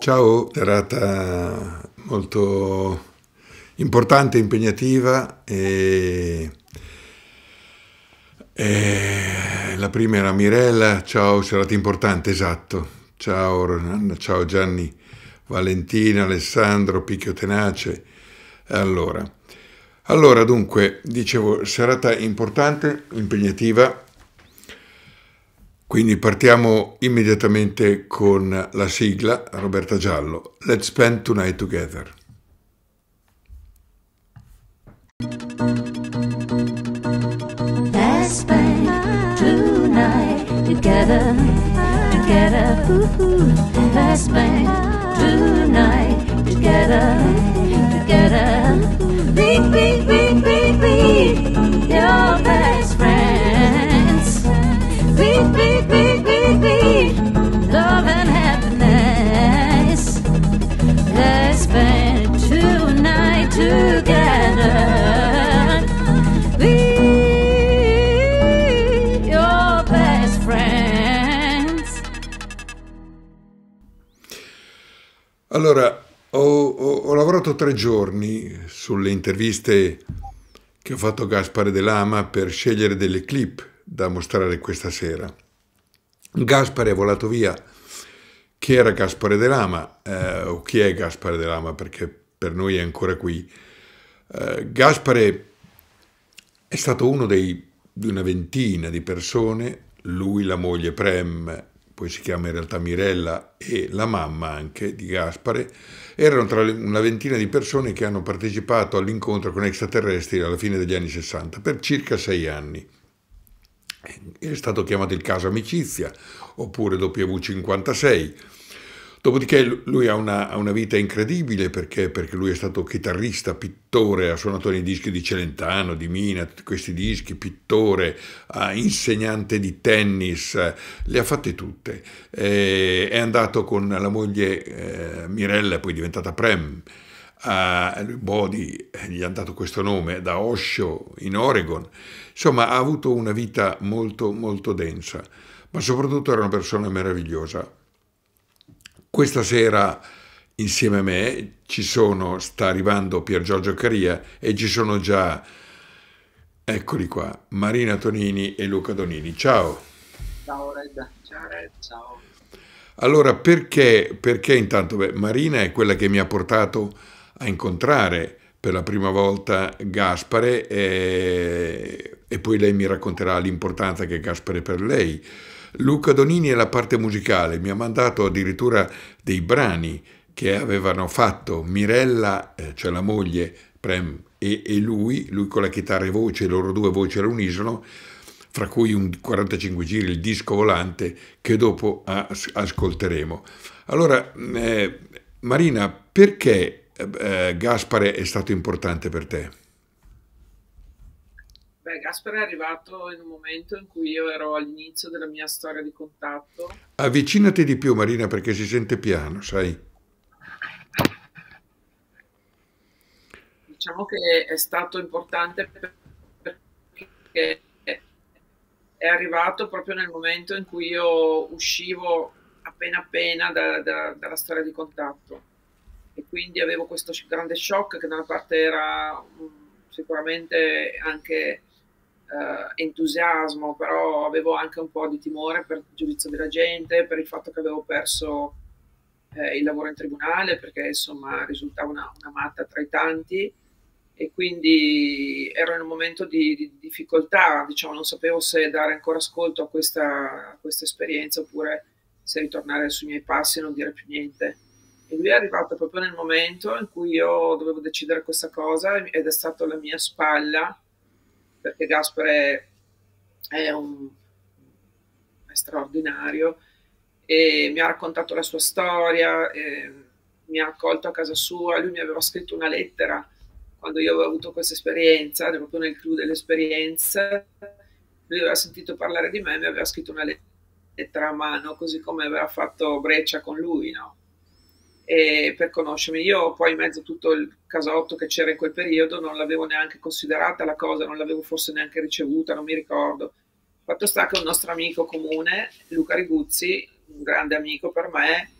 Ciao, serata molto importante, impegnativa e la prima era Mirella, ciao, serata importante, esatto. Ciao Ronan, ciao Gianni, Valentina, Alessandro, Picchio Tenace. Allora, dunque, dicevo, serata importante, impegnativa, quindi partiamo immediatamente con la sigla, Roberta Giallo, Let's Spend Tonight Together. Let's spend tonight together, together. Ooh, let's spend tonight together, together. Be your best friends. Be love and happiness. Let's spend tonight together. Be your best friends. Allora, ho lavorato 3 giorni sulle interviste che ho fatto a Gaspare De Lama per scegliere delle clip da mostrare questa sera. Gaspare è volato via. Chi era Gaspare De Lama? O chi è Gaspare De Lama? Perché per noi è ancora qui. Gaspare è stato uno di una ventina di persone, lui, la moglie Prem, poi si chiama in realtà Mirella, e la mamma anche di Gaspare, erano tra una ventina di persone che hanno partecipato all'incontro con extraterrestri alla fine degli anni 60 per circa 6 anni. È stato chiamato il caso Amicizia, oppure W56. Dopodiché lui ha una vita incredibile perché lui è stato chitarrista, pittore, ha suonato nei dischi di Celentano, di Mina, tutti questi dischi, pittore, insegnante di tennis, le ha fatte tutte. È andato con la moglie Mirella, poi diventata Prem, Body, gli hanno dato questo nome, da Osho in Oregon. Insomma, ha avuto una vita molto, molto densa, ma soprattutto era una persona meravigliosa. Questa sera insieme a me sta arrivando Pier Giorgio Caria e ci sono già, eccoli qua, Marina Tonini e Luca Donini. Ciao. Ciao Red, ciao Red, ciao. Allora, perché intanto, Marina è quella che mi ha portato a incontrare per la prima volta Gaspare e poi lei mi racconterà l'importanza che è Gaspare per lei. Luca Donini è la parte musicale, mi ha mandato addirittura dei brani che avevano fatto Mirella, cioè la moglie Prem, e lui con la chitarra e voce, loro due voci all'unisono, fra cui un 45 giri, il disco volante, che dopo ascolteremo. Allora, Marina, perché Gaspare è stato importante per te? Beh, Gaspare è arrivato in un momento in cui io ero all'inizio della mia storia di contatto. Avvicinati di più, Marina, perché si sente piano, sai? Diciamo che è stato importante perché è arrivato proprio nel momento in cui io uscivo appena appena dalla storia di contatto e quindi avevo questo grande shock che da una parte era sicuramente anche entusiasmo, però avevo anche un po' di timore per il giudizio della gente, per il fatto che avevo perso il lavoro in tribunale, perché insomma risultavo una matta tra i tanti e quindi ero in un momento di difficoltà, diciamo, non sapevo se dare ancora ascolto a questa esperienza oppure se ritornare sui miei passi e non dire più niente. E lui è arrivato proprio nel momento in cui io dovevo decidere questa cosa ed è stato alla mia spalla, perché Gaspare è straordinario e mi ha raccontato la sua storia, mi ha accolto a casa sua, lui mi aveva scritto una lettera quando io avevo avuto questa esperienza, proprio nel clou dell'esperienza, lui aveva sentito parlare di me e mi aveva scritto una lettera a mano, così come aveva fatto Breccia con lui, no? E per conoscermi. Io poi in mezzo a tutto il casotto che c'era in quel periodo non l'avevo neanche considerata la cosa, non l'avevo forse neanche ricevuta, non mi ricordo. Fatto sta che un nostro amico comune, Luca Riguzzi, un grande amico per me,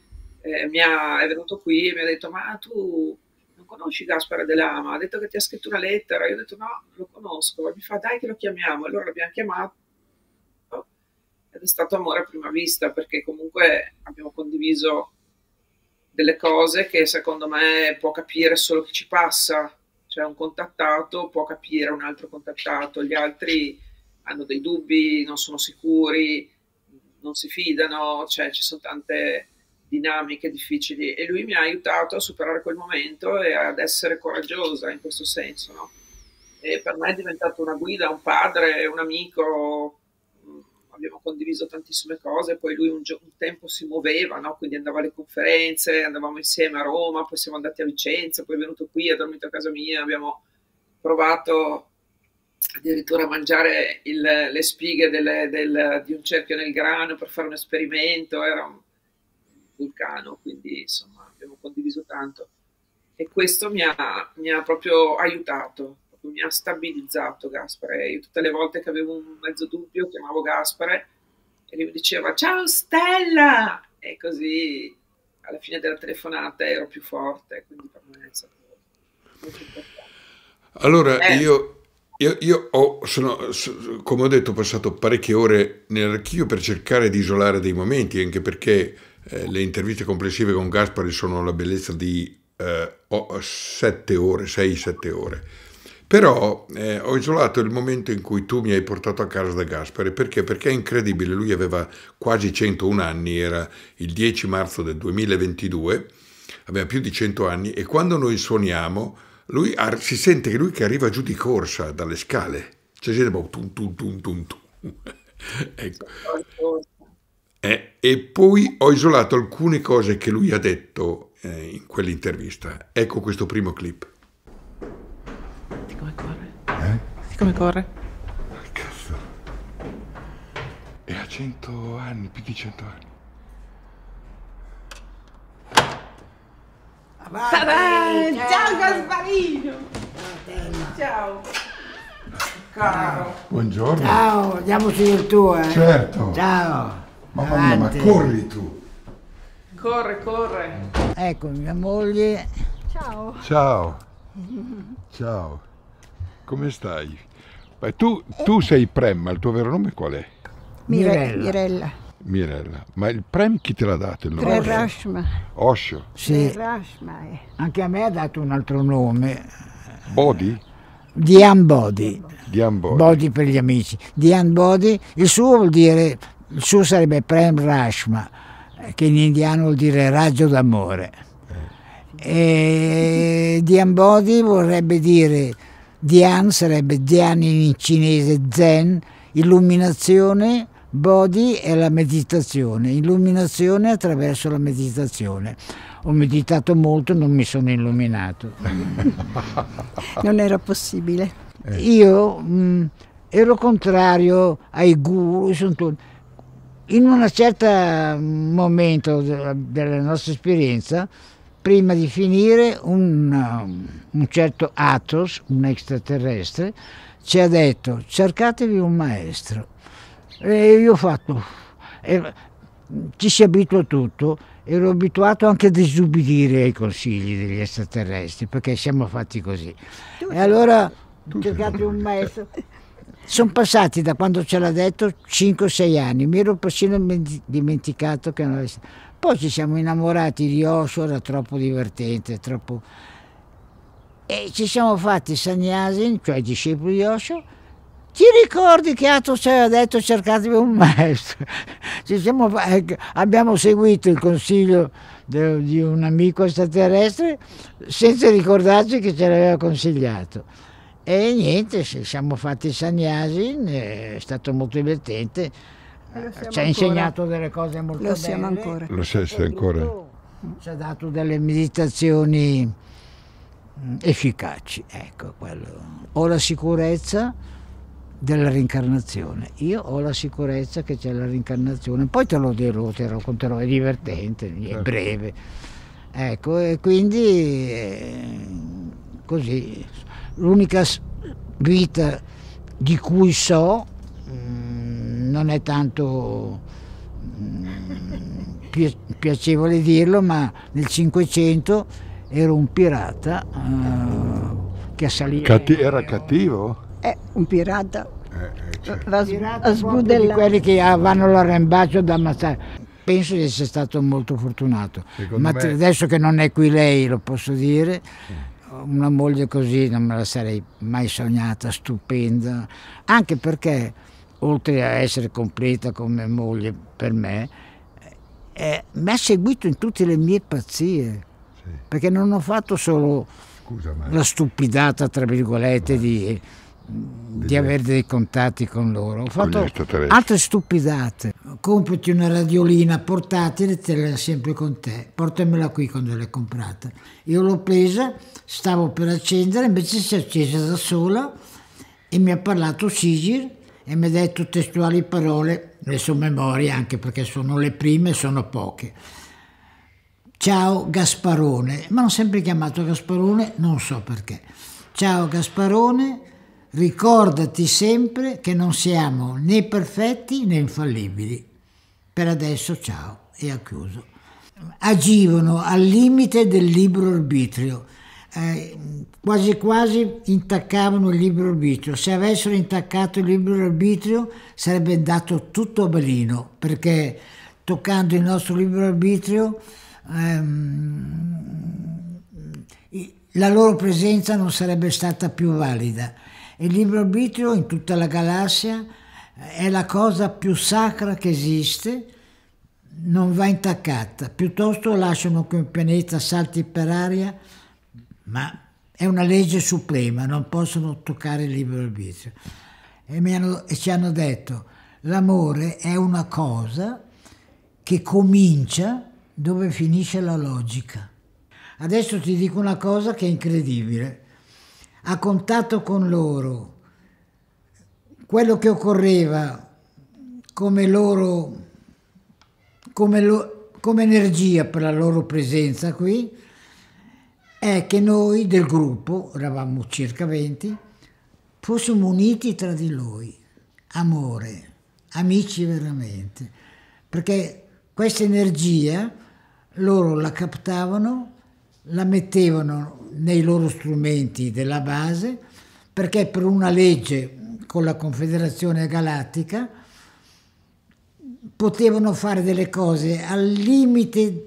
è venuto qui e mi ha detto: ma tu non conosci Gaspare De Lama? Ha detto che ti ha scritto una lettera. Io ho detto: no, non lo conosco. E mi fa: dai che lo chiamiamo. Allora l'abbiamo chiamato ed è stato amore a prima vista, perché comunque abbiamo condiviso delle cose che secondo me può capire solo chi ci passa. Cioè un contattato può capire un altro contattato, gli altri hanno dei dubbi, non sono sicuri, non si fidano, cioè ci sono tante dinamiche difficili, e lui mi ha aiutato a superare quel momento e ad essere coraggiosa in questo senso, no? E per me è diventato una guida, un padre, un amico. Abbiamo condiviso tantissime cose, poi lui un tempo si muoveva, no? Quindi andava alle conferenze, andavamo insieme a Roma, poi siamo andati a Vicenza, poi è venuto qui, ha dormito a casa mia, abbiamo provato addirittura a mangiare le spighe di un cerchio nel grano per fare un esperimento, era un vulcano, quindi insomma abbiamo condiviso tanto. E questo mi ha proprio aiutato, mi ha stabilizzato Gaspare. Io tutte le volte che avevo un mezzo dubbio chiamavo Gaspare e lui mi diceva: ciao Stella! E così alla fine della telefonata ero più forte, quindi per me è stato molto importante. Allora, io come ho detto, ho passato parecchie ore nell'archivio per cercare di isolare dei momenti, anche perché le interviste complessive con Gaspare sono la bellezza di 7 ore, 6-7 ore. Però ho isolato il momento in cui tu mi hai portato a casa da Gaspare. Perché? Perché è incredibile, lui aveva quasi 101 anni, era il 10 marzo del 2022, aveva più di 100 anni, e quando noi suoniamo, si sente che lui che arriva giù di corsa dalle scale, cioè si sente tum tum tum tum tum. Ecco. E poi ho isolato alcune cose che lui ha detto in quell'intervista. Ecco questo primo clip. Di come corre? Di come corre? Cazzo. E ha 100 anni, più di 100 anni. Avanti. Ciao Gasparino! Ciao! Caro! Buongiorno. Ciao, diamoci del tuo, Certo. Ciao. Mamma mia, ma Avanti. corri tu. Corre! Ecco, mia moglie. Ciao. Ciao. Ciao. Come stai? Beh, tu sei Prem, ma il tuo vero nome qual è? Mirella. Mirella. Ma il Prem chi te l'ha dato il nome? Prerashma. Osho. Sì, Prerashma. anche a me ha dato un altro nome. Body? Diane Body. Diane Body. Body per gli amici. Diane Body, il suo sarebbe Prem Rashma, che in indiano vuol dire raggio d'amore. E Diane Body vorrebbe dire, Dian sarebbe Dian in cinese, Zen, illuminazione, Body è la meditazione, illuminazione attraverso la meditazione. Ho meditato molto, non mi sono illuminato. Non era possibile. Io ero contrario ai guru, in un certo momento della nostra esperienza, prima di finire, un certo Athos, un extraterrestre, ci ha detto: cercatevi un maestro. E io ho fatto, ci si abitua a tutto, ero abituato anche a disubbidire ai consigli degli extraterrestri, perché siamo fatti così. E allora cercate un maestro. Sono passati, da quando ce l'ha detto, 5-6 anni, mi ero persino dimenticato che non avessi. Poi ci siamo innamorati di Osho, era troppo divertente, troppo. E ci siamo fatti Sannyasin, cioè i discepoli di Osho. Ti ricordi che Athos ci aveva detto cercatevi un maestro? Abbiamo seguito il consiglio di un amico extraterrestre senza ricordarci che ce l'aveva consigliato. E niente, ci siamo fatti Sannyasin, è stato molto divertente, ci ha insegnato delle cose molto belle. Lo siamo ancora. Lo sei ancora? Ci ha dato delle meditazioni efficaci, ecco quello. Ho la sicurezza della reincarnazione, io ho la sicurezza che c'è la reincarnazione, poi te lo racconterò, è divertente, è breve, ecco, e quindi così. L'unica vita di cui so non è tanto piacevole dirlo, ma nel Cinquecento ero un pirata che assaliva. Era cattivo? Un pirata. Certo. Va Pirata a proprio di sbudellare. quelli che vanno all'arrembaggio da ammazzare. Penso di essere stato molto fortunato, Secondo ma me- adesso che non è qui lei, lo posso dire, una moglie così non me la sarei mai sognata, stupenda, anche perché oltre a essere completa come moglie per me, mi ha seguito in tutte le mie pazzie, perché non ho fatto solo Scusa, ma la stupidata, tra virgolette, di avere dei contatti con loro. Ho fatto gli extraterrestri. altre stupidate. Comprati una radiolina portatile, te l'hai sempre con te, portamela qui quando l'hai comprata. Io l'ho presa, stavo per accendere, invece si è accesa da sola e mi ha parlato Sigir e mi ha detto testuali parole, le so memoria anche perché sono le prime e sono poche. Ciao Gasparone, mi hanno sempre chiamato Gasparone, non so perché. Ciao Gasparone, ricordati sempre che non siamo né perfetti né infallibili. Per adesso ciao, e ha chiuso. Agivano al limite del libero arbitrio, quasi quasi intaccavano il libero arbitrio. Se avessero intaccato il libero arbitrio sarebbe andato tutto a balino, perché toccando il nostro libero arbitrio la loro presenza non sarebbe stata più valida. Il libero arbitrio in tutta la galassia è la cosa più sacra che esiste, non va intaccata, piuttosto lasciano che un pianeta salti per aria, ma è una legge suprema, non possono toccare il libero arbitrio. E ci hanno detto, l'amore è una cosa che comincia dove finisce la logica. Adesso ti dico una cosa che è incredibile. A contatto con loro, quello che occorreva come energia per la loro presenza qui è che noi del gruppo, eravamo circa 20, fossimo uniti tra di noi, amore, amici veramente, perché questa energia loro la captavano, la mettevano nei loro strumenti della base, perché per una legge con la Confederazione Galattica potevano fare delle cose al limite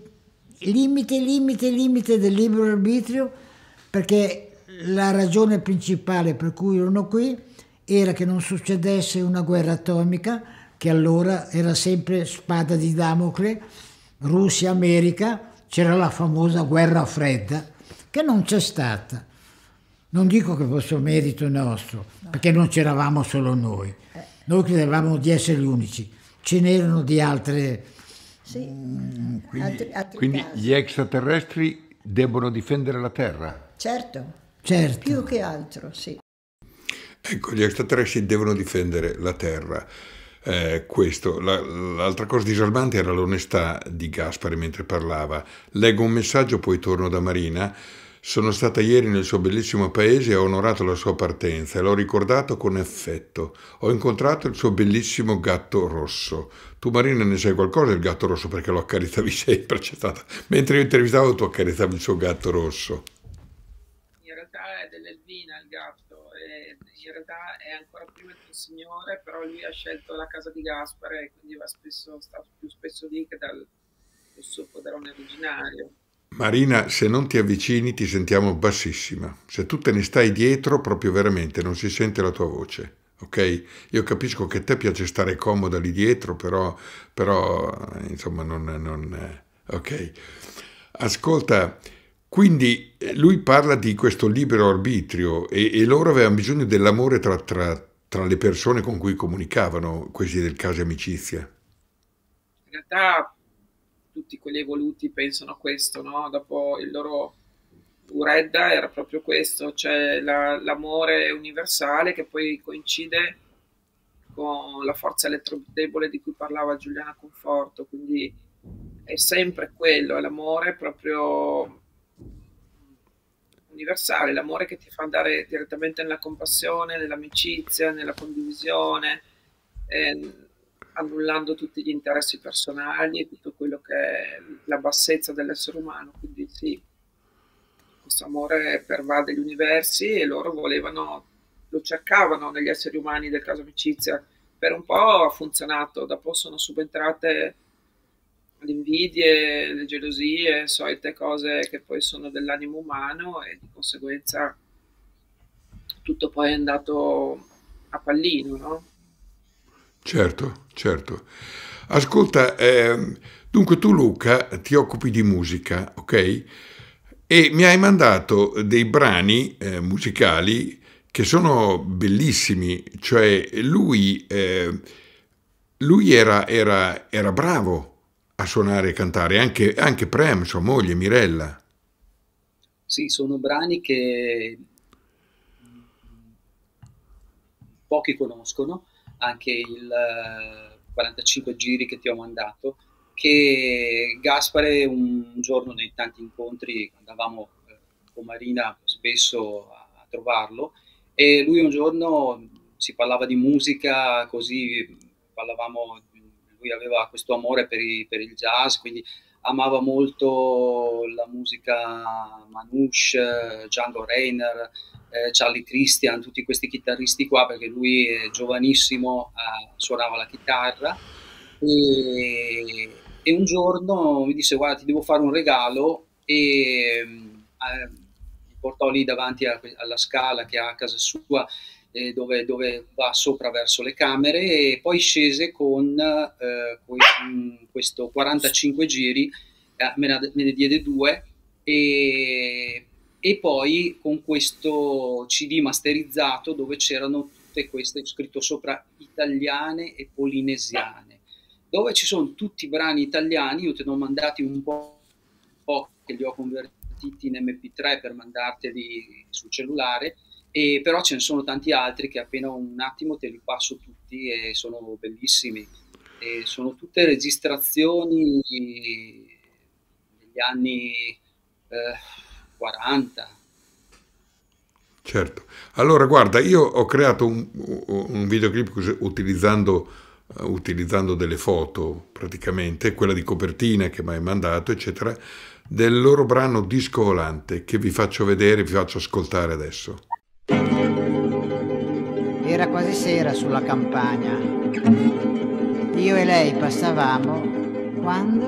del libero arbitrio, perché la ragione principale per cui erano qui era che non succedesse una guerra atomica, che allora era sempre spada di Damocle, Russia-America, c'era la famosa guerra fredda, che non c'è stata. Non dico che fosse un merito nostro, perché non c'eravamo solo noi. Noi credevamo di essere gli unici. Ce n'erano di altre. Sì. Quindi Altri casi. gli extraterrestri debbono difendere la Terra? Certo, Certo. più che altro, sì. Ecco, gli extraterrestri devono difendere la Terra. Questo. L'altra cosa disarmante era l'onestà di Gaspare mentre parlava. Leggo un messaggio, poi torno da Marina. Sono stata ieri nel suo bellissimo paese e ho onorato la sua partenza e l'ho ricordato con affetto. Ho incontrato il suo bellissimo gatto rosso. Tu, Marina, ne sai qualcosa del gatto rosso perché lo accarezzavi sempre, c'è stata. Mentre io intervistavo tu accarezzavi il suo gatto rosso. In realtà è dell'Elvina il gatto, e in realtà è ancora prima di un signore, però lui ha scelto la casa di Gaspare e quindi sta più spesso lì che dal suo padrone originario. Marina, se non ti avvicini ti sentiamo bassissima. Se tu te ne stai dietro, proprio veramente non si sente la tua voce, ok? Io capisco che a te piace stare comoda lì dietro, però insomma, ok. Ascolta, quindi lui parla di questo libero arbitrio e loro avevano bisogno dell'amore tra le persone con cui comunicavano, questi del caso amicizia. In realtà tutti quelli evoluti pensano a questo, no? Dopo il loro Uredda era proprio questo, cioè l'amore universale che poi coincide con la forza elettrodebole di cui parlava Giuliana Conforto, quindi è sempre quello, è l'amore proprio universale, l'amore che ti fa andare direttamente nella compassione, nell'amicizia, nella condivisione. annullando tutti gli interessi personali e tutto quello che è la bassezza dell'essere umano. Quindi sì, questo amore pervade gli universi e loro volevano, lo cercavano negli esseri umani del caso Amicizia. Per un po' ha funzionato, dopo sono subentrate le invidie, le gelosie, solite cose che poi sono dell'animo umano e di conseguenza tutto poi è andato a pallino, no? Certo, certo. Ascolta, dunque tu Luca ti occupi di musica, ok? E mi hai mandato dei brani musicali che sono bellissimi, cioè lui era bravo a suonare e cantare, anche Prem, sua moglie, Mirella. Sì, sono brani che pochi conoscono, anche il 45 giri che ti ho mandato, che Gaspare un giorno nei tanti incontri, andavamo con Marina spesso a trovarlo, e lui un giorno si parlava di musica, così parlavamo, lui aveva questo amore per il jazz, quindi amava molto la musica Manouche, Django Reinhardt, Charlie Christian, tutti questi chitarristi qua, perché lui è giovanissimo, suonava la chitarra e un giorno mi disse: guarda, ti devo fare un regalo, e mi portò lì davanti alla scala che ha a casa sua, dove va sopra verso le camere, e poi scese con questo 45 giri, me ne diede 2, e poi con questo CD masterizzato dove c'erano tutte queste, scritto sopra, italiane e polinesiane, dove ci sono tutti i brani italiani. Io te ne ho mandati un po' che li ho convertiti in MP3 per mandarteli sul cellulare, però ce ne sono tanti altri che appena un attimo te li passo tutti e sono bellissimi. E sono tutte registrazioni degli anni 40. Certo. Allora, guarda, io ho creato un videoclip utilizzando delle foto, praticamente, quella di copertina che mi hai mandato, eccetera, del loro brano Disco Volante, che vi faccio vedere, vi faccio ascoltare adesso. Era quasi sera sulla campagna. Io e lei passavamo quando...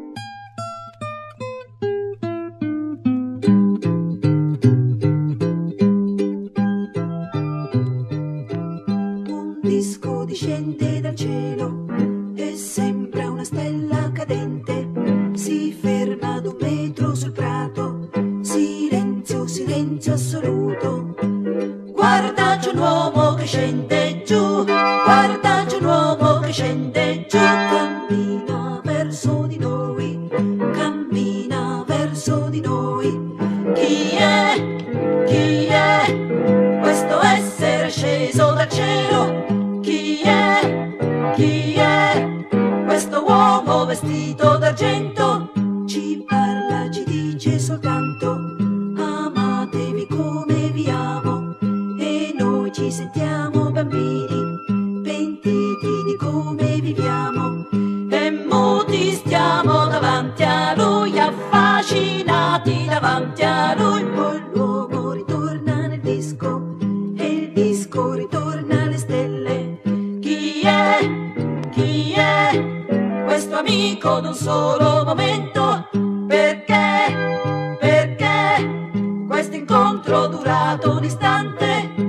Un disco discende dal cielo e sembra una stella cadente. Si ferma ad 1 metro sul prato. Silenzio, silenzio assoluto. Guarda, c'è un uomo che scende giù. Guarda, c'è un uomo che scende giù. Cammina verso di noi. Cammina verso di noi. Chi è? Chi è? Questo essere sceso dal cielo. Chi è? Chi è? Questo uomo vestito d'argento. Ci parla, ci dice soltanto: amatevi come vi amo. E noi ci sentiamo bambini, pentiti di come viviamo. E muti stiamo davanti a lui, affascinati davanti a lui. Poi l'uomo ritorna nel disco e il disco ritorna alle stelle. Chi è? Chi è? Questo amico d'un solo momento. Perché? Perché? Questo incontro durato un istante.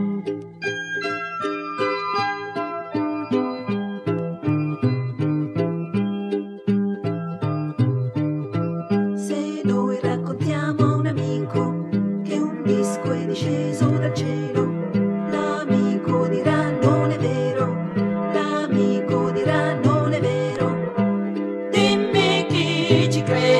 Se noi raccontiamo a un amico che un disco è disceso dal cielo, l'amico dirà non è vero, l'amico dirà non è vero. Dimmi chi ci crede.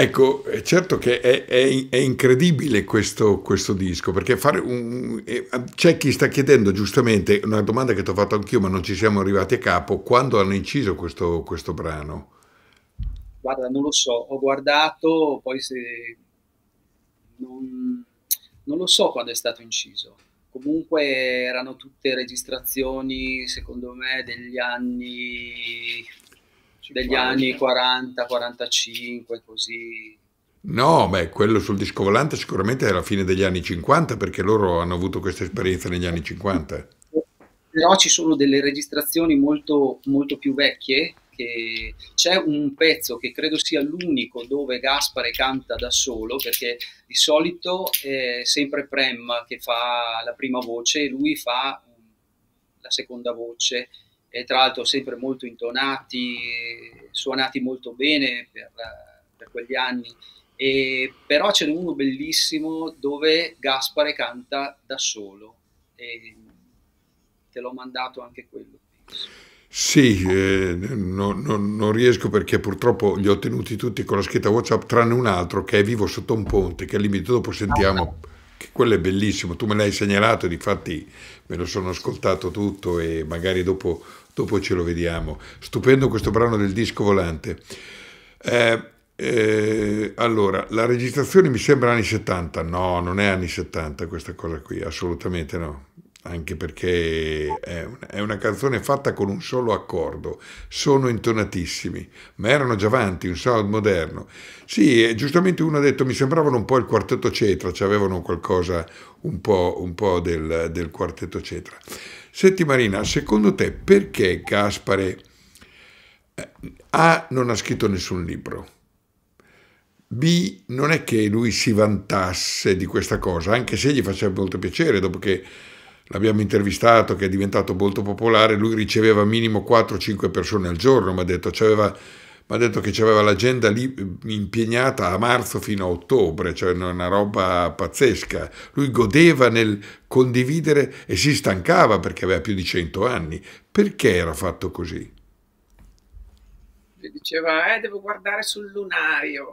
Ecco, è certo che è incredibile questo disco, perché c'è chi sta chiedendo giustamente, una domanda che ti ho fatto anch'io, ma non ci siamo arrivati a capo, quando hanno inciso questo brano? Guarda, non lo so, ho guardato, poi se non, non lo so quando è stato inciso. Comunque erano tutte registrazioni, secondo me, degli anni 40, 45, così. No, beh, quello sul disco volante sicuramente è la fine degli anni 50, perché loro hanno avuto questa esperienza negli anni 50. Però ci sono delle registrazioni molto, molto più vecchie, che c'è un pezzo che credo sia l'unico dove Gaspare canta da solo, perché di solito è sempre Prem che fa la prima voce e lui fa la seconda voce, e tra l'altro sempre molto intonati, suonati molto bene per quegli anni. Però ce n'è uno bellissimo dove Gaspare canta da solo, e te l'ho mandato anche quello, penso. Sì, non riesco perché purtroppo li ho tenuti tutti con la scritta WhatsApp, tranne un altro che è Vivo sotto un ponte, che al limite dopo sentiamo, che quello è bellissimo. Tu me l'hai segnalato e difatti me lo sono ascoltato tutto e magari dopo ce lo vediamo. Stupendo questo brano del disco volante. Allora, la registrazione mi sembra anni 70. No, non è anni 70 questa cosa qui, assolutamente no. Anche perché è una canzone fatta con un solo accordo, sono intonatissimi, ma erano già avanti, un sound moderno. Sì, e giustamente uno ha detto, mi sembravano un po' il Quartetto Cetra, cioè avevano qualcosa un po' del Quartetto Cetra. Senti Marina, secondo te perché Gaspare A non ha scritto nessun libro? B, non è che lui si vantasse di questa cosa, anche se gli faceva molto piacere, dopo che l'abbiamo intervistato, che è diventato molto popolare, lui riceveva minimo 4-5 persone al giorno, mi ha detto che c'aveva l'agenda lì impegnata a marzo fino a ottobre, cioè una roba pazzesca. Lui godeva nel condividere e si stancava perché aveva più di 100 anni. Perché era fatto così? Lui diceva, devo guardare sul lunario.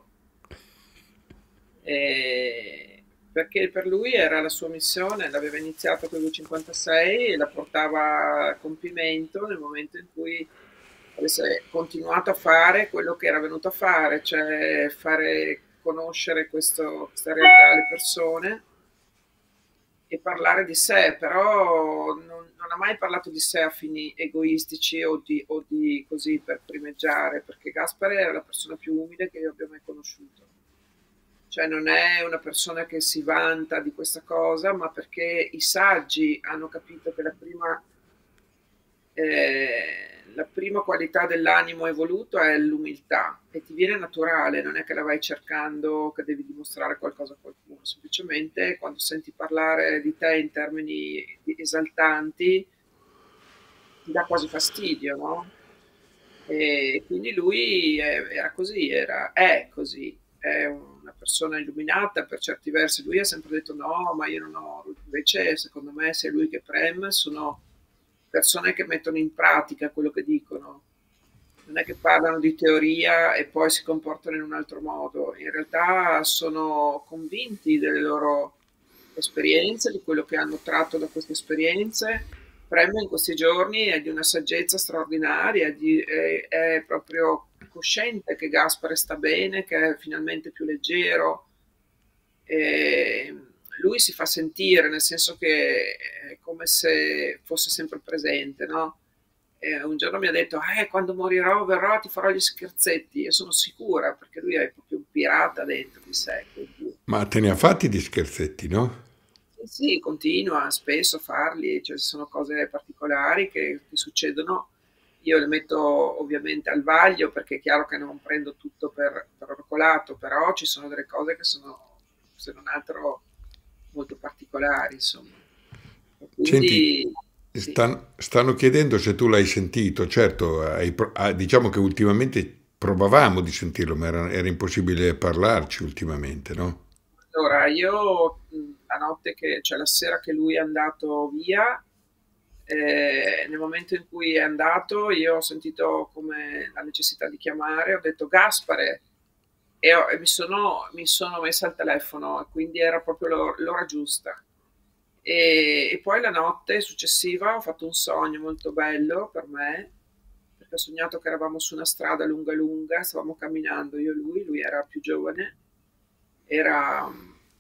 Perché per lui era la sua missione, l'aveva iniziato con il 56 e la portava a compimento nel momento in cui avesse continuato a fare quello che era venuto a fare, cioè fare conoscere questa realtà alle persone e parlare di sé, però non ha mai parlato di sé a fini egoistici o di così per primeggiare, perché Gaspare era la persona più umile che io abbia mai conosciuto. Cioè non è una persona che si vanta di questa cosa, ma perché i saggi hanno capito che la prima qualità dell'animo evoluto è l'umiltà e ti viene naturale, non è che la vai cercando, che devi dimostrare qualcosa a qualcuno, semplicemente quando senti parlare di te in termini esaltanti ti dà quasi fastidio, no? E quindi lui era così, è così, è una persona illuminata per certi versi. Lui ha sempre detto no, ma io non ho, invece secondo me sia lui che Prem sono persone che mettono in pratica quello che dicono, non è che parlano di teoria e poi si comportano in un altro modo, in realtà sono convinti delle loro esperienze, di quello che hanno tratto da queste esperienze. Prem in questi giorni è di una saggezza straordinaria, è proprio cosciente che Gaspare sta bene, che è finalmente più leggero. E lui si fa sentire, nel senso che è come se fosse sempre presente, no? E un giorno mi ha detto, quando morirò verrò, ti farò gli scherzetti. Io sono sicura, perché lui è proprio un pirata dentro di sé. Quindi Ma te ne ha fatti di scherzetti, no? sì, continua spesso a farli, cioè ci sono cose particolari che succedono, io le metto ovviamente al vaglio perché è chiaro che non prendo tutto per oracolato, però ci sono delle cose che sono, se non altro, molto particolari, insomma. E Senti, quindi sì. stanno chiedendo se tu l'hai sentito, certo, diciamo che ultimamente provavamo di sentirlo, ma era impossibile parlarci ultimamente, no? Allora, io la notte cioè la sera che lui è andato via, nel momento in cui è andato, io ho sentito come la necessità di chiamare, ho detto Gaspare, e mi sono messa al telefono, e quindi era proprio l'ora giusta. E poi la notte successiva ho fatto un sogno molto bello per me, perché ho sognato che eravamo su una strada lunga lunga, stavamo camminando io e lui era più giovane, era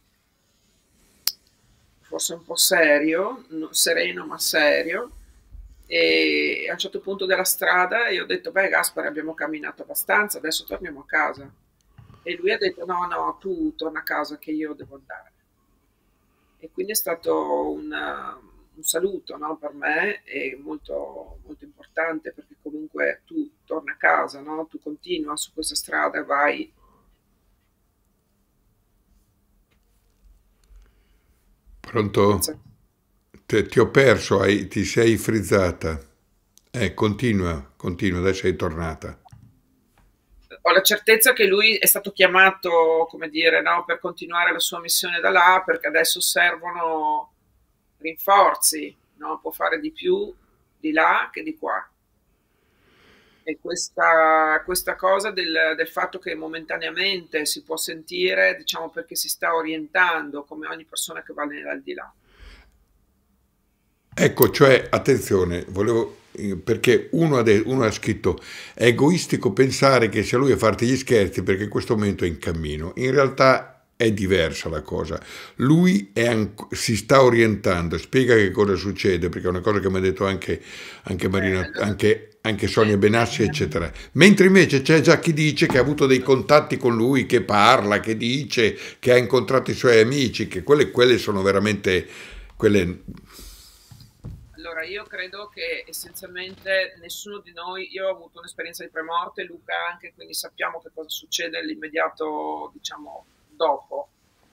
forse un po' serio, sereno ma serio, e a un certo punto della strada io ho detto, beh Gaspare, abbiamo camminato abbastanza, adesso torniamo a casa. E lui ha detto, no, no, tu torna a casa che io devo andare. E quindi è stato un saluto, no, per me, e molto, molto importante, perché comunque tu torni a casa, no? Tu continua su questa strada, vai. Pronto? senza- Ti ho perso, ti sei frizzata. Continua, continua, adesso sei tornata. Ho la certezza che lui è stato chiamato, come dire, no, per continuare la sua missione da là, perché adesso servono rinforzi, no? Può fare di più di là che di qua. E questa cosa del fatto che momentaneamente si può sentire, diciamo, perché si sta orientando, come ogni persona che va nell'aldilà. Ecco, cioè, attenzione, perché uno ha scritto, è egoistico pensare che sia lui a farti gli scherzi perché in questo momento è in cammino. In realtà è diversa la cosa. Lui si sta orientando, spiega che cosa succede, perché è una cosa che mi ha detto anche Marina, Allora, anche Sonia Benassi, eccetera. Mentre invece c'è già chi dice che ha avuto dei contatti con lui, che parla, che dice, che ha incontrato i suoi amici, che quelle sono veramente quelle. allora, io credo che essenzialmente nessuno di noi, io ho avuto un'esperienza di premorte, Luca anche, quindi sappiamo che cosa succede nell'immediato, diciamo, dopo.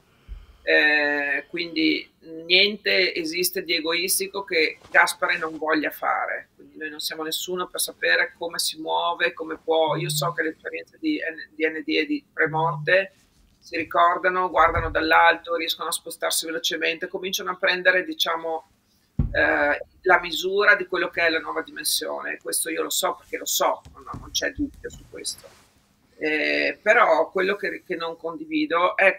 Quindi niente esiste di egoistico che Gaspare non voglia fare, quindi noi non siamo nessuno per sapere come si muove, come può. Io so che le esperienze di NDE e di premorte si ricordano, guardano dall'alto, riescono a spostarsi velocemente, cominciano a prendere, diciamo, la misura di quello che è la nuova dimensione. Questo io lo so perché lo so, non c'è dubbio su questo. Però quello che non condivido è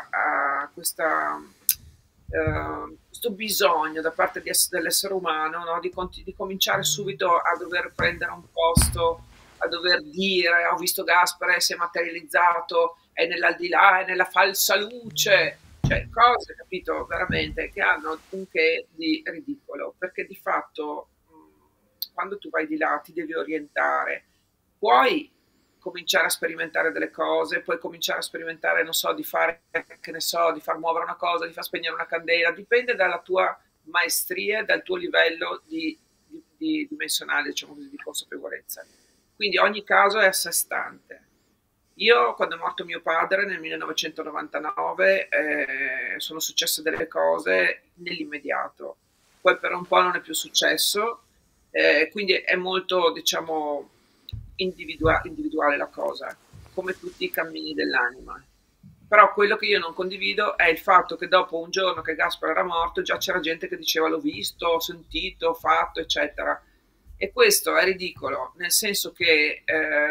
questo bisogno da parte dell'essere umano, no? Di cominciare subito a dover prendere un posto, a dover dire ho visto Gaspare, si è materializzato, è nell'aldilà, è nella falsa luce, cioè cose, capito, veramente che hanno un che di ridicolo, perché di fatto quando tu vai di là ti devi orientare, puoi cominciare a sperimentare delle cose, puoi cominciare a sperimentare, non so, di fare, che ne so, di far muovere una cosa, di far spegnere una candela, dipende dalla tua maestria, dal tuo livello di dimensionale, diciamo così, di consapevolezza. Quindi ogni caso è a sé stante. Io, quando è morto mio padre nel 1999, sono successe delle cose nell'immediato. Poi per un po' non è più successo, quindi è molto, diciamo, individuale la cosa, come tutti i cammini dell'anima. Però quello che io non condivido è il fatto che dopo un giorno che Gaspare era morto già c'era gente che diceva l'ho visto, ho sentito, ho fatto, eccetera. E questo è ridicolo, nel senso che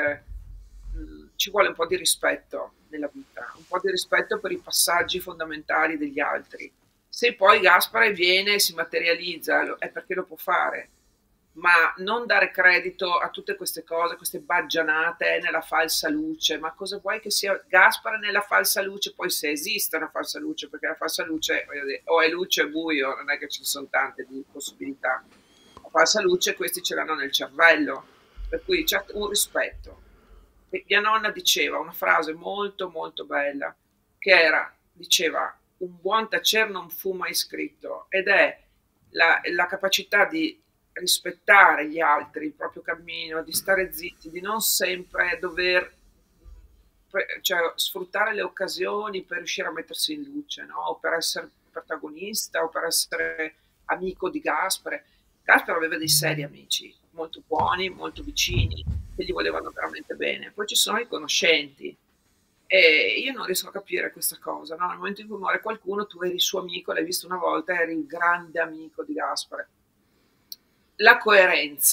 ci vuole un po' di rispetto nella vita, un po' di rispetto per i passaggi fondamentali degli altri. Se poi Gaspare viene e si materializza, è perché lo può fare, ma non dare credito a tutte queste cose, queste baggianate nella falsa luce. Ma cosa vuoi che sia Gaspare nella falsa luce? Poi se esiste una falsa luce, perché la falsa luce o è luce o buio, non è che ci sono tante di possibilità. La falsa luce questi ce l'hanno nel cervello, per cui c'è un rispetto. E mia nonna diceva una frase molto molto bella, che diceva, un buon tacer non fu mai scritto, ed è la capacità di rispettare gli altri, il proprio cammino, di stare zitti, di non sempre dover, cioè, sfruttare le occasioni per riuscire a mettersi in luce, no? O per essere protagonista o per essere amico di Gaspare. Gaspare aveva dei seri amici, molto buoni, molto vicini, che gli volevano veramente bene. Poi ci sono i conoscenti. E io non riesco a capire questa cosa, no? Nel momento in cui muore qualcuno, tu eri il suo amico, l'hai visto una volta, eri il grande amico di Gaspare. La coerenza,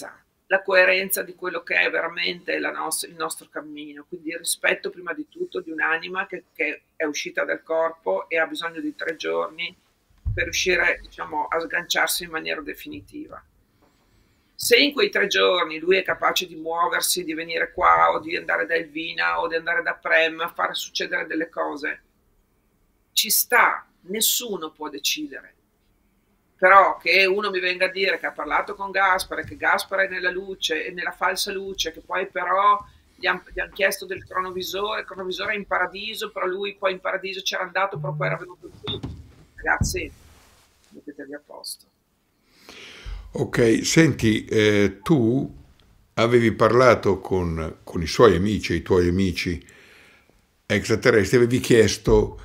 la coerenza di quello che è veramente il nostro cammino, quindi il rispetto prima di tutto di un'anima che è uscita dal corpo e ha bisogno di 3 giorni per riuscire, diciamo, a sganciarsi in maniera definitiva. Se in quei 3 giorni lui è capace di muoversi, di venire qua o di andare da Elvina o di andare da Prem a fare succedere delle cose, ci sta, nessuno può decidere. Però che uno mi venga a dire che ha parlato con Gaspare, che Gaspare è nella luce e nella falsa luce, che poi però gli han chiesto del cronovisore, il cronovisore è in paradiso, però lui poi in paradiso c'era andato, però poi era venuto qui. Ragazzi, mettetevi a posto. Ok, senti, tu avevi parlato con i suoi amici, i tuoi amici extraterrestri, avevi chiesto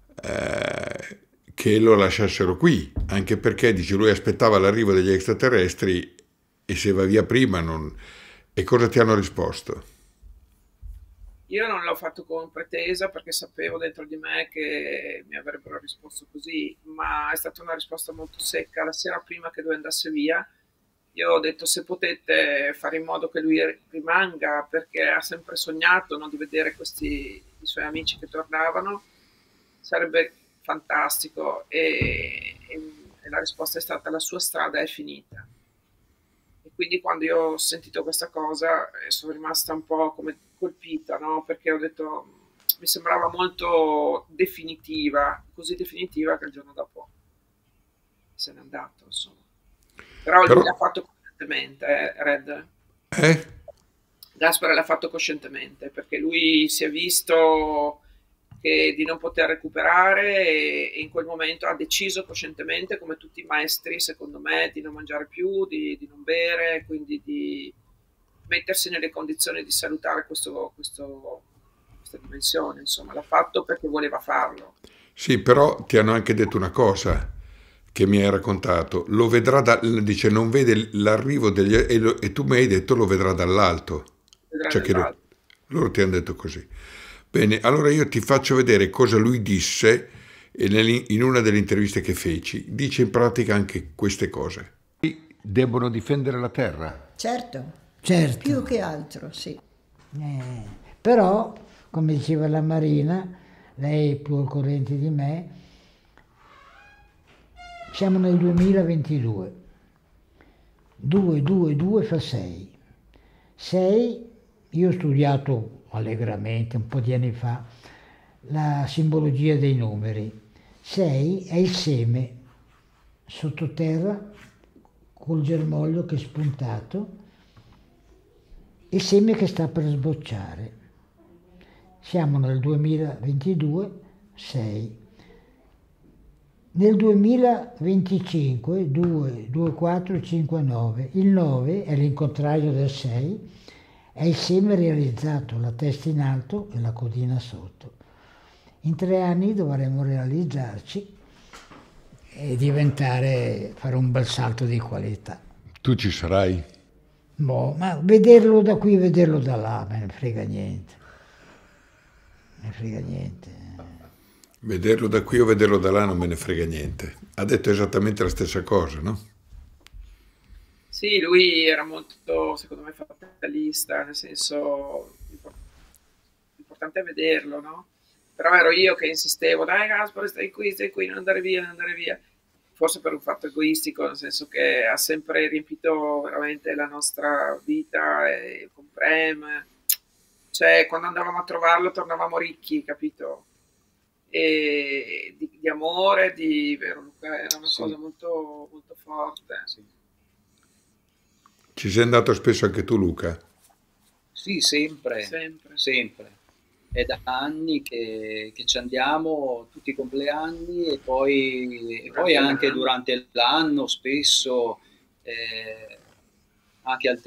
che lo lasciassero qui, anche perché, dice, lui aspettava l'arrivo degli extraterrestri e se va via prima non... E cosa ti hanno risposto? Io non l'ho fatto con pretesa perché sapevo dentro di me che mi avrebbero risposto così, ma è stata una risposta molto secca. La sera prima che lui andasse via, io ho detto se potete fare in modo che lui rimanga, perché ha sempre sognato, no, di vedere i suoi amici che tornavano, sarebbe fantastico. E la risposta è stata: la sua strada è finita. E quindi quando io ho sentito questa cosa sono rimasta un po' come colpita, no? Perché ho detto, mi sembrava molto definitiva, così definitiva che il giorno dopo se n'è andato, insomma. Però lui l'ha fatto coscientemente, Red. Gaspare l'ha fatto coscientemente, perché lui si è visto di non poter recuperare e in quel momento ha deciso coscientemente, come tutti i maestri secondo me, di non mangiare più, di non bere, quindi di mettersi nelle condizioni di salutare questa dimensione. Insomma, l'ha fatto perché voleva farlo. Sì, però ti hanno anche detto una cosa che mi hai raccontato, lo vedrà dice non vede l'arrivo degli... E tu mi hai detto lo vedrà dall'alto. Cioè che loro ti hanno detto così. Bene, allora io ti faccio vedere cosa lui disse in una delle interviste che feci. Dice in pratica anche queste cose. Debbono difendere la terra. Certo, Certo. più che altro, sì. Però, come diceva la Marina, lei è più al corrente di me, siamo nel 2022. 2 fa 6. 6, io ho studiato allegramente un po' di anni fa la simbologia dei numeri. 6 è il seme sottoterra col germoglio che è spuntato, il seme che sta per sbocciare. Siamo nel 2022, 6. Nel 2025, 2, 2, 4, 5, 9. Il 9 è l'incontrario del 6, è il seme realizzato, la testa in alto e la codina sotto. In 3 anni dovremo realizzarci e fare un bel salto di qualità. Tu ci sarai? Boh, ma vederlo da qui, vederlo da là, me ne frega niente. Me ne frega niente. Vederlo da qui o vederlo da là non me ne frega niente. Ha detto esattamente la stessa cosa, no? Sì, lui era molto, secondo me, fatalista, nel senso, l'importante è vederlo, no? Però ero io che insistevo, dai Gaspare, stai qui, non andare via, non andare via. Forse per un fatto egoistico, nel senso che ha sempre riempito veramente la nostra vita con Prem. Cioè, quando andavamo a trovarlo tornavamo ricchi, capito? E di amore, vero, Luca? Era una cosa molto, molto forte. Sì. Ci sei andato spesso anche tu, Luca? Sì, sempre. È da anni che ci andiamo tutti i compleanni e poi anche durante l'anno, spesso anche al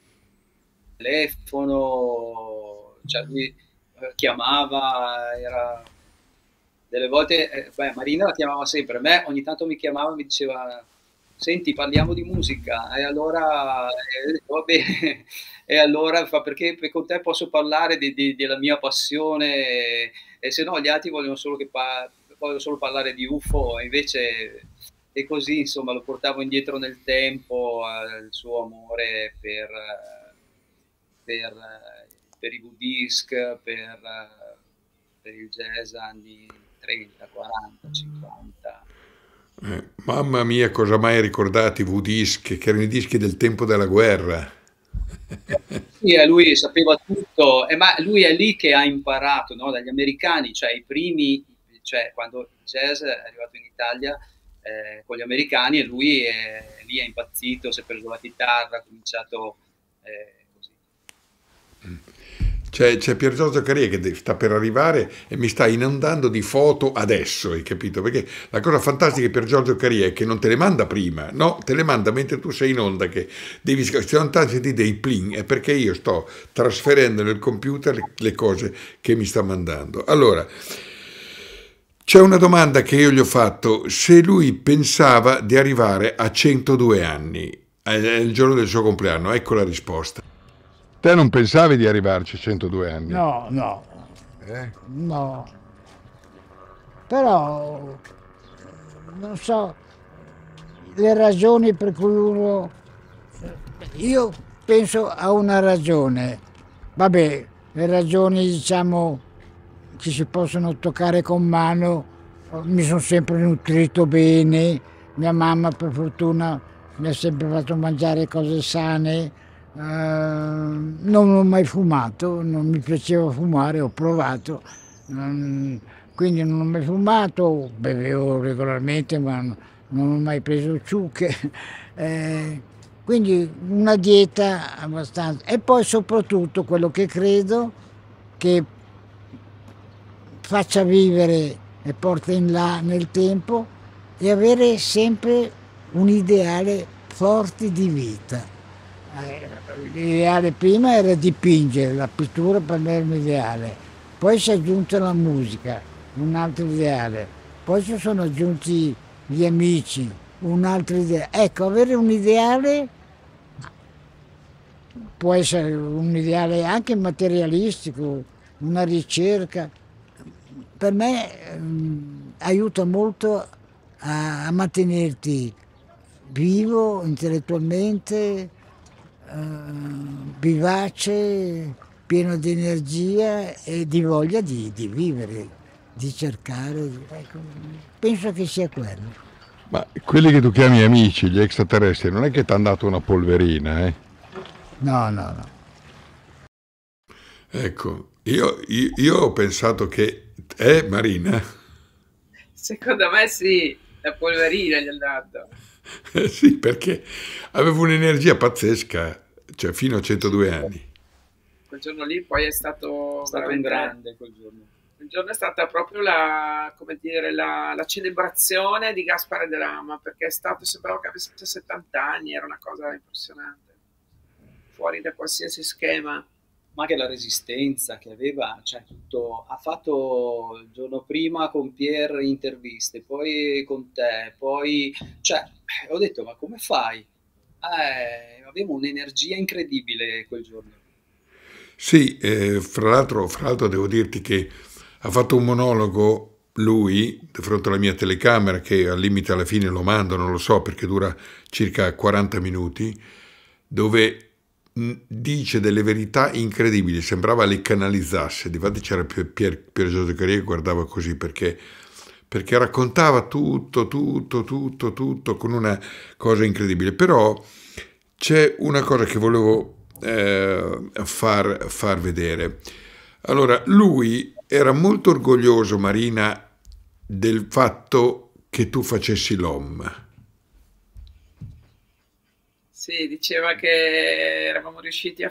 telefono, cioè lui chiamava, era delle volte, Marina la chiamava sempre, me ogni tanto mi chiamava e mi diceva: senti, parliamo di musica, e allora va bene, e allora fa perché con te posso parlare della mia passione, e se no gli altri vogliono solo parlare di UFO, e invece E così, insomma, lo portavo indietro nel tempo, il suo amore per i Woodisc, per il jazz anni 30, 40, 50. Mamma mia, cosa mai ricordati Woodisc, che erano i dischi del tempo della guerra. Sì, lui sapeva tutto, ma lui è lì che ha imparato, no, dagli americani, cioè i primi, cioè quando il jazz è arrivato in Italia con gli americani, e lui lì è impazzito, si è preso la chitarra, ha cominciato così. C'è Pier Giorgio Caria che sta per arrivare e mi sta inondando di foto adesso, hai capito? Perché la cosa fantastica di Pier Giorgio Caria è che non te le manda prima, no, te le manda mentre tu sei in onda, che devi sentire dei pling, è perché io sto trasferendo nel computer le cose che mi sta mandando. Allora, c'è una domanda che io gli ho fatto: se lui pensava di arrivare a 102 anni, è il giorno del suo compleanno, ecco la risposta. Te non pensavi di arrivarci a 102 anni? No, no. Però non so le ragioni per cui uno... Io penso a una ragione. Vabbè, le ragioni, diciamo, che si possono toccare con mano. Mi sono sempre nutrito bene, mia mamma per fortuna mi ha sempre fatto mangiare cose sane. Non ho mai fumato, non mi piaceva fumare, ho provato, quindi non ho mai fumato, bevevo regolarmente ma non ho mai preso ciuche, quindi una dieta abbastanza. E poi soprattutto quello che credo che faccia vivere e porta in là nel tempo è avere sempre un ideale forte di vita. L'ideale prima era dipingere, la pittura per me era un ideale, poi si è aggiunta la musica, un altro ideale, poi si sono aggiunti gli amici, un altro ideale. Ecco, avere un ideale può essere un ideale anche materialistico, una ricerca, per me aiuta molto a mantenerti vivo intellettualmente, vivace, pieno di energia e di voglia di vivere, di cercare. Ecco, penso che sia quello. Ma quelli che tu chiami amici, gli extraterrestri, non è che ti hanno dato una polverina, eh? No. Ecco, io ho pensato che... Marina? Secondo me sì, la polverina gli ha dato. Sì, perché avevo un'energia pazzesca, cioè fino a 102 anni. Quel giorno lì poi è stato un grande quel giorno. Quel giorno è stata proprio la celebrazione di Gaspare De Lama, perché sembrava che avesse 70 anni, era una cosa impressionante, fuori da qualsiasi schema. Ma anche la resistenza che aveva, cioè tutto, ha fatto il giorno prima con Pier interviste, poi con te, poi, cioè, ho detto, ma come fai? Avevo un'energia incredibile quel giorno. Sì, fra l'altro devo dirti che ha fatto un monologo lui, di fronte alla mia telecamera, che al limite alla fine lo mando, non lo so, perché dura circa 40 minuti, dove dice delle verità incredibili, sembrava le canalizzasse. Difatti c'era Pier Giorgio Caria che guardava così, perché raccontava tutto con una cosa incredibile. Però c'è una cosa che volevo far vedere. Allora, lui era molto orgoglioso, Marina, del fatto che tu facessi l'OM. Sì, diceva che eravamo riusciti a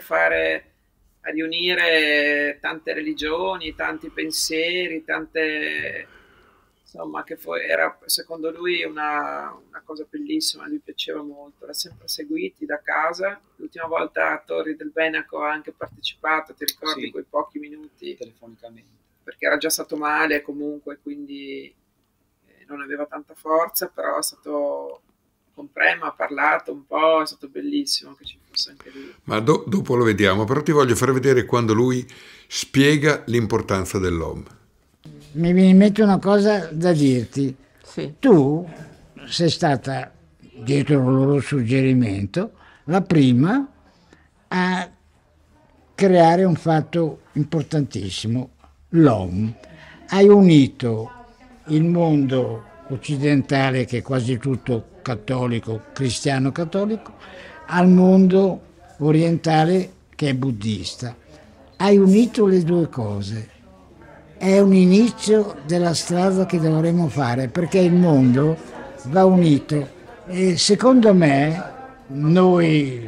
riunire tante religioni, tanti pensieri, insomma, che era secondo lui una cosa bellissima, gli piaceva molto, l'ha sempre seguiti da casa. L'ultima volta a Torri del Benaco ha anche partecipato, ti ricordi, sì, quei pochi minuti? Telefonicamente. Perché era già stato male comunque, quindi non aveva tanta forza, però è stato... con Prema ha parlato un po', è stato bellissimo che ci fosse anche lui. Ma dopo lo vediamo, però ti voglio far vedere quando lui spiega l'importanza dell'OM. Mi viene in mente una cosa da dirti. Sì. Tu sei stata, dietro il loro suggerimento, la prima a creare un fatto importantissimo, l'ONU. Hai unito il mondo occidentale, che è quasi tutto cattolico, cristiano cattolico, al mondo orientale, che è buddista. Hai unito le due cose. È un inizio della strada che dovremo fare, perché il mondo va unito. E secondo me, noi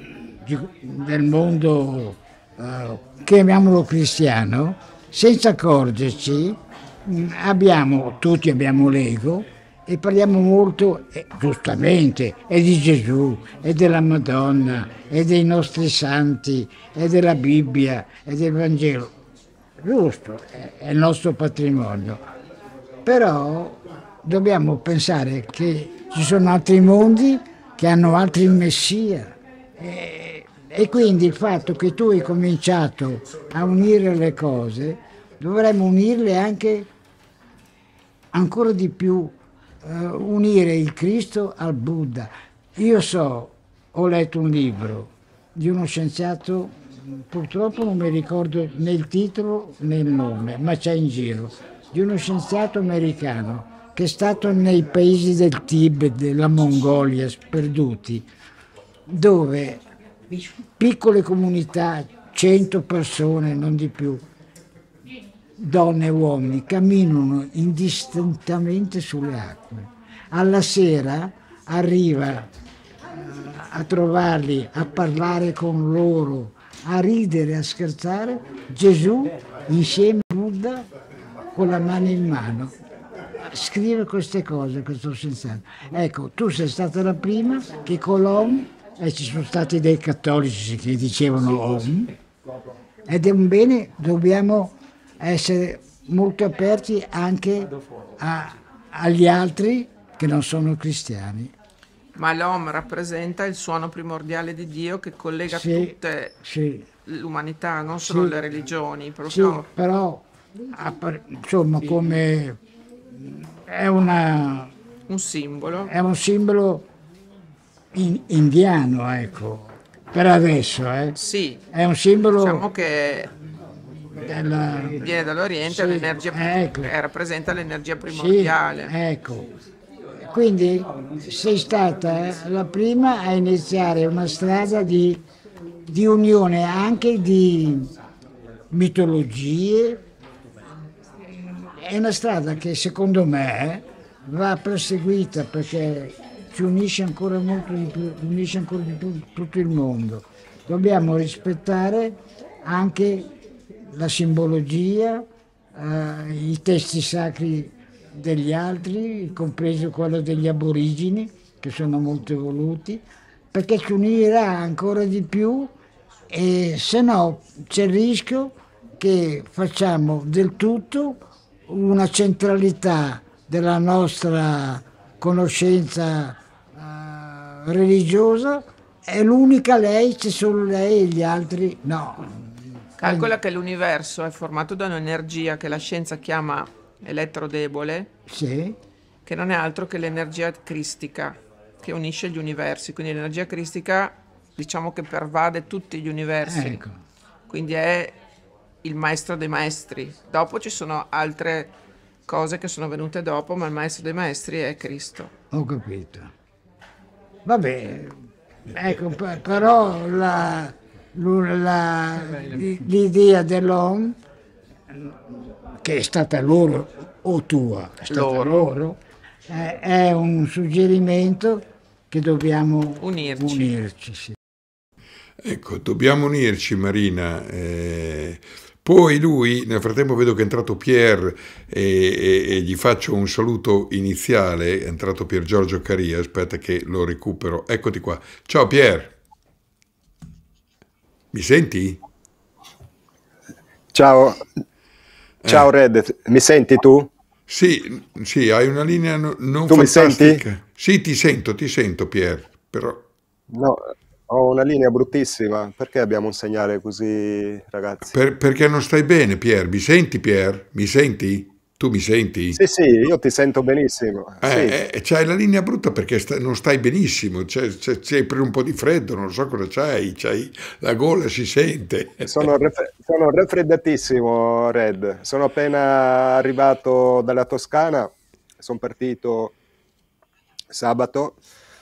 del mondo, chiamiamolo cristiano, senza accorgerci, tutti abbiamo l'ego e parliamo molto, giustamente, e di Gesù, e della Madonna, e dei nostri santi, e della Bibbia, e del Vangelo. Giusto, è il nostro patrimonio. Però dobbiamo pensare che ci sono altri mondi che hanno altri messia. E quindi il fatto che tu hai cominciato a unire le cose, dovremmo unirle anche ancora di più, unire il Cristo al Buddha. Io ho letto un libro di uno scienziato, purtroppo non mi ricordo né il titolo né il nome, ma c'è in giro, di uno scienziato americano che è stato nei paesi del Tibet, della Mongolia, sperduti, dove piccole comunità, 100 persone, non di più, donne e uomini, camminano indistintamente sulle acque. Alla sera arriva a trovarli, a parlare con loro, a ridere, a scherzare, Gesù insieme a Buddha con la mano in mano. Scrive queste cose, questo scienziato. Ecco, tu sei stata la prima che con l'OM, e ci sono stati dei cattolici che dicevano OM, ed è un bene, dobbiamo essere molto aperti anche agli altri che non sono cristiani. Ma l'Om rappresenta il suono primordiale di Dio che collega tutte l'umanità, non solo le religioni. Proprio. Sì, però insomma, come è un simbolo. È un simbolo indiano, ecco, per adesso. Sì, è un simbolo, diciamo che viene dall'Oriente, l'energia, rappresenta l'energia primordiale. Sì, ecco. Quindi sei stata la prima a iniziare una strada di unione anche di mitologie. È una strada che secondo me va perseguita, perché ci unisce ancora molto di più, unisce ancora di più tutto il mondo. Dobbiamo rispettare anche la simbologia, i testi sacri degli altri, compreso quello degli aborigini, che sono molto evoluti, perché ci unirà ancora di più, e se no c'è il rischio che facciamo del tutto una centralità della nostra conoscenza religiosa, è l'unica lei, c'è solo lei e gli altri no. Calcola che l'universo è formato da un'energia che la scienza chiama elettrodebole, che non è altro che l'energia cristica che unisce gli universi. Quindi l'energia cristica, diciamo che pervade tutti gli universi. Ecco. Quindi è il maestro dei maestri. Dopo ci sono altre cose che sono venute dopo, ma il maestro dei maestri è Cristo. Ho capito. Vabbè, ecco, però l'idea dell'OM, che è stata loro o tua, è stata loro, è un suggerimento che dobbiamo unirci. Sì. Ecco, dobbiamo unirci, Marina. Poi lui, nel frattempo vedo che è entrato Pier e gli faccio un saluto iniziale, è entrato Pier Giorgio Caria, aspetta che lo recupero, eccoti qua. Ciao Pier, mi senti? Ciao Red, mi senti tu? Sì, hai una linea non tu fantastica. Mi senti? Sì, ti sento Pier, però... No, ho una linea bruttissima, perché abbiamo un segnale così, ragazzi? Perché non stai bene, Pier? Mi senti, Pier? Mi senti? Tu mi senti? Sì, sì, io ti sento benissimo. Sì, C'hai la linea brutta perché non stai benissimo, ci hai preso un po' di freddo, non so cosa c'hai, la gola si sente. sono raffreddatissimo, Red. Sono appena arrivato dalla Toscana, sono partito sabato.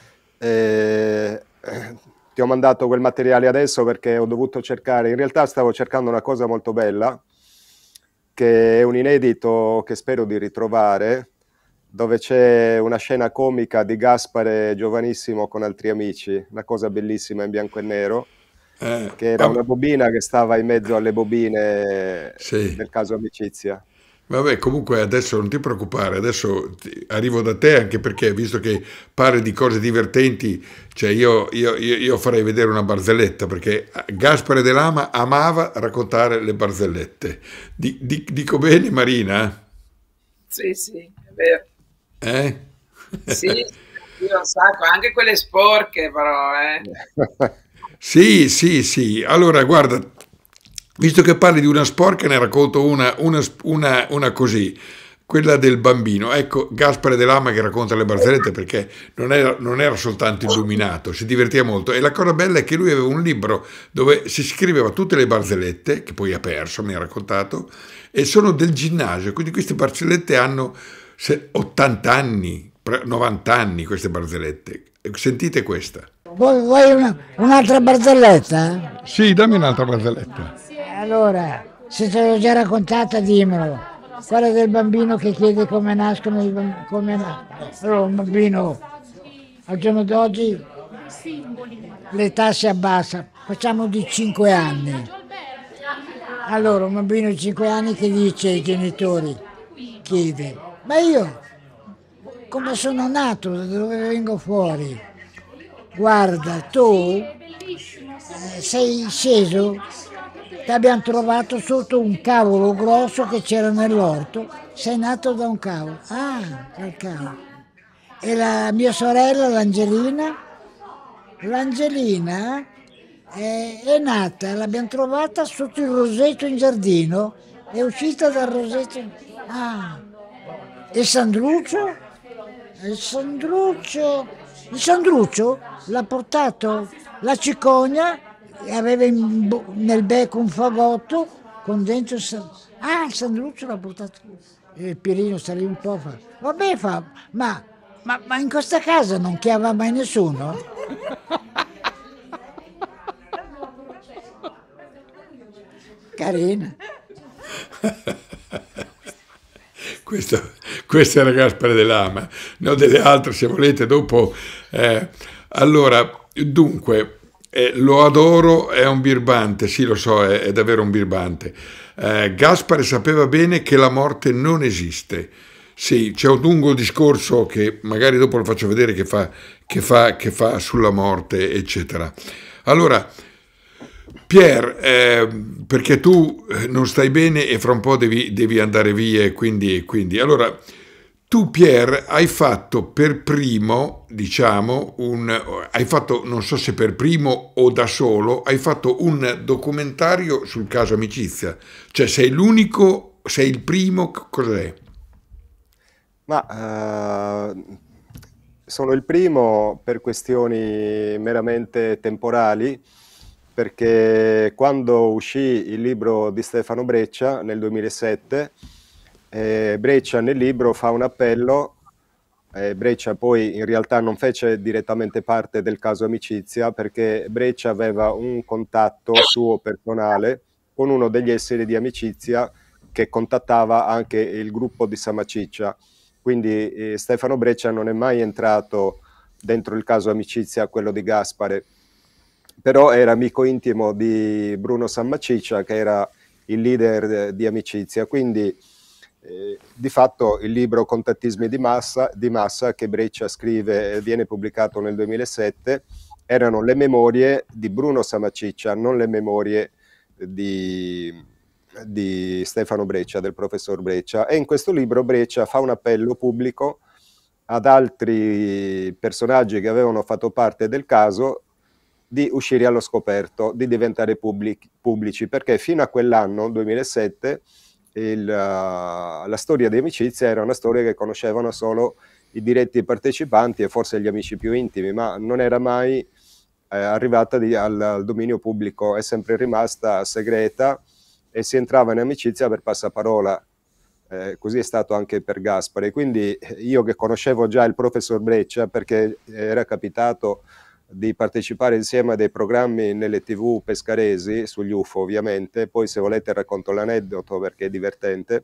Ti ho mandato quel materiale adesso perché ho dovuto cercare, in realtà stavo cercando una cosa molto bella, che è un inedito che spero di ritrovare, dove c'è una scena comica di Gaspare giovanissimo con altri amici, una cosa bellissima in bianco e nero, che era Vabbè, una bobina che stava in mezzo alle bobine sì. del caso Amicizia. Vabbè, comunque adesso non ti preoccupare, adesso arrivo da te anche perché visto che parli di cose divertenti, cioè io farei vedere una barzelletta perché Gaspare De Lama amava raccontare le barzellette. Dico bene, Marina? Sì, sì, è vero. Eh? Sì, io un sacco, anche quelle sporche però, eh. Sì, sì, sì. Allora, guarda, visto che parli di una sporca, ne racconto una così, quella del bambino. Ecco, Gaspare De Lama che racconta le barzellette perché non era soltanto illuminato, si divertiva molto. E la cosa bella è che lui aveva un libro dove si scriveva tutte le barzellette, che poi ha perso, mi ha raccontato, e sono del ginnasio. Quindi queste barzellette hanno 80 anni, 90 anni, queste barzellette. Sentite questa. Vuoi un'altra barzelletta? Sì, dammi un'altra barzelletta. Allora, se te l'ho già raccontata, dimmelo. Quella del bambino che chiede come nascono Allora, un bambino al giorno d'oggi l'età si abbassa, facciamo di 5 anni. Allora, un bambino di 5 anni che dice ai genitori, chiede, ma io come sono nato, da dove vengo fuori? Guarda, tu sei sceso, ti abbiamo trovato sotto un cavolo grosso che c'era nell'orto, sei nato da un cavolo. Ah, dal cavolo. E la mia sorella, l'Angelina è nata, l'abbiamo trovata sotto il roseto in giardino, è uscita dal roseto. Ah, e Sandruccio? Il Sandruccio l'ha portato la cicogna e aveva nel becco un fagotto con dentro il Sandruccio l'ha portato. E il Pierino sta lì un po' fa. Vabbè, ma in questa casa non chiama mai nessuno? Carina. Questo era Gaspare De Lama, no, delle altre se volete dopo. Allora, dunque, lo adoro, è un birbante, sì lo so, è davvero un birbante. Gaspare sapeva bene che la morte non esiste. Sì, c'è un lungo discorso che magari dopo lo faccio vedere che fa sulla morte, eccetera. Allora, Pier, perché tu non stai bene e fra un po' devi andare via e quindi. Allora, tu Pier hai fatto per primo, diciamo, hai fatto, non so se per primo o da solo, hai fatto un documentario sul caso Amicizia. Cioè sei l'unico, sei il primo, cos'è? Ma sono il primo per questioni meramente temporali, perché quando uscì il libro di Stefano Breccia nel 2007, Breccia nel libro fa un appello. Breccia poi in realtà non fece direttamente parte del caso Amicizia, perché Breccia aveva un contatto suo personale con uno degli esseri di Amicizia che contattava anche il gruppo di Samaciccia. Quindi Stefano Breccia non è mai entrato dentro il caso Amicizia, quello di Gaspare, però era amico intimo di Bruno Sammacicia, che era il leader di Amicizia. Quindi di fatto il libro Contattismi di massa che Breccia scrive e viene pubblicato nel 2007 erano le memorie di Bruno Sammacicia, non le memorie di Stefano Breccia, del professor Breccia. E in questo libro Breccia fa un appello pubblico ad altri personaggi che avevano fatto parte del caso di uscire allo scoperto, di diventare pubblici, perché fino a quell'anno, 2007, la storia di amicizia era una storia che conoscevano solo i diretti partecipanti e forse gli amici più intimi, ma non era mai arrivata al dominio pubblico, è sempre rimasta segreta e si entrava in amicizia per passaparola. Così è stato anche per Gaspare. Quindi io, che conoscevo già il professor Breccia, perché era capitato di partecipare insieme a dei programmi nelle TV pescaresi, sugli UFO ovviamente, poi se volete racconto l'aneddoto perché è divertente.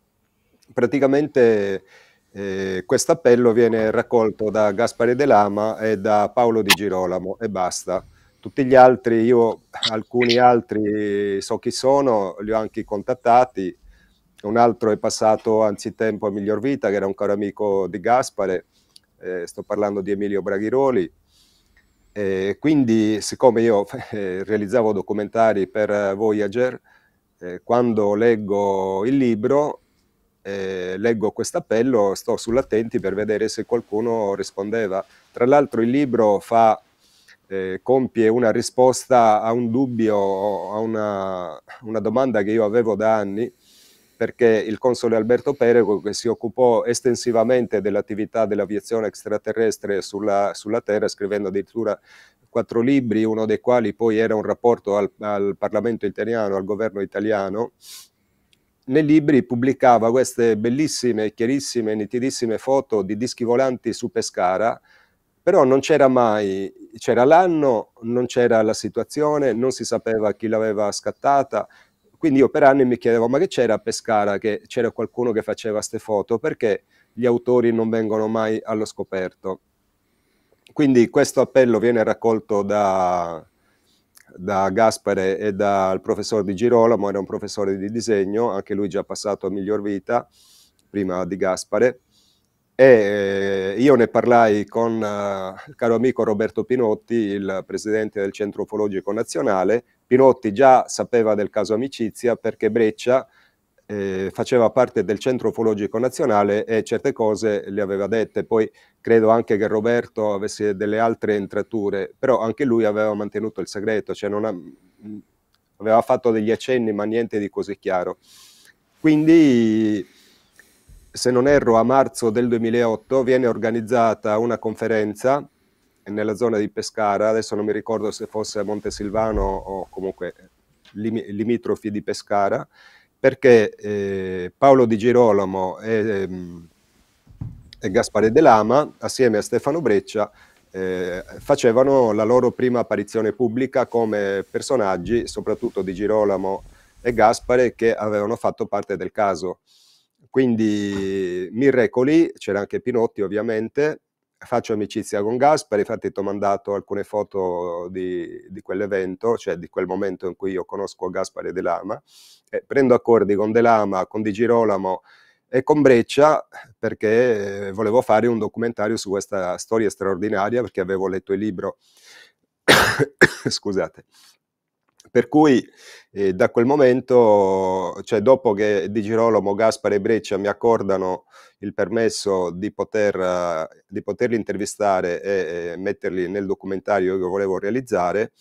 Praticamente questo appello viene raccolto da Gaspare De Lama e da Paolo Di Girolamo e basta. Tutti gli altri, alcuni altri so chi sono, li ho anche contattati. Un altro è passato anzitempo a Miglior Vita, che era un caro amico di Gaspare, sto parlando di Emilio Braghiroli. Quindi, siccome io realizzavo documentari per Voyager, quando leggo il libro, leggo questo appello, sto sull'attenti per vedere se qualcuno rispondeva. Tra l'altro il libro compie una risposta a un dubbio, a una domanda che io avevo da anni, perché il console Alberto Perego, che si occupò estensivamente dell'attività dell'aviazione extraterrestre sulla Terra, scrivendo addirittura 4 libri, uno dei quali poi era un rapporto al Parlamento italiano, al governo italiano. Nei libri pubblicava queste bellissime, chiarissime, nitidissime foto di dischi volanti su Pescara, però non c'era mai, c'era l'anno, non c'era la situazione, non si sapeva chi l'aveva scattata. Quindi io per anni mi chiedevo, ma che c'era a Pescara, che c'era qualcuno che faceva queste foto? Perché gli autori non vengono mai allo scoperto? Quindi questo appello viene raccolto da Gaspare e dal professor Di Girolamo, era un professore di disegno, anche lui già passato a Miglior Vita, prima di Gaspare, e io ne parlai con il caro amico Roberto Pinotti, il presidente del Centro Ufologico Nazionale. Pinotti già sapeva del caso Amicizia perché Breccia faceva parte del Centro Ufologico Nazionale e certe cose le aveva dette. Poi credo anche che Roberto avesse delle altre entrature, però anche lui aveva mantenuto il segreto, cioè aveva fatto degli accenni ma niente di così chiaro. Quindi, se non erro, a marzo del 2008 viene organizzata una conferenza nella zona di Pescara, adesso non mi ricordo se fosse a Montesilvano o comunque limitrofi di Pescara, perché Paolo Di Girolamo e Gaspare De Lama, assieme a Stefano Breccia, facevano la loro prima apparizione pubblica come personaggi, soprattutto Di Girolamo e Gaspare, che avevano fatto parte del caso. Quindi mi reco lì, c'era anche Pinotti ovviamente, faccio amicizia con Gaspare, infatti ti ho mandato alcune foto di quell'evento, cioè di quel momento in cui io conosco Gaspare De Lama, prendo accordi con De Lama, con Di Girolamo e con Breccia, perché volevo fare un documentario su questa storia straordinaria, perché avevo letto il libro. Scusate. Per cui da quel momento, cioè dopo che Di Girolamo, Gaspare e Breccia mi accordano il permesso di poterli intervistare e metterli nel documentario che volevo realizzare,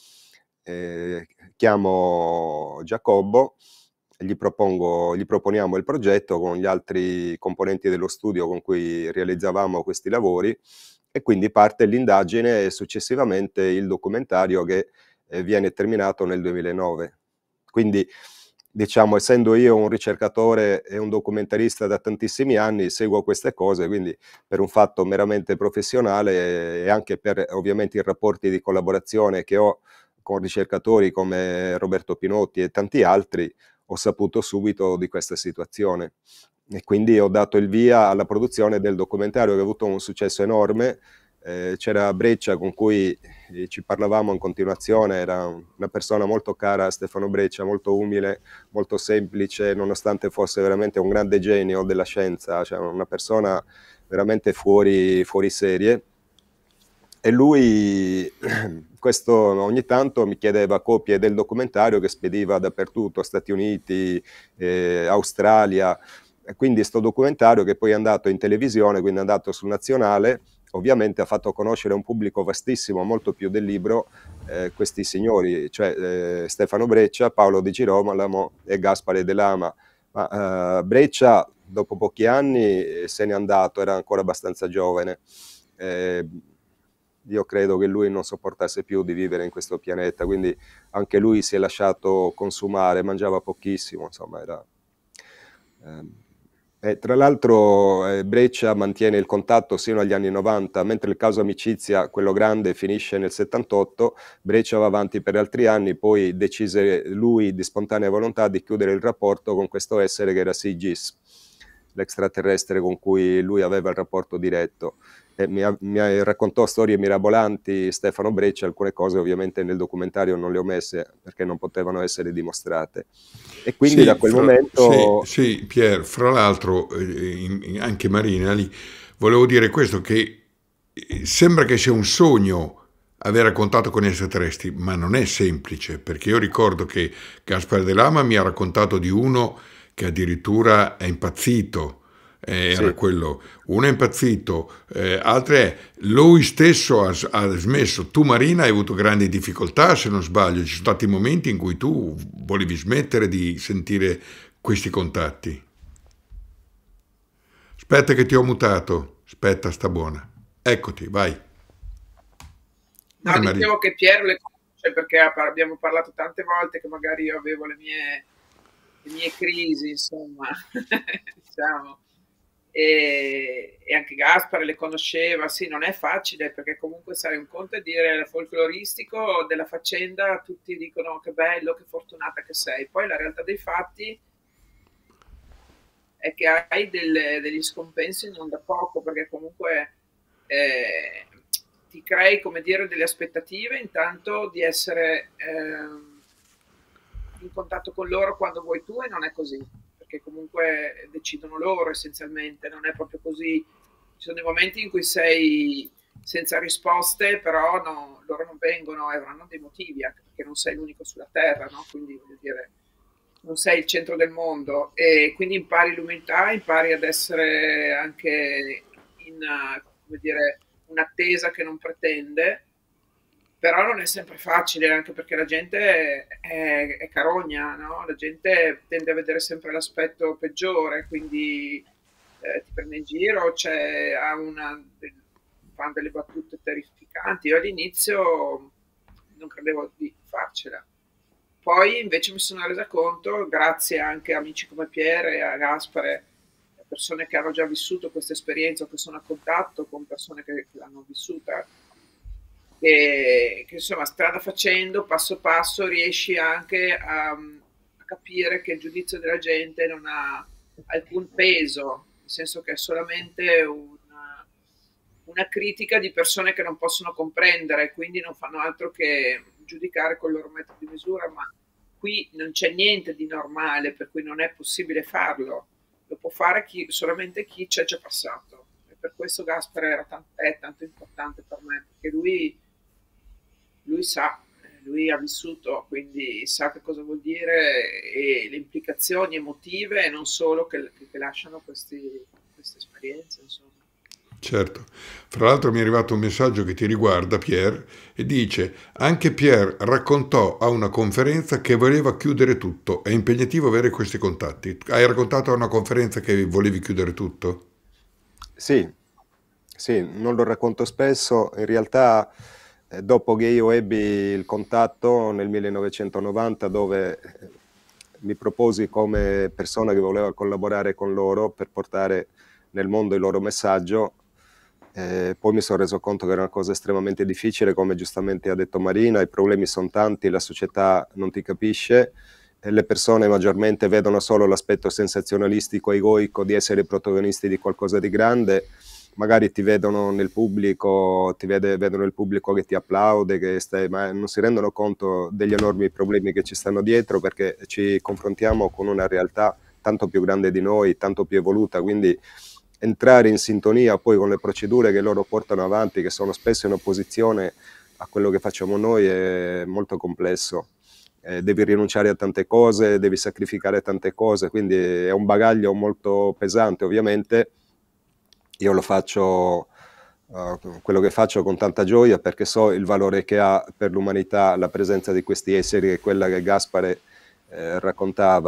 chiamo Giacobbo, gli proponiamo il progetto con gli altri componenti dello studio con cui realizzavamo questi lavori, e quindi parte l'indagine e successivamente il documentario che viene terminato nel 2009. Quindi, diciamo, essendo io un ricercatore e un documentarista da tantissimi anni, seguo queste cose, quindi per un fatto meramente professionale e anche per ovviamente i rapporti di collaborazione che ho con ricercatori come Roberto Pinotti e tanti altri, ho saputo subito di questa situazione. E quindi ho dato il via alla produzione del documentario, che ha avuto un successo enorme. C'era Breccia con cui ci parlavamo in continuazione, era una persona molto cara a Stefano Breccia, molto umile, molto semplice, nonostante fosse veramente un grande genio della scienza, cioè una persona veramente fuori serie. E lui ogni tanto mi chiedeva copie del documentario che spediva dappertutto, Stati Uniti, Australia, e quindi sto documentario, che poi è andato in televisione, quindi è andato sul Nazionale, ovviamente ha fatto conoscere a un pubblico vastissimo, molto più del libro, questi signori, cioè Stefano Breccia, Paolo Di Girolamo e Gaspare De Lama. Ma Breccia, dopo pochi anni, se n'è andato, era ancora abbastanza giovane. Io credo che lui non sopportasse più di vivere in questo pianeta, quindi anche lui si è lasciato consumare, mangiava pochissimo, insomma era... tra l'altro Breccia mantiene il contatto sino agli anni 90, mentre il caso Amicizia, quello grande, finisce nel 78, Breccia va avanti per altri anni, poi decise lui di spontanea volontà di chiudere il rapporto con questo essere che era Sigis, l'extraterrestre con cui lui aveva il rapporto diretto. Mi raccontò storie mirabolanti Stefano Breccia, alcune cose ovviamente nel documentario non le ho messe perché non potevano essere dimostrate. E quindi da quel momento... Sì, Pier, fra l'altro anche Marina lì, volevo dire questo, che sembra che sia un sogno avere contatto con gli extraterrestri, ma non è semplice, perché io ricordo che Gaspare De Lama mi ha raccontato di uno che addirittura è impazzito. Era quello, uno è impazzito, altre lui stesso ha smesso. Tu Marina hai avuto grandi difficoltà, se non sbaglio, ci sono stati momenti in cui tu volevi smettere di sentire questi contatti. Aspetta che ti ho mutato, aspetta, sta buona, eccoti, vai. No, dicevo che Pier le conosce perché abbiamo parlato tante volte che magari io avevo le mie crisi, insomma, diciamo. E anche Gaspare le conosceva. Sì, non è facile, perché comunque sai, un conto è dire folcloristico della faccenda, tutti dicono che bello, che fortunata che sei, poi la realtà dei fatti è che hai degli scompensi non da poco, perché comunque ti crei, come dire, delle aspettative, intanto di essere in contatto con loro quando vuoi tu, e non è così, perché comunque decidono loro essenzialmente, non è proprio così. Ci sono dei momenti in cui sei senza risposte, però no, loro non vengono e avranno dei motivi, anche perché non sei l'unico sulla Terra, no? Quindi voglio dire, non sei il centro del mondo, e quindi impari l'umiltà, impari ad essere anche in, come dire, un'attesa che non pretende. Però non è sempre facile, anche perché la gente è carogna, no? La gente tende a vedere sempre l'aspetto peggiore, quindi ti prende in giro, fanno delle battute terrificanti. Io all'inizio non credevo di farcela. Poi invece mi sono resa conto, grazie anche a amici come Pier e a Gaspare, persone che hanno già vissuto questa esperienza o che sono a contatto con persone che l'hanno vissuta, che insomma, strada facendo, passo passo, riesci anche a capire che il giudizio della gente non ha alcun peso, nel senso che è solamente una critica di persone che non possono comprendere, quindi non fanno altro che giudicare con il loro metodo di misura, ma qui non c'è niente di normale, per cui non è possibile farlo, lo può fare solamente chi c'è già passato, e per questo Gaspare è tanto importante per me, perché lui sa, lui ha vissuto, quindi sa che cosa vuol dire, e le implicazioni emotive, e non solo, che lasciano queste esperienze, insomma. Certo. Fra l'altro mi è arrivato un messaggio che ti riguarda, Pier, e dice: anche Pier raccontò a una conferenza che voleva chiudere tutto, è impegnativo avere questi contatti. Hai raccontato a una conferenza che volevi chiudere tutto? Sì, non lo racconto spesso, in realtà dopo che io ebbi il contatto nel 1990, dove mi proposi come persona che voleva collaborare con loro per portare nel mondo il loro messaggio, poi mi sono reso conto che era una cosa estremamente difficile, come giustamente ha detto Marina, i problemi sono tanti, la società non ti capisce, le persone maggiormente vedono solo l'aspetto sensazionalistico, egoico di essere protagonisti di qualcosa di grande, magari ti vedono nel pubblico, vedono il pubblico che ti applaude, ma non si rendono conto degli enormi problemi che ci stanno dietro, perché ci confrontiamo con una realtà tanto più grande di noi, tanto più evoluta, quindi entrare in sintonia poi con le procedure che loro portano avanti, che sono spesso in opposizione a quello che facciamo noi, è molto complesso. Devi rinunciare a tante cose, devi sacrificare tante cose, quindi è un bagaglio molto pesante. Ovviamente io lo faccio, quello che faccio, con tanta gioia, perché so il valore che ha per l'umanità la presenza di questi esseri, che è quella che Gaspare raccontava.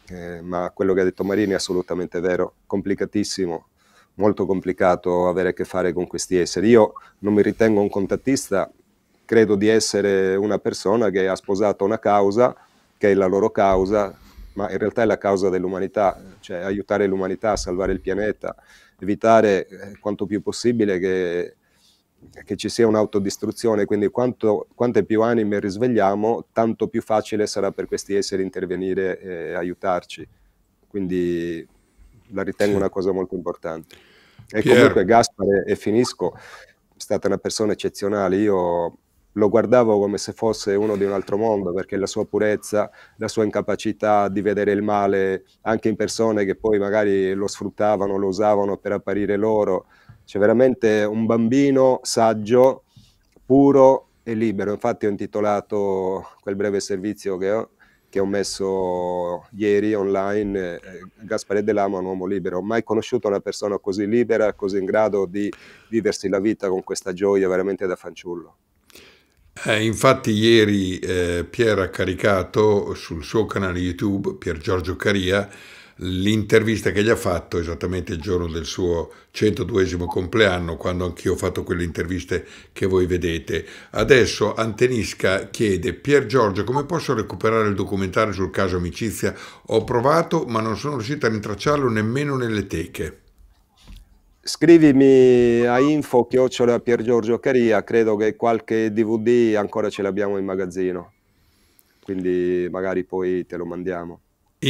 ma quello che ha detto Marini è assolutamente vero, complicatissimo, molto complicato avere a che fare con questi esseri. Io non mi ritengo un contattista, credo di essere una persona che ha sposato una causa, che è la loro causa, ma in realtà è la causa dell'umanità, cioè aiutare l'umanità a salvare il pianeta, evitare quanto più possibile che ci sia un'autodistruzione, quindi quante più anime risvegliamo, tanto più facile sarà per questi esseri intervenire e aiutarci. Quindi la ritengo una cosa molto importante. E comunque Gaspare, e finisco, è stata una persona eccezionale. Io lo guardavo come se fosse uno di un altro mondo, perché la sua purezza, la sua incapacità di vedere il male anche in persone che poi magari lo sfruttavano, lo usavano per apparire loro. C'è veramente un bambino saggio, puro e libero. Infatti ho intitolato quel breve servizio che ho messo ieri online, Gaspare De Lama, un uomo libero. Ho mai conosciuto una persona così libera, così in grado di viversi la vita con questa gioia veramente da fanciullo. Infatti ieri Pier ha caricato sul suo canale YouTube, Pier Giorgio Caria, l'intervista che gli ha fatto esattamente il giorno del suo 102esimo compleanno, quando anch'io ho fatto quelle interviste che voi vedete. Adesso Antenisca chiede: Pier Giorgio, come posso recuperare il documentario sul caso Amicizia? Ho provato ma non sono riuscito a rintracciarlo nemmeno nelle teche. Scrivimi a info@Pier Giorgio Caria, credo che qualche DVD ancora ce l'abbiamo in magazzino, quindi magari poi te lo mandiamo.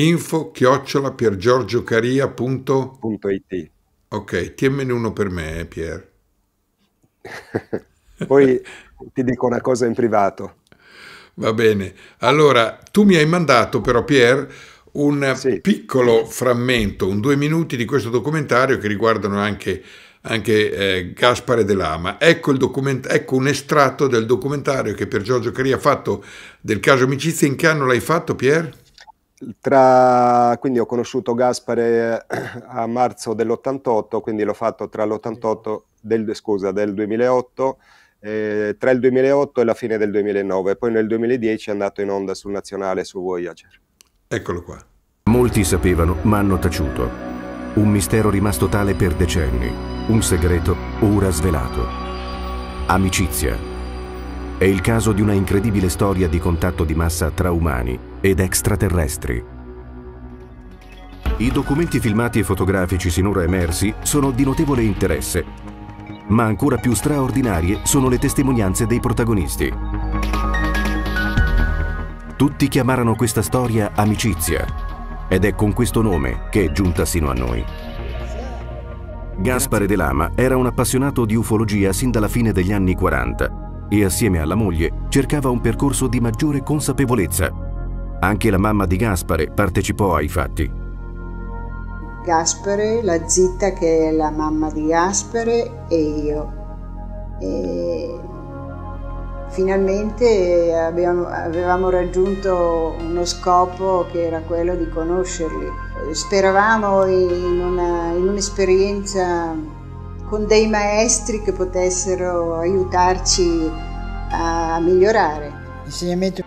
info@piergiorgiocaria.it. Ok, tiemmene uno per me, Pier. Poi ti dico una cosa in privato. Va bene. Allora, tu mi hai mandato però, Pier, un piccolo frammento, un 2 minuti di questo documentario che riguardano anche Gaspare De Lama. Ecco, ecco un estratto del documentario che Pier Giorgio Caria ha fatto del caso Amicizia. In che anno l'hai fatto, Pier? Quindi ho conosciuto Gaspare a marzo dell'88, quindi l'ho fatto tra l'88 del 2008, tra il 2008 e la fine del 2009, poi nel 2010 è andato in onda sul nazionale su Voyager. Eccolo qua. Molti sapevano, ma hanno taciuto. Un mistero rimasto tale per decenni, un segreto ora svelato. Amicizia. È il caso di una incredibile storia di contatto di massa tra umani ed extraterrestri. I documenti filmati e fotografici sinora emersi sono di notevole interesse, ma ancora più straordinarie sono le testimonianze dei protagonisti. Tutti chiamarono questa storia Amicizia, ed è con questo nome che è giunta sino a noi. Gaspare De Lama era un appassionato di ufologia sin dalla fine degli anni 40 e assieme alla moglie cercava un percorso di maggiore consapevolezza. Anche la mamma di Gaspare partecipò ai fatti. Gaspare, la zitta che è la mamma di Gaspare e io. Finalmente avevamo raggiunto uno scopo che era quello di conoscerli. Speravamo in un'esperienza con dei maestri che potessero aiutarci a migliorare. Insegnamento.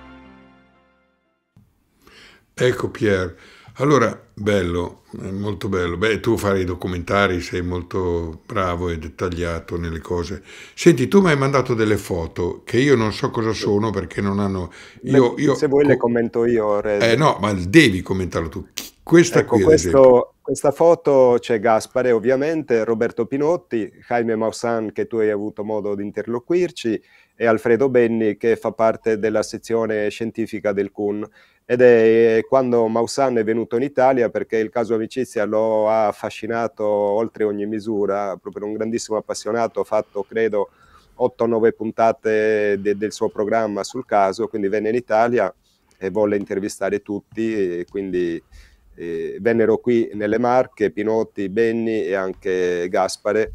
Ecco Pier, allora bello, molto bello. Beh, tu fai i documentari, sei molto bravo e dettagliato nelle cose. Senti, tu mi hai mandato delle foto che io non so cosa sono perché non hanno... Se vuoi le commento io, Rede. No, ma devi commentarlo tu. Questa ecco, qui, ad esempio. Questa foto c'è Gaspare, ovviamente, Roberto Pinotti, Jaime Maussan, che tu hai avuto modo di interloquirci, e Alfredo Benni, che fa parte della sezione scientifica del CUN. Ed è quando Maussan è venuto in Italia, perché il caso Amicizia lo ha affascinato oltre ogni misura, proprio un grandissimo appassionato, ha fatto credo 8-9 puntate del suo programma sul caso, quindi venne in Italia e volle intervistare tutti, e quindi vennero qui nelle Marche Pinotti, Benni e anche Gaspare,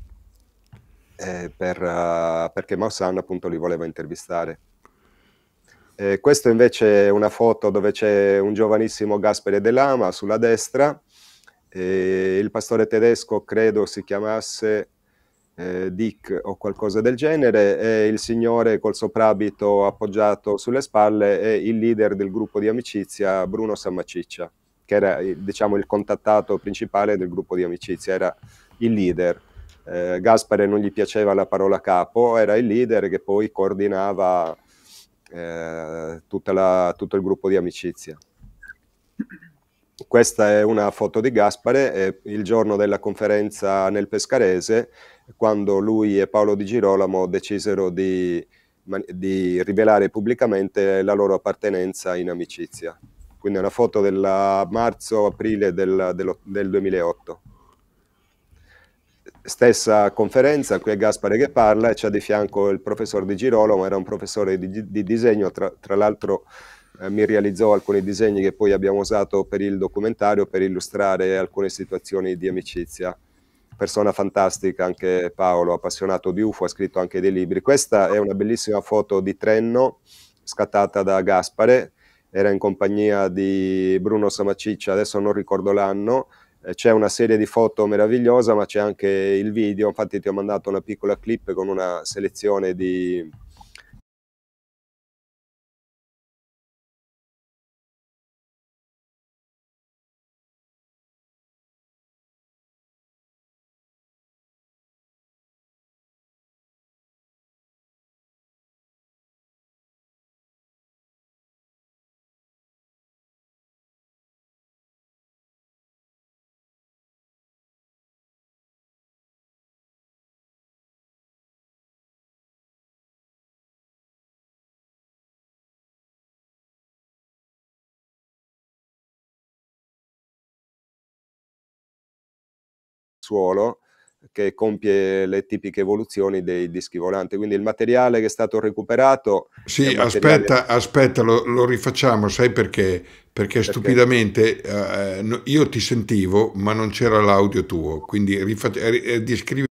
perché Maussan appunto li voleva intervistare. Questo invece è una foto dove c'è un giovanissimo Gaspare De Lama sulla destra, il pastore tedesco credo si chiamasse Dick o qualcosa del genere, e il signore col soprabito appoggiato sulle spalle è il leader del gruppo di amicizia, Bruno Sammaciccia. che era diciamo il contattato principale del gruppo di amicizia, era il leader. Gaspare non gli piaceva la parola capo, era il leader che poi coordinava tutto il gruppo di amicizia. Questa è una foto di Gaspare il giorno della conferenza nel Pescarese, quando lui e Paolo Di Girolamo decisero di rivelare pubblicamente la loro appartenenza in amicizia. Quindi è una foto del marzo-aprile del 2008. Stessa conferenza, qui è Gaspare che parla e c'è di fianco il professor Di Girolamo, era un professore di disegno, tra l'altro mi realizzò alcuni disegni che poi abbiamo usato per il documentario per illustrare alcune situazioni di amicizia. Persona fantastica, anche Paolo, appassionato di UFO, ha scritto anche dei libri. Questa è una bellissima foto di Trenno scattata da Gaspare, era in compagnia di Bruno Samaciccia, adesso non ricordo l'anno. C'è una serie di foto meravigliosa, ma c'è anche il video, infatti ti ho mandato una piccola clip con una selezione di... suolo che compie le tipiche evoluzioni dei dischi volanti, quindi il materiale che è stato recuperato... Sì, materiale... aspetta, lo rifacciamo, sai perché? Perché stupidamente io ti sentivo ma non c'era l'audio tuo, quindi descrivi.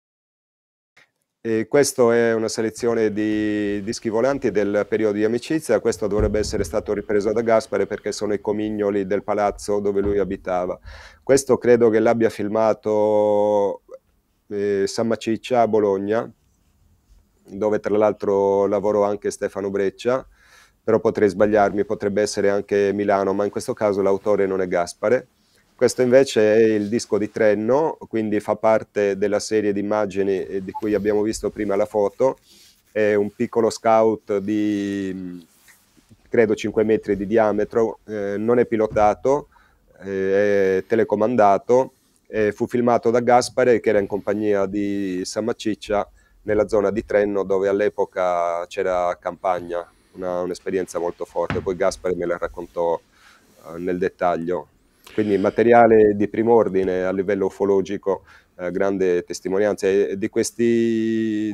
E questo è una selezione di dischi volanti del periodo di amicizia, questo dovrebbe essere stato ripreso da Gaspare perché sono i comignoli del palazzo dove lui abitava. Questo credo che l'abbia filmato Samaciccia a Bologna, dove tra l'altro lavorò anche Stefano Breccia, però potrei sbagliarmi, potrebbe essere anche Milano, ma in questo caso l'autore non è Gaspare. Questo invece è il disco di Trenno, quindi fa parte della serie di immagini di cui abbiamo visto prima la foto. È un piccolo scout di, credo, 5 metri di diametro, non è pilotato, è telecomandato, fu filmato da Gaspare che era in compagnia di Samaciccia nella zona di Trenno dove all'epoca c'era campagna, un'esperienza molto forte. Poi Gaspare me la raccontò nel dettaglio. Quindi materiale di primo ordine a livello ufologico, grande testimonianza. E di questi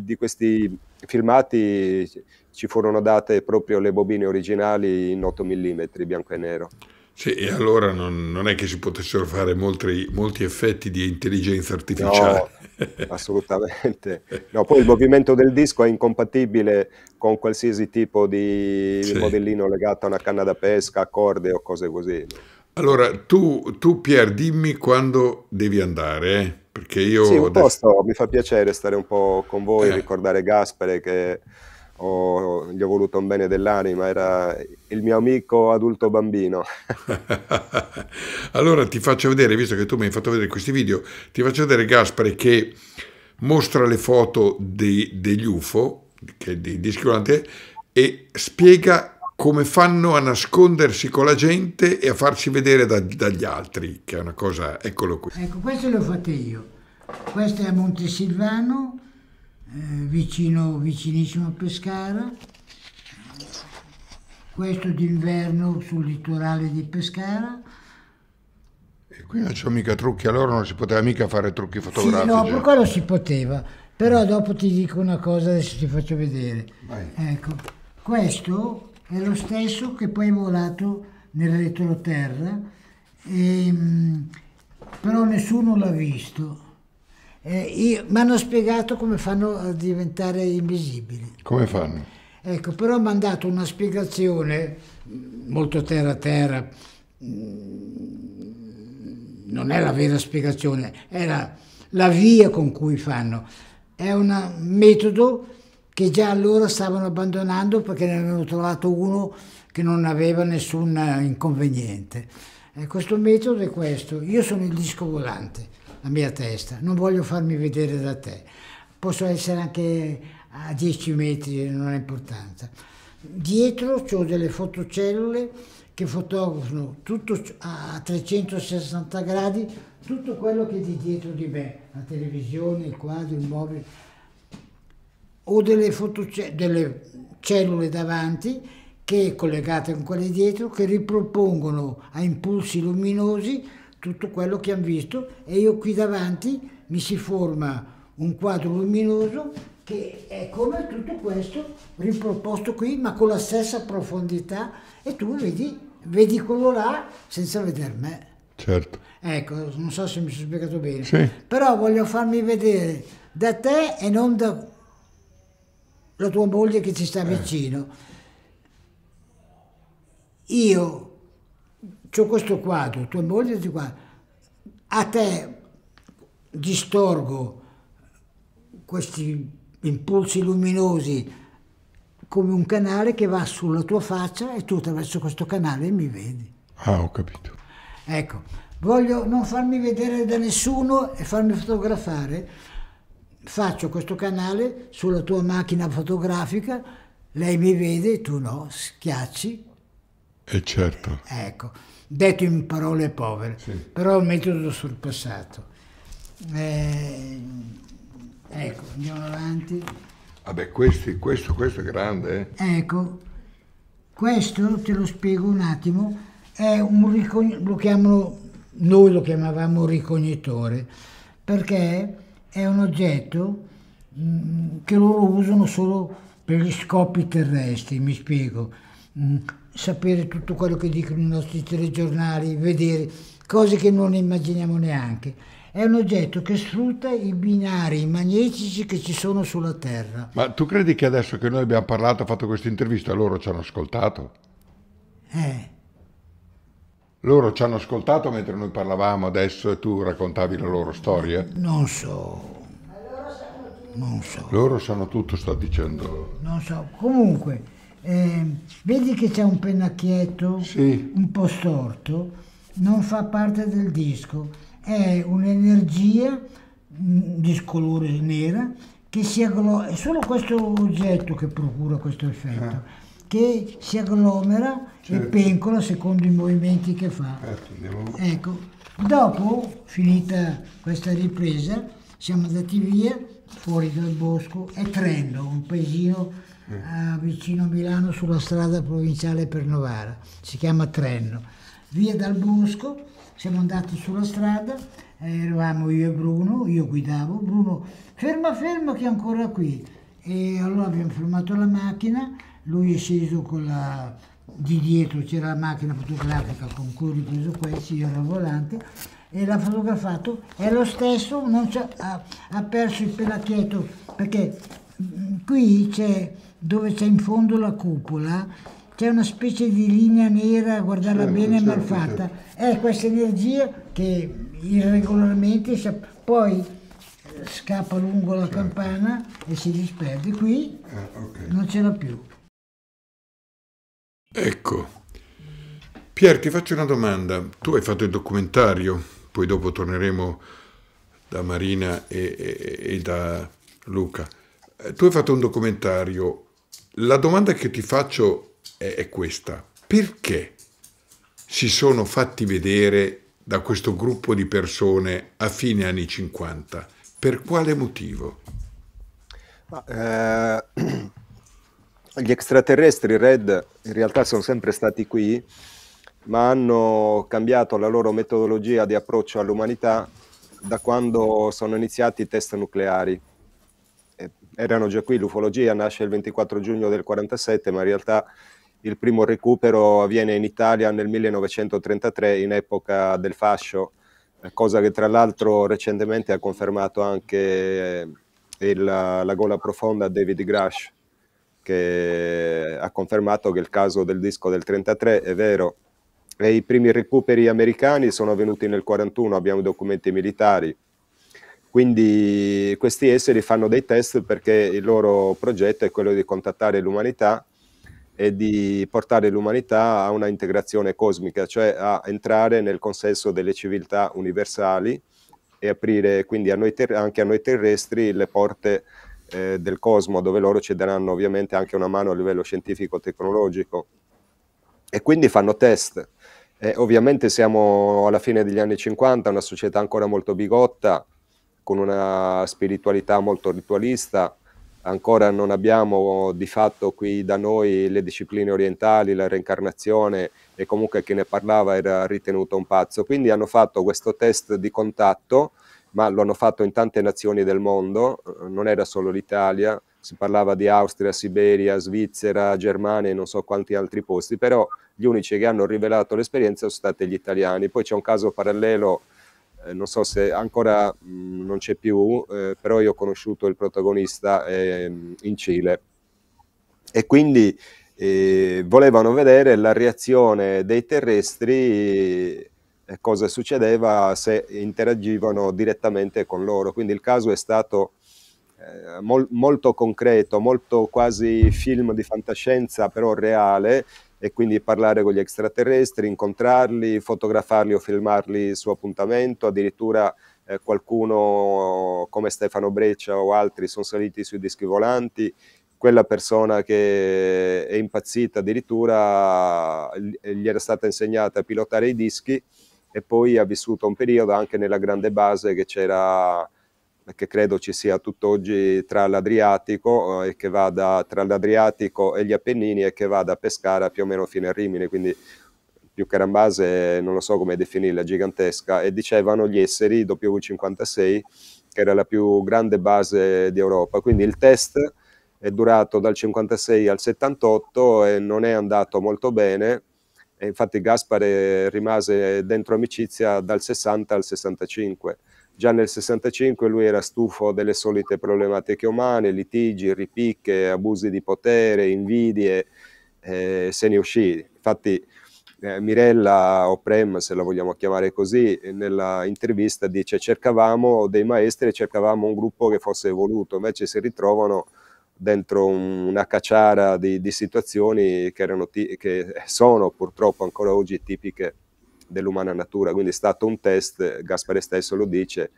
filmati ci furono date proprio le bobine originali in 8 mm, bianco e nero. Sì, e allora non è che si potessero fare molti effetti di intelligenza artificiale. No, assolutamente. No, poi il movimento del disco è incompatibile con qualsiasi tipo di modellino legato a una canna da pesca, a corde o cose così. Allora, tu Pier, dimmi quando devi andare, perché io... Sì, un po' mi fa piacere stare un po' con voi, ricordare Gaspare che gli ho voluto un bene dell'anima, era il mio amico adulto bambino. Allora ti faccio vedere, visto che tu mi hai fatto vedere questi video, ti faccio vedere Gaspare che mostra le foto degli UFO, di dischi volanti, e spiega come fanno a nascondersi con la gente e a farsi vedere dagli altri, che è una cosa, eccolo qui. Ecco, questo l'ho fatto io. Questo è a Montesilvano, vicinissimo a Pescara. Questo d'inverno sul litorale di Pescara. E qui non c'ho mica trucchi, allora non si poteva mica fare trucchi fotografici. Sì, no, per quello si poteva, però dopo ti dico una cosa, adesso ti faccio vedere. Vai. Ecco, questo è lo stesso che poi è volato nel retroterra, però nessuno l'ha visto. Mi hanno spiegato come fanno a diventare invisibili. Come fanno? Ecco, però mi hanno dato una spiegazione molto terra-terra, non è la vera spiegazione, era la via con cui fanno. È un metodo che già allora stavano abbandonando perché ne avevano trovato uno che non aveva nessun inconveniente. Questo metodo è questo: io sono il disco volante, la mia testa, non voglio farmi vedere da te, posso essere anche a 10 metri, non ha importanza. Dietro ho delle fotocellule che fotografano tutto a 360 gradi, tutto quello che è di dietro di me, la televisione, il quadro, il mobile. Ho delle cellule davanti che collegate con quelle dietro, che ripropongono a impulsi luminosi tutto quello che hanno visto, e io qui davanti mi si forma un quadro luminoso che è come tutto questo riproposto qui, ma con la stessa profondità, e tu vedi quello là senza veder me. Certo. Ecco, non so se mi sono spiegato bene, Sì. però voglio farmi vedere da te e non da la tua moglie che ci sta vicino. Io ho questo quadro, tua moglie ti guarda, a te distorgo questi impulsi luminosi come un canale che va sulla tua faccia, e tu attraverso questo canale mi vedi. Ah, ho capito. Ecco, voglio non farmi vedere da nessuno e farmi fotografare. Faccio questo canale sulla tua macchina fotografica, lei mi vede, tu no, schiacci. Certo. Ecco, detto in parole povere, sì. Però è un metodo sorpassato. Ecco, andiamo avanti. Vabbè, questo è grande. Ecco, questo te lo spiego un attimo, è noi lo chiamavamo ricognitore, perché è un oggetto che loro usano solo per gli scopi terrestri, mi spiego. Sapere tutto quello che dicono i nostri telegiornali, vedere cose che non immaginiamo neanche. È un oggetto che sfrutta i binari magnetici che ci sono sulla Terra. Ma tu credi che adesso che noi abbiamo parlato, fatto questa intervista, loro ci hanno ascoltato? Loro ci hanno ascoltato mentre noi parlavamo adesso e tu raccontavi la loro storia? Non so. Loro sanno tutto, sto dicendo. Non so. Comunque, vedi che c'è un pennacchietto, sì, un po' storto, non fa parte del disco. È un'energia di colore nera che si agglomera, è solo questo oggetto che procura questo effetto, che si agglomera, certo, e pencola secondo i movimenti che fa. Ecco, dopo, finita questa ripresa, siamo andati via, fuori dal bosco, è Trenno, un paesino vicino a Milano sulla strada provinciale per Novara, si chiama Trenno. Via dal bosco, siamo andati sulla strada, eravamo io e Bruno, io guidavo, Bruno ferma che è ancora qui, e allora abbiamo fermato la macchina, lui è sceso di dietro, c'era la macchina fotografica con cui ho ripreso questi, io ero al volante, e l'ha fotografato, è lo stesso, ha perso il pennacchietto, perché qui c'è, dove c'è in fondo la cupola, c'è una specie di linea nera, guardarla bene, mal fatta. È questa energia che irregolarmente poi scappa lungo la campana e si disperde. Qui non ce l'ha più. Ecco. Pier, ti faccio una domanda. Tu hai fatto il documentario, poi dopo torneremo da Marina e da Luca. Tu hai fatto un documentario. La domanda che ti faccio è questa: perché si sono fatti vedere da questo gruppo di persone a fine anni 50? Per quale motivo? Gli extraterrestri Red in realtà sono sempre stati qui, ma hanno cambiato la loro metodologia di approccio all'umanità da quando sono iniziati i test nucleari. Erano già qui, l'ufologia nasce il 24 giugno del 47, ma in realtà il primo recupero avviene in Italia nel 1933, in epoca del fascio, cosa che tra l'altro recentemente ha confermato anche la gola profonda David Grush, che ha confermato che il caso del disco del 33 è vero. E i primi recuperi americani sono avvenuti nel 41, abbiamo documenti militari. Quindi questi esseri fanno dei test perché il loro progetto è quello di contattare l'umanità e di portare l'umanità a una integrazione cosmica, cioè a entrare nel consesso delle civiltà universali e aprire quindi anche a noi terrestri le porte del cosmo, dove loro ci daranno ovviamente anche una mano a livello scientifico-tecnologico. E quindi fanno test. Ovviamente siamo alla fine degli anni 50, una società ancora molto bigotta, con una spiritualità molto ritualista. Ancora non abbiamo di fatto qui da noi le discipline orientali, la reincarnazione, e comunque chi ne parlava era ritenuto un pazzo. Quindi hanno fatto questo test di contatto, ma lo hanno fatto in tante nazioni del mondo, non era solo l'Italia, si parlava di Austria, Siberia, Svizzera, Germania e non so quanti altri posti, però gli unici che hanno rivelato l'esperienza sono stati gli italiani. Poi c'è un caso parallelo, non so se ancora non c'è più, però io ho conosciuto il protagonista in Cile, e quindi volevano vedere la reazione dei terrestri, cosa succedeva se interagivano direttamente con loro. Quindi il caso è stato molto concreto, molto quasi film di fantascienza, però reale, e quindi parlare con gli extraterrestri, incontrarli, fotografarli o filmarli su appuntamento. Addirittura qualcuno come Stefano Breccia o altri sono saliti sui dischi volanti. Quella persona che è impazzita addirittura gli era stata insegnata a pilotare i dischi, e poi ha vissuto un periodo anche nella grande base che c'era, che credo ci sia tutt'oggi, tra l'Adriatico e che va tra l'Adriatico e gli Appennini, e che va da Pescara più o meno fino a Rimini, quindi più che una base, non lo so come definirla, gigantesca. E dicevano gli esseri, W56, che era la più grande base d'Europa. Quindi il test è durato dal 56 al 78 e non è andato molto bene, e infatti Gaspare rimase dentro Amicizia dal 60 al 65. Già nel 65 lui era stufo delle solite problematiche umane, litigi, ripicche, abusi di potere, invidie, se ne uscì. Infatti Mirella, o Prem se la vogliamo chiamare così, nella intervista dice: cercavamo dei maestri e cercavamo un gruppo che fosse evoluto, invece si ritrovano dentro una cacciara di situazioni che sono purtroppo ancora oggi tipiche dell'umana natura. Quindi è stato un test, Gaspare stesso lo dice,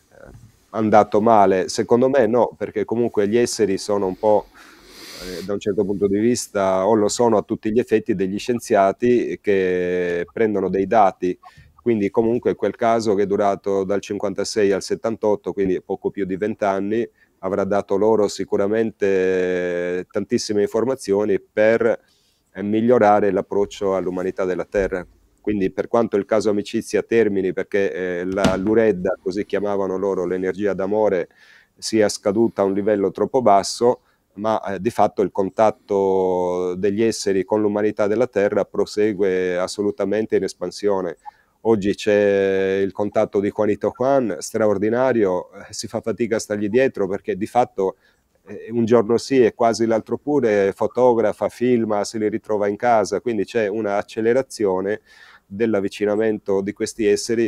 andato male. Secondo me no, perché comunque gli esseri sono un po', da un certo punto di vista, o lo sono a tutti gli effetti, degli scienziati che prendono dei dati. Quindi comunque quel caso, che è durato dal 56 al 78, quindi poco più di 20 anni, avrà dato loro sicuramente tantissime informazioni per migliorare l'approccio all'umanità della Terra. Quindi per quanto il caso Amicizia termini perché l'Uredda, così chiamavano loro l'energia d'amore, sia scaduta a un livello troppo basso, ma di fatto il contatto degli esseri con l'umanità della Terra prosegue assolutamente in espansione. Oggi c'è il contatto di Juanito Juan, straordinario, si fa fatica a stargli dietro perché di fatto un giorno sì e quasi l'altro pure fotografa, filma, se li ritrova in casa, quindi c'è un'accelerazione dell'avvicinamento di questi esseri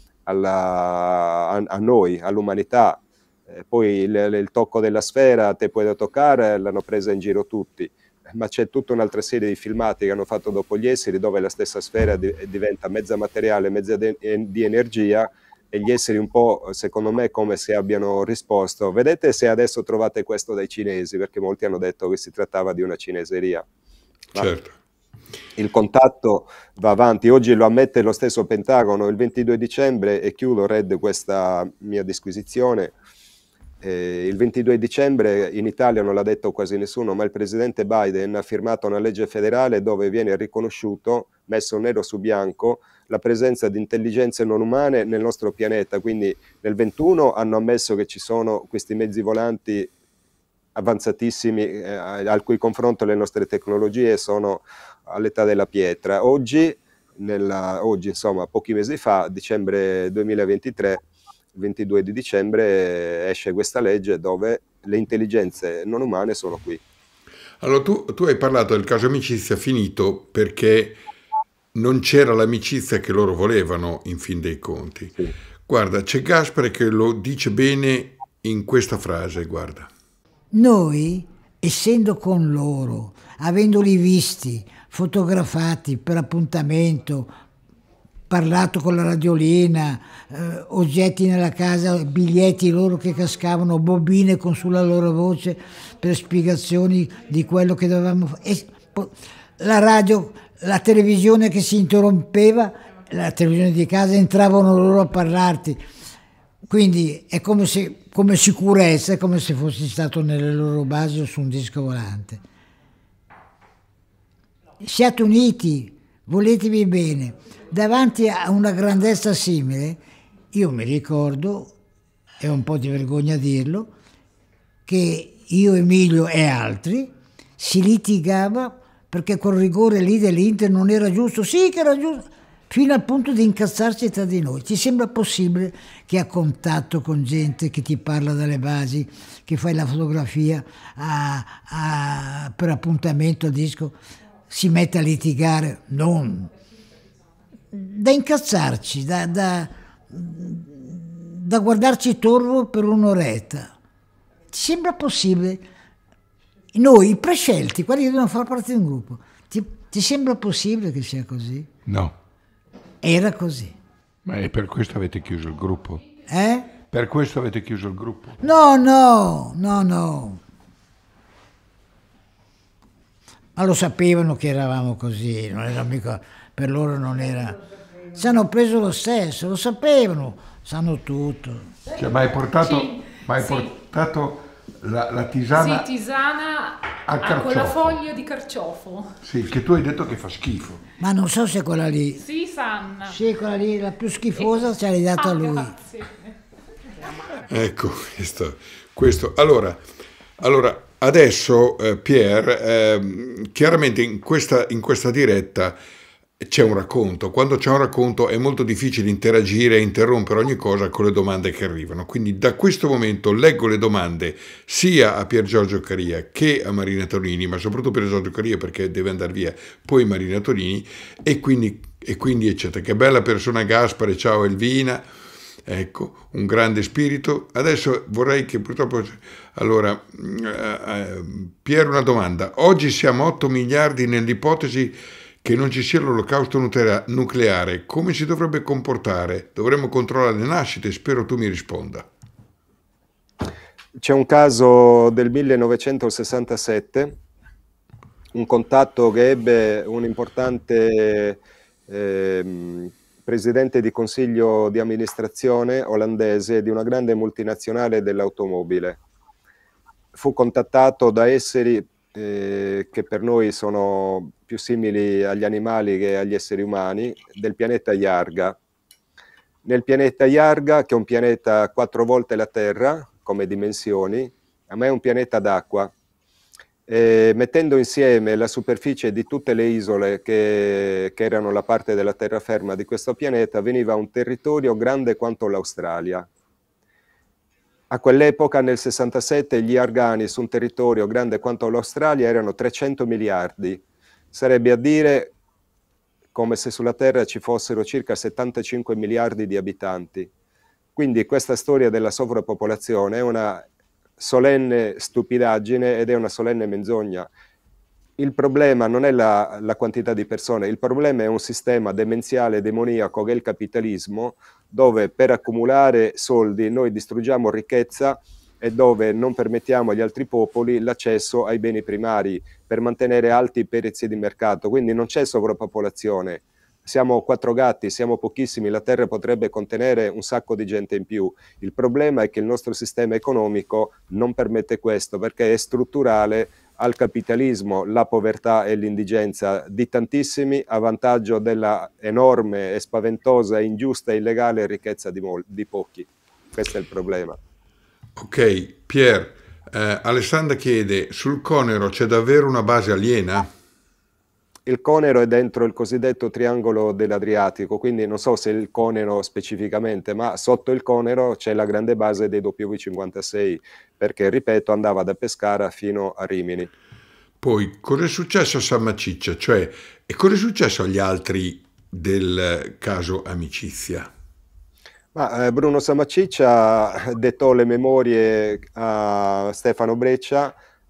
a noi, all'umanità. Poi il tocco della sfera, te puoi toccare, l'hanno presa in giro tutti, ma c'è tutta un'altra serie di filmati che hanno fatto dopo gli esseri, dove la stessa sfera diventa mezza materiale, mezza di energia, e gli esseri un po', secondo me, come se abbiano risposto: vedete se adesso trovate questo dai cinesi, perché molti hanno detto che si trattava di una cineseria. Ma certo. Il contatto va avanti. Oggi lo ammette lo stesso Pentagono. Il 22 dicembre, e chiudo, Red, questa mia disquisizione, il 22 dicembre in Italia non l'ha detto quasi nessuno, ma il presidente Biden ha firmato una legge federale dove viene riconosciuto, messo nero su bianco, la presenza di intelligenze non umane nel nostro pianeta. Quindi nel 21 hanno ammesso che ci sono questi mezzi volanti avanzatissimi al cui confronto le nostre tecnologie sono all'età della pietra. Oggi, insomma, pochi mesi fa, dicembre 2023, 22 di dicembre, esce questa legge dove le intelligenze non umane sono qui. Allora tu hai parlato del caso Amicizia finito perché non c'era l'amicizia che loro volevano, in fin dei conti. Sì. Guarda, c'è Gaspare che lo dice bene in questa frase, guarda. Noi essendo con loro, avendoli visti, fotografati per appuntamento, parlato con la radiolina, oggetti nella casa, biglietti loro che cascavano, bobine con sulla loro voce per spiegazioni di quello che dovevamo fare. La radio, la televisione che si interrompeva, la televisione di casa, entravano loro a parlarti. Quindi è come sicurezza, è come se fossi stato nelle loro basi o su un disco volante. Siate uniti, voletevi bene. Davanti a una grandezza simile, io mi ricordo, è un po' di vergogna a dirlo, che io, Emilio e altri si litigava perché quel rigore lì dell'Inter non era giusto, sì che era giusto, fino al punto di incazzarsi tra di noi. Ti sembra possibile che a contatto con gente che ti parla dalle basi, che fai la fotografia per appuntamento al disco, si mette a litigare? Non. Da incazzarci, da guardarci torvo per un'oretta. Ti sembra possibile? Noi, i prescelti, quelli che devono far parte di un gruppo, ti sembra possibile che sia così? No. Era così. Ma è per questo avete chiuso il gruppo? Per questo avete chiuso il gruppo? No. Ma lo sapevano che eravamo così, non era mica, per loro non era. Ci hanno preso lo stesso, lo sapevano, sanno tutto. Cioè, ma hai portato la tisana? Sì, tisana al con la foglia di carciofo. Sì, che tu hai detto che fa schifo. Ma non so se quella lì. Sì, Sanna. Sì, quella lì, la più schifosa, ce l'hai data a lui. Grazie. Ecco, questo. Allora adesso Pier, chiaramente in questa diretta c'è un racconto. Quando c'è un racconto è molto difficile interagire e interrompere ogni cosa con le domande che arrivano. Quindi da questo momento leggo le domande sia a Pier Giorgio Caria che a Marina Tonini, ma soprattutto Pier Giorgio Caria perché deve andare via, poi Marina Tonini, e quindi eccetera. Che bella persona Gaspare, ciao Elvina. Ecco, un grande spirito. Adesso vorrei che purtroppo... Allora, Pier, una domanda. Oggi siamo 8 miliardi nell'ipotesi che non ci sia l'olocausto nucleare. Come si dovrebbe comportare? Dovremmo controllare le nascite? Spero tu mi risponda. C'è un caso del 1967, un contatto che ebbe un importante... presidente di consiglio di amministrazione olandese di una grande multinazionale dell'automobile. Fu contattato da esseri che per noi sono più simili agli animali che agli esseri umani, del pianeta Yarga. Nel pianeta Yarga, che è un pianeta 4 volte la Terra come dimensioni, ma è un pianeta d'acqua. Mettendo insieme la superficie di tutte le isole che erano la parte della terraferma di questo pianeta, veniva un territorio grande quanto l'Australia. A quell'epoca, nel 67, gli argani su un territorio grande quanto l'Australia erano 300 miliardi. Sarebbe a dire come se sulla Terra ci fossero circa 75 miliardi di abitanti. Quindi questa storia della sovrappopolazione è una solenne stupidaggine ed è una solenne menzogna. Il problema non è la quantità di persone, il problema è un sistema demenziale, demoniaco che è il capitalismo, dove per accumulare soldi noi distruggiamo ricchezza e dove non permettiamo agli altri popoli l'accesso ai beni primari per mantenere alti i prezzi di mercato. Quindi non c'è sovrappopolazione. Siamo 4 gatti, siamo pochissimi, la Terra potrebbe contenere un sacco di gente in più. Il problema è che il nostro sistema economico non permette questo, perché è strutturale al capitalismo, la povertà e l'indigenza di tantissimi a vantaggio della enorme e spaventosa, ingiusta e illegale ricchezza di pochi. Questo è il problema. Ok, Pier, Alessandra chiede, sul Conero c'è davvero una base aliena? Il Conero è dentro il cosiddetto triangolo dell'Adriatico, quindi non so se il Conero specificamente, ma sotto il Conero c'è la grande base dei WV-56, perché, ripeto, andava da Pescara fino a Rimini. Poi, cosa è successo a San Maciccia? Cioè, e cosa è successo agli altri del caso Amicizia? Bruno Samaciccia dettò le memorie a Stefano Breccia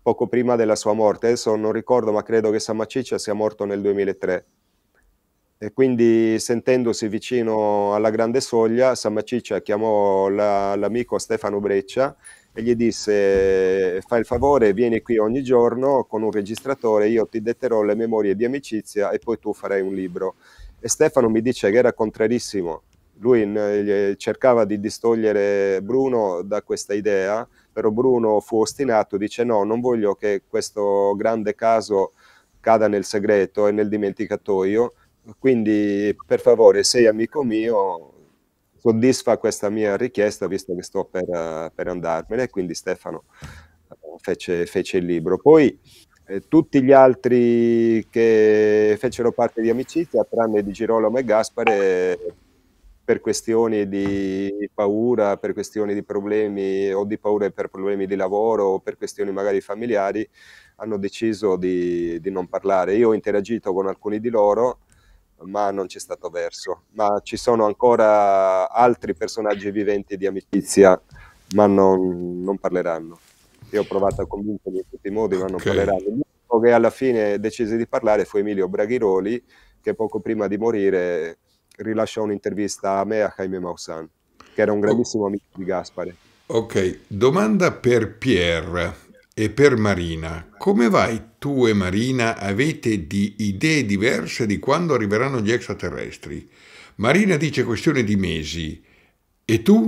poco prima della sua morte. Adesso non ricordo, ma credo che Samma Ciccia sia morto nel 2003. E quindi, sentendosi vicino alla grande soglia, Samma Ciccia chiamò l'amico Stefano Breccia e gli disse: fai il favore, vieni qui ogni giorno con un registratore, io ti detterò le memorie di amicizia e poi tu farai un libro. E Stefano mi dice che era contrarissimo. Lui cercava di distogliere Bruno da questa idea, però Bruno fu ostinato, dice no, non voglio che questo grande caso cada nel segreto e nel dimenticatoio, quindi per favore, sei amico mio, soddisfa questa mia richiesta visto che sto per andarmene. Quindi Stefano fece il libro. Poi tutti gli altri che fecero parte di Amicizia, tranne Di Girolamo e Gaspare, per questioni di paura, per questioni di problemi o di paura per problemi di lavoro o per questioni magari familiari, hanno deciso di non parlare. Io ho interagito con alcuni di loro, ma non c'è stato verso. Ma ci sono ancora altri personaggi viventi di Amicizia, ma non parleranno. Io ho provato a convincerli in tutti i modi, ma non parleranno. L'unico che alla fine decise di parlare fu Emilio Braghiroli, che poco prima di morire rilasciò un'intervista a me e a Jaime Maussan, che era un grandissimo amico di Gaspare. Ok, domanda per Pierre e per Marina. Come vai tu e Marina avete di idee diverse di quando arriveranno gli extraterrestri? Marina dice questione di mesi. E tu?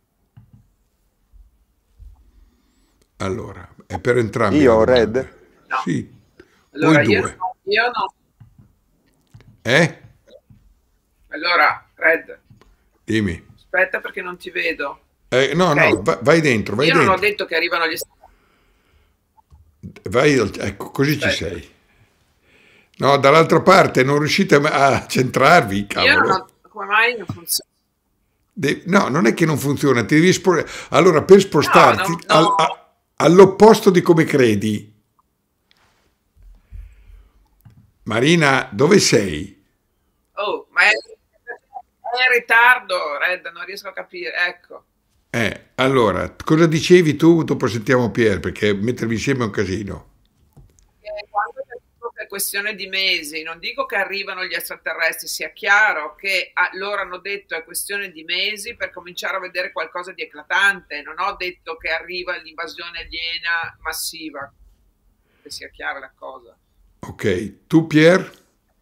Allora, è per entrambi. Io, Red? No. Sì. Allora, Voi due. Io no. Allora, Red. Dimmi. Aspetta perché non ti vedo. No, Okay. no, vai dentro, vai Io dentro. non ho detto che arrivano gli Vai, ecco, così ci sei. No, dall'altra parte non riuscite a centrarvi, Io cavolo. non ho... Come mai non funziona? No, non è che non funziona, ti devi allora, per spostarti no. all'opposto di come credi. Marina, dove sei? Oh, ma è in ritardo, Red, non riesco a capire. Ecco. Allora, cosa dicevi tu? Dopo sentiamo Pier, perché mettervi insieme è un casino. Quando dico che è questione di mesi, non dico che arrivano gli extraterrestri, sia chiaro che loro hanno detto è questione di mesi per cominciare a vedere qualcosa di eclatante, non ho detto che arriva l'invasione aliena massiva, che sia chiara la cosa. Ok, tu Pier?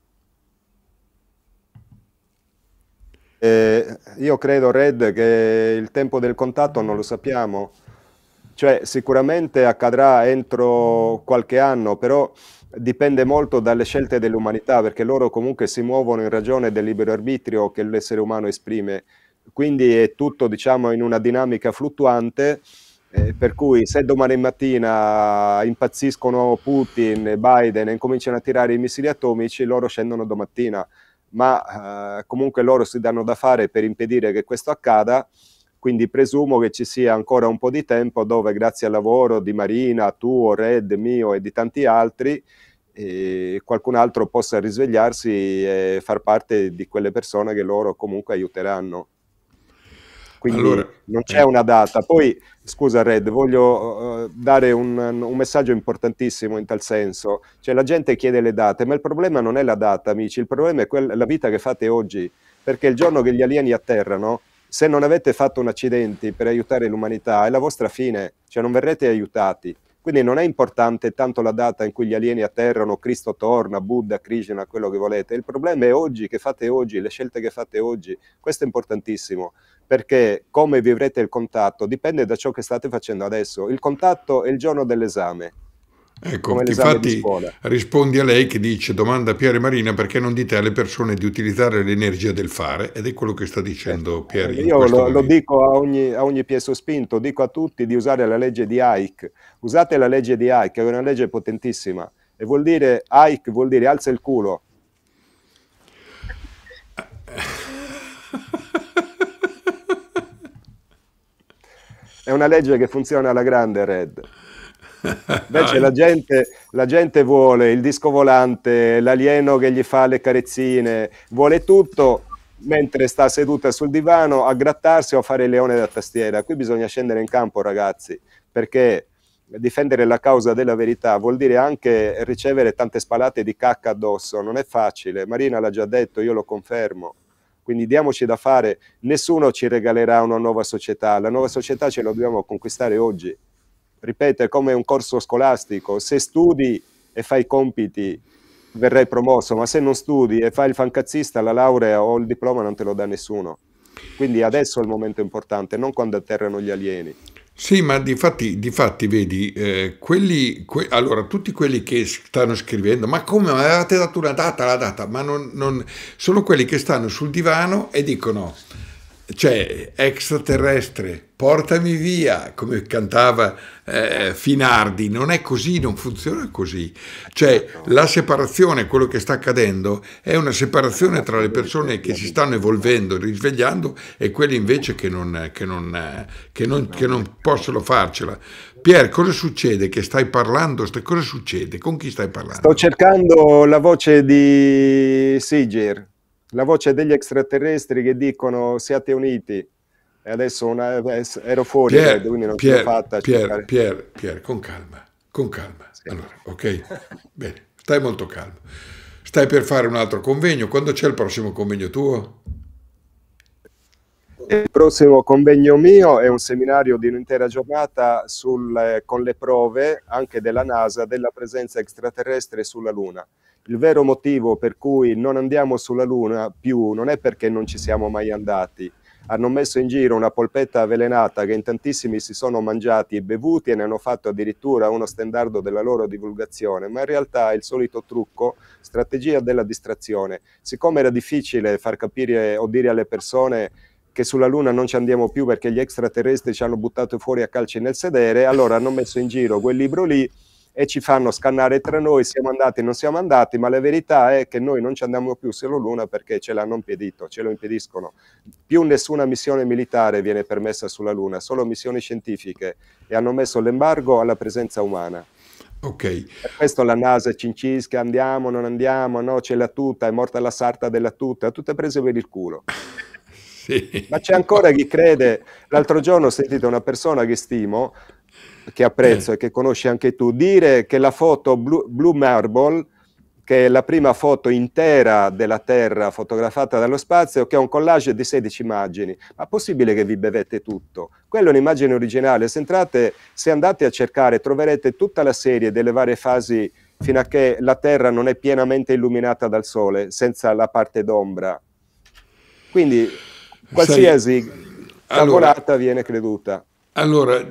Io credo, Red, che il tempo del contatto non lo sappiamo, cioè sicuramente accadrà entro qualche anno, però dipende molto dalle scelte dell'umanità, perché loro comunque si muovono in ragione del libero arbitrio che l'essere umano esprime, quindi è tutto, diciamo, in una dinamica fluttuante, per cui se domani mattina impazziscono Putin e Biden e incominciano a tirare i missili atomici, loro scendono domattina. Ma comunque loro si danno da fare per impedire che questo accada, quindi presumo che ci sia ancora un po' di tempo dove, grazie al lavoro di Marina, tuo, Red, mio e di tanti altri, qualcun altro possa risvegliarsi e far parte di quelle persone che loro comunque aiuteranno. Quindi allora, non c'è una data. Poi, scusa Red, voglio dare un messaggio importantissimo in tal senso. Cioè, la gente chiede le date, ma il problema non è la data, amici, il problema è la vita che fate oggi, perché il giorno che gli alieni atterrano, se non avete fatto un accidente per aiutare l'umanità, è la vostra fine, cioè non verrete aiutati. Quindi non è importante tanto la data in cui gli alieni atterrano, Cristo torna, Buddha, Krishna, quello che volete. Il problema è oggi, che fate oggi, le scelte che fate oggi. Questo è importantissimo, perché come vivrete il contatto dipende da ciò che state facendo adesso. Il contatto è il giorno dell'esame. Ecco, infatti rispondi a lei che dice, domanda a Pier e Marina, perché non dite alle persone di utilizzare l'energia del fare? Ed è quello che sta dicendo Pier. Io lo dico a ogni piezo spinto, dico a tutti di usare la legge di Ike. Usate la legge di Ike, è una legge potentissima. E vuol dire, Ike vuol dire alza il culo. È una legge che funziona alla grande, Red. Invece la gente vuole il disco volante, l'alieno che gli fa le carezzine, vuole tutto mentre sta seduta sul divano a grattarsi o a fare il leone da tastiera. Qui bisogna scendere in campo, ragazzi, perché difendere la causa della verità vuol dire anche ricevere tante spalate di cacca addosso, non è facile, Marina l'ha già detto, io lo confermo, quindi diamoci da fare, nessuno ci regalerà una nuova società, la nuova società ce la dobbiamo conquistare oggi, ripeto, è come un corso scolastico, se studi e fai i compiti verrai promosso, ma se non studi e fai il fancazzista, la laurea o il diploma non te lo dà nessuno, quindi adesso è il momento importante, non quando atterrano gli alieni. Sì, ma difatti vedi, allora tutti quelli che stanno scrivendo, ma come mi avevate dato una data, la data, ma sono quelli che stanno sul divano e dicono, cioè, extraterrestre, portami via, come cantava Finardi, non è così, non funziona così. Cioè, la separazione, quello che sta accadendo, è una separazione tra le persone che si stanno evolvendo, risvegliando, e quelle invece che non possono farcela. Pier, cosa succede? Che stai parlando? Cosa succede? Con chi stai parlando? Sto cercando la voce di Siger, la voce degli extraterrestri che dicono siate uniti. E adesso ero fuori, quindi non ce l'ho fatta. Pier, con calma. Sì. Allora, ok? Bene, stai molto calmo. Stai per fare un altro convegno. Quando c'è il prossimo convegno tuo? Il prossimo convegno mio è un seminario di un'intera giornata con le prove anche della NASA della presenza extraterrestre sulla Luna. Il vero motivo per cui non andiamo sulla Luna più non è perché non ci siamo mai andati. Hanno messo in giro una polpetta avvelenata che in tantissimi si sono mangiati e bevuti e ne hanno fatto addirittura uno stendardo della loro divulgazione, ma in realtà è il solito trucco, strategia della distrazione. Siccome era difficile far capire o dire alle persone che sulla Luna non ci andiamo più perché gli extraterrestri ci hanno buttato fuori a calci nel sedere, allora hanno messo in giro quel libro lì e ci fanno scannare tra noi, siamo andati, non siamo andati, ma la verità è che noi non ci andiamo più sulla Luna perché ce l'hanno impedito, ce lo impediscono. Più nessuna missione militare viene permessa sulla Luna, solo missioni scientifiche, e hanno messo l'embargo alla presenza umana. Ok. Per questo la NASA cincisca, andiamo, non andiamo, no, c'è la tuta, è morta la sarta della tuta, tutte prese per il culo. Sì. Ma c'è ancora chi crede. L'altro giorno ho sentito una persona che stimo, che apprezzo e che conosci anche tu, dire che la foto Blue Marble, che è la prima foto intera della Terra fotografata dallo spazio, che è un collage di 16 immagini. Ma è possibile che vi bevete tutto? Quella è un'immagine originale. Se andate a cercare, troverete tutta la serie delle varie fasi fino a che la Terra non è pienamente illuminata dal Sole, senza la parte d'ombra. Quindi qualsiasi cavolata viene creduta. Allora,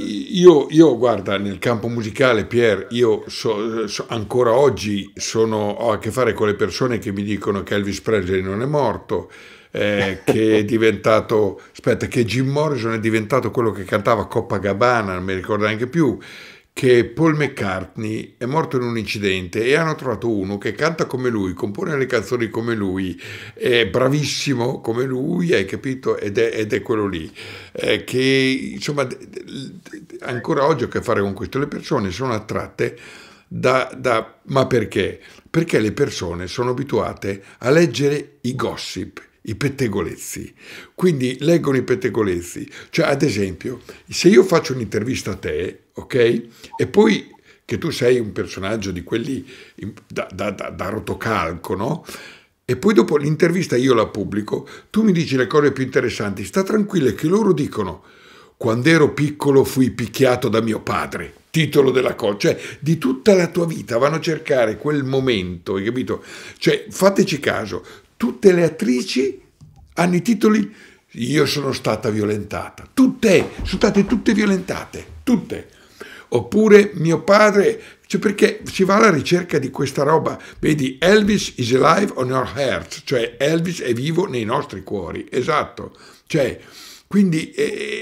io guarda, nel campo musicale, Pier, io ancora oggi ho a che fare con le persone che mi dicono che Elvis Presley non è morto, che è diventato, che Jim Morrison è diventato quello che cantava Copacabana, non mi ricordo neanche più, che Paul McCartney è morto in un incidente e hanno trovato uno che canta come lui, compone le canzoni come lui, è bravissimo come lui, hai capito? Ed è quello lì, che insomma ancora oggi ho a che fare con questo. Le persone sono attratte ma perché? Perché le persone sono abituate a leggere i gossip, i pettegolezzi, quindi leggono i pettegolezzi. Cioè, ad esempio, se io faccio un'intervista a te, ok, e poi che tu sei un personaggio di quelli da rotocalco, no? E poi dopo l'intervista io la pubblico, tu mi dici le cose più interessanti, sta tranquilla che loro dicono: quando ero piccolo fui picchiato da mio padre, titolo della cosa, cioè di tutta la tua vita vanno a cercare quel momento, hai capito? Cioè, fateci caso, tutte le attrici hanno i titoli io sono stata violentata, sono state tutte violentate, tutte. Oppure mio padre, cioè perché si va alla ricerca di questa roba, vedi, Elvis is alive on our hearts, cioè Elvis è vivo nei nostri cuori, esatto, cioè, quindi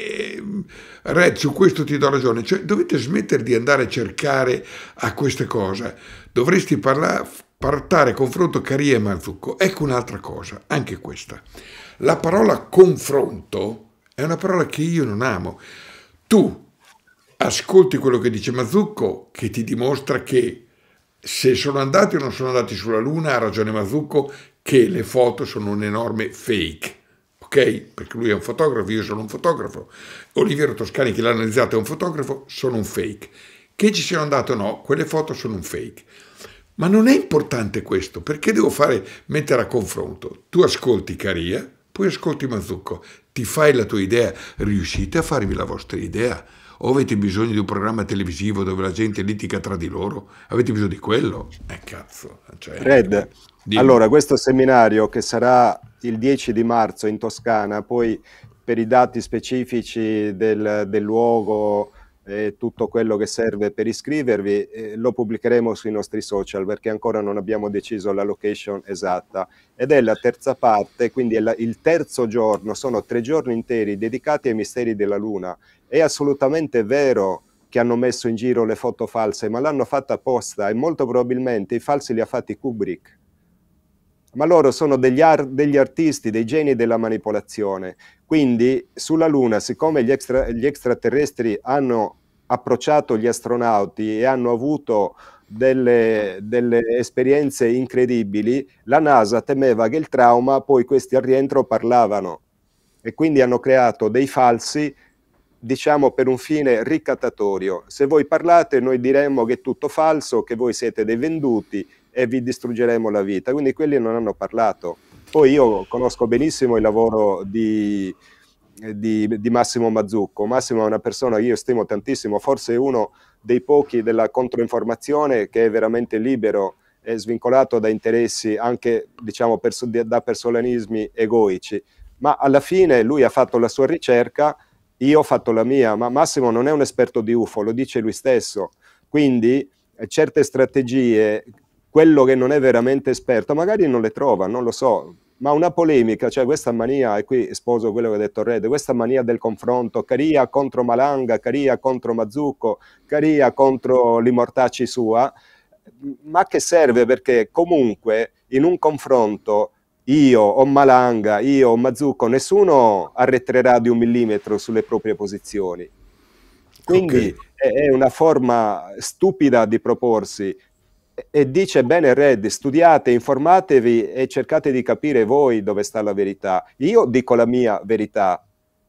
Red, su questo ti do ragione, cioè dovete smettere di andare a cercare a queste cose, dovresti portare confronto Caria e Mazzucco. Ecco un'altra cosa, anche questa, la parola confronto è una parola che io non amo. Tu ascolti quello che dice Mazzucco, che ti dimostra che se sono andati o non sono andati sulla Luna, ha ragione Mazzucco, che le foto sono un enorme fake, ok? Perché lui è un fotografo, io sono un fotografo, Oliviero Toscani che l'ha analizzato è un fotografo, sono un fake. Che ci sia andato o no, quelle foto sono un fake. Ma non è importante questo, perché devo mettere a confronto? Tu ascolti Caria, poi ascolti Mazzucco, ti fai la tua idea, riuscite a farvi la vostra idea? O avete bisogno di un programma televisivo dove la gente litiga tra di loro? Avete bisogno di quello? Cazzo. Cioè, Red, dimmi. allora questo seminario che sarà il 10 di marzo in Toscana, poi per i dati specifici del luogo e tutto quello che serve per iscrivervi, lo pubblicheremo sui nostri social perché ancora non abbiamo deciso la location esatta. Ed è la terza parte, quindi è il terzo giorno, sono 3 giorni interi dedicati ai misteri della Luna. È assolutamente vero che hanno messo in giro le foto false, ma l'hanno fatta apposta e molto probabilmente i falsi li ha fatti Kubrick. Ma loro sono degli artisti, dei geni della manipolazione. Quindi sulla Luna, siccome gli extraterrestri hanno approcciato gli astronauti e hanno avuto delle esperienze incredibili, la NASA temeva che il trauma, poi questi al rientro parlavano. E quindi hanno creato dei falsi, diciamo per un fine ricattatorio. Se voi parlate noi diremmo che è tutto falso, che voi siete dei venduti e vi distruggeremo la vita. Quindi quelli non hanno parlato. Poi io conosco benissimo il lavoro di Massimo Mazzucco. Massimo è una persona che io stimo tantissimo, forse è uno dei pochi della controinformazione che è veramente libero e svincolato da interessi anche diciamo da personalismi egoici. Ma alla fine lui ha fatto la sua ricerca, io ho fatto la mia, ma Massimo non è un esperto di UFO, lo dice lui stesso. Quindi certe strategie, quello che non è veramente esperto magari non le trova, non lo so, ma una polemica, cioè questa mania, e qui sposo quello che ha detto Red, questa mania del confronto, Caria contro Malanga, Caria contro Mazzucco, Caria contro li mortacci sua, ma che serve? Perché comunque in un confronto io o Malanga, io o Mazzucco, nessuno arretrerà di 1 millimetro sulle proprie posizioni. Quindi è una forma stupida di proporsi. E dice bene Red, studiate, informatevi e cercate di capire voi dove sta la verità. Io dico la mia verità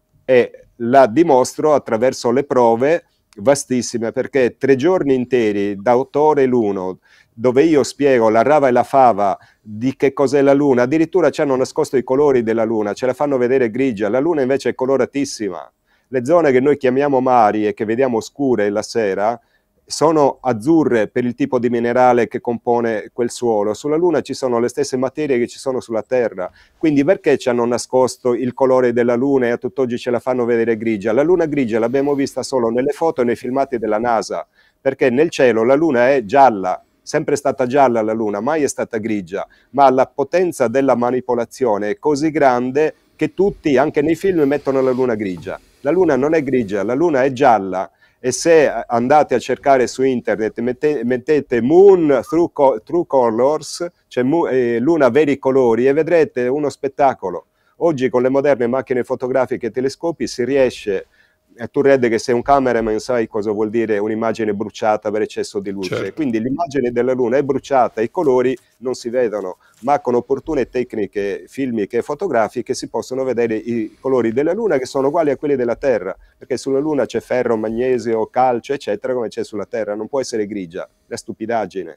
e la dimostro attraverso le prove vastissime, perché 3 giorni interi, da 8 ore l'uno, dove io spiego la rava e la fava di che cos'è la Luna, addirittura ci hanno nascosto i colori della Luna, ce la fanno vedere grigia, la Luna invece è coloratissima. Le zone che noi chiamiamo mari e che vediamo scure la sera sono azzurre per il tipo di minerale che compone quel suolo. Sulla Luna ci sono le stesse materie che ci sono sulla Terra. Quindi perché ci hanno nascosto il colore della Luna e a tutt'oggi ce la fanno vedere grigia? La Luna grigia l'abbiamo vista solo nelle foto e nei filmati della NASA, perché nel cielo la Luna è gialla, sempre stata gialla la Luna, mai è stata grigia, ma la potenza della manipolazione è così grande che tutti, anche nei film, mettono la Luna grigia. La Luna non è grigia, la Luna è gialla. E se andate a cercare su internet, mettete Moon True Colors, cioè Luna veri colori, e vedrete uno spettacolo. Oggi con le moderne macchine fotografiche e telescopi si riesce, e tu Red che sei un cameraman sai cosa vuol dire un'immagine bruciata per eccesso di luce. Certo. Quindi l'immagine della Luna è bruciata, i colori non si vedono, ma con opportune tecniche filmiche e fotografiche si possono vedere i colori della Luna che sono uguali a quelli della Terra, perché sulla Luna c'è ferro, magnesio, calcio, eccetera, come c'è sulla Terra, non può essere grigia, è stupidaggine.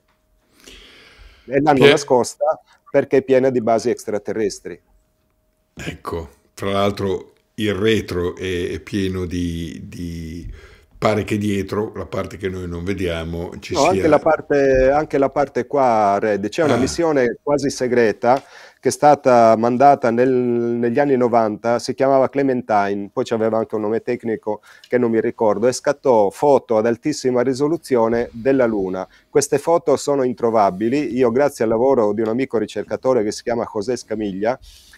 E l'hanno nascosta perché è piena di basi extraterrestri. Ecco, tra l'altro il retro è pieno di pare che dietro, la parte che noi non vediamo, ci sia... Anche la parte qua, Red, c'è una missione quasi segreta che è stata mandata negli anni 90, si chiamava Clementine, poi c'aveva anche un nome tecnico che non mi ricordo, e scattò foto ad altissima risoluzione della Luna. Queste foto sono introvabili, io grazie al lavoro di un amico ricercatore che si chiama José Scamiglia,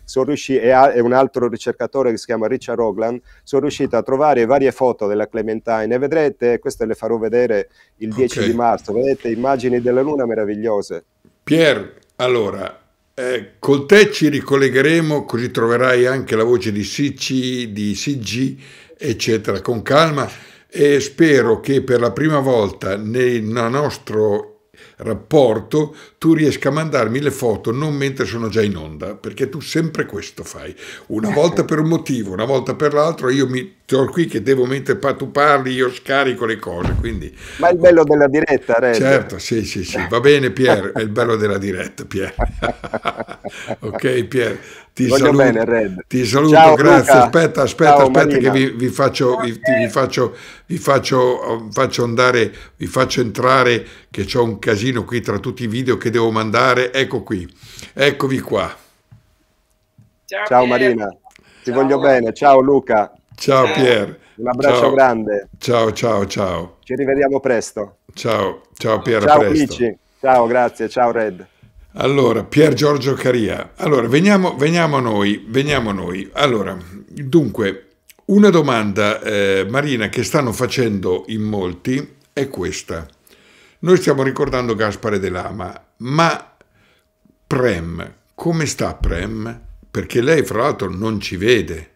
e un altro ricercatore che si chiama Richard Rogland, sono riuscito a trovare varie foto della Clementine e vedrete, queste le farò vedere il 10 di marzo, vedete immagini della Luna meravigliose. Pier, allora, col te ci ricollegheremo, così troverai anche la voce di Sicci, di Siggi, eccetera, con calma, e spero che per la prima volta nel nostro rapporto tu riesca a mandarmi le foto non mentre sono già in onda, perché tu sempre questo fai, una volta per un motivo, una volta per l'altro. Io mi trovo qui che devo, mentre tu parli, io scarico le cose, quindi... Ma è il bello della diretta, Red. Certo, sì, va bene Pier, è il bello della diretta, Pier. Ok Pier, ti Voglio saluto, bene, Red. ti saluto, Ciao, grazie. Luca. Aspetta Marina. che vi faccio entrare, che c'ho un casino qui tra tutti i video che devo mandare. Ecco qui, eccovi qua. Ciao Marina, ti voglio bene. Ciao Luca. Ciao Pier. Un abbraccio grande. Ciao. Ci rivediamo presto. Ciao Pier, a Ciao presto. amici. Ciao, grazie. Ciao Red. Allora, Pier Giorgio Caria. Allora, veniamo a noi. Allora, dunque, una domanda, Marina, che stanno facendo in molti è questa. Noi stiamo ricordando Gaspare De Lama, ma Prem, come sta Prem? Perché lei, fra l'altro, non ci vede.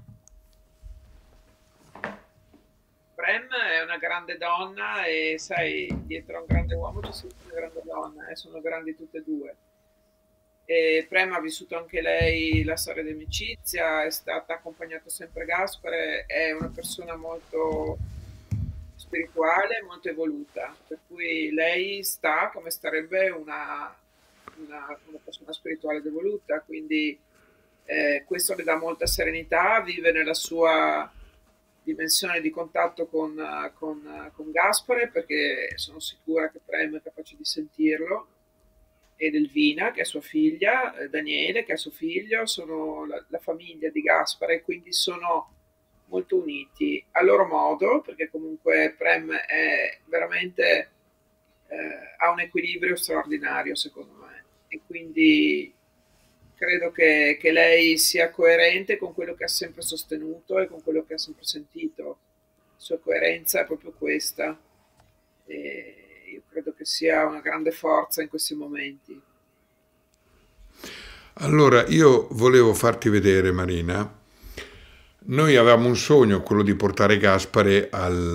Prem è una grande donna e sai, dietro a un grande uomo c'è sempre una grande donna e sono grandi tutte e due. E Prem ha vissuto anche lei la storia di amicizia, è stata accompagnata sempre Gaspare, è una persona molto spirituale, molto evoluta, per cui lei sta come starebbe una persona spirituale ed evoluta, quindi questo le dà molta serenità, vive nella sua dimensione di contatto con Gaspare, perché sono sicura che Prem è capace di sentirlo, ed Elvina che è sua figlia, Daniele che è suo figlio, sono la famiglia di Gaspare, quindi sono molto uniti a loro modo, perché comunque Prem è veramente ha un equilibrio straordinario secondo me, e quindi credo che lei sia coerente con quello che ha sempre sostenuto e con quello che ha sempre sentito. La sua coerenza è proprio questa. E io credo che sia una grande forza in questi momenti. Allora, io volevo farti vedere, Marina. Noi avevamo un sogno, quello di portare Gaspare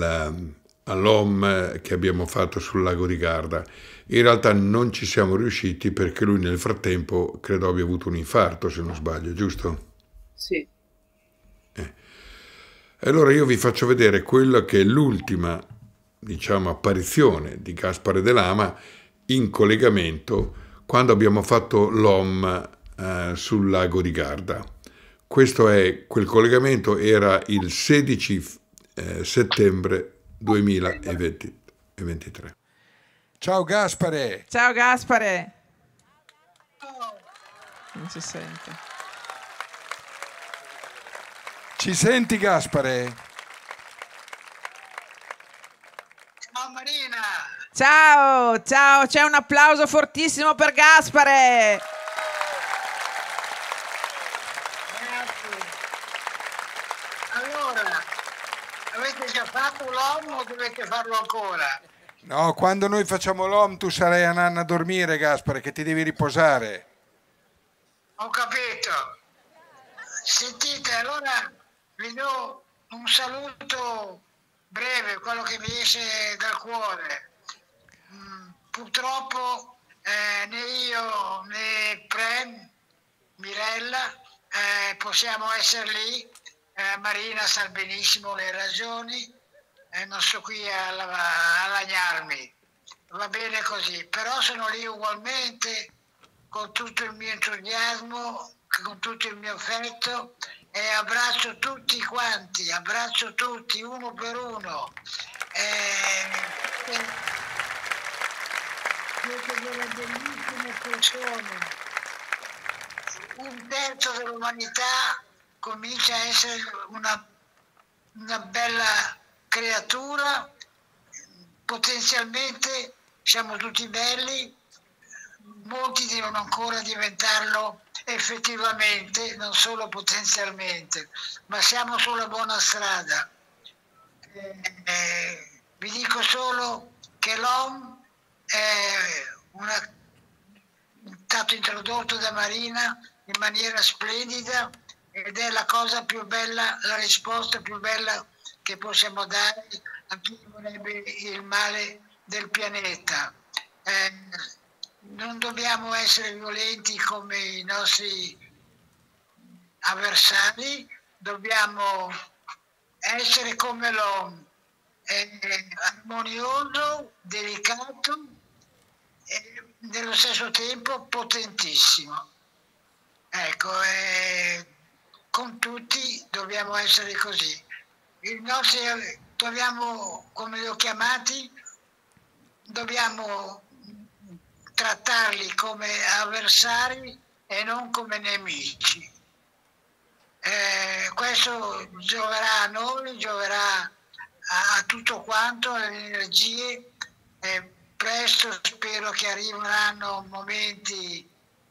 all'OM che abbiamo fatto sul lago di Garda. In realtà non ci siamo riusciti perché lui nel frattempo credo abbia avuto un infarto, se non sbaglio, giusto? Sì. E allora io vi faccio vedere quella che è l'ultima, diciamo, apparizione di Gaspare De Lama in collegamento quando abbiamo fatto l'OM sul lago di Garda. Questo è, quel collegamento era il 16 settembre 2023. Ciao Gaspare! Ciao Gaspare! Non si sente. Ci senti Gaspare? Ciao Marina! Ciao, c'è un applauso fortissimo per Gaspare! Grazie. Allora, avete già fatto l'OM o dovete farlo ancora? No, quando noi facciamo l'OM tu sarai a nanna a dormire, Gaspare, che ti devi riposare. Ho capito. Sentite, allora vi do un saluto breve, quello che mi esce dal cuore. Purtroppo né io né Prem, Mirella, possiamo essere lì. Marina sa benissimo le ragioni. Non sto qui a lagnarmi, va bene così, però sono lì ugualmente con tutto il mio entusiasmo, con tutto il mio affetto, e abbraccio tutti quanti, abbraccio tutti uno per uno. Siete delle bellissime persone. Un terzo dell'umanità comincia a essere una bella creatura, potenzialmente siamo tutti belli, molti devono ancora diventarlo effettivamente, non solo potenzialmente, ma siamo sulla buona strada. Vi dico solo che l'OM è stato introdotto da Marina in maniera splendida ed è la cosa più bella, la risposta più bella che possiamo dare a chi vorrebbe il male del pianeta. non dobbiamo essere violenti come i nostri avversari, dobbiamo essere come l'uomo, armonioso, delicato e nello stesso tempo potentissimo. Ecco, con tutti dobbiamo essere così. I nostri, dobbiamo, come li ho chiamati, dobbiamo trattarli come avversari e non come nemici. Questo gioverà a noi, gioverà a tutto quanto, alle energie. Presto spero che arriveranno momenti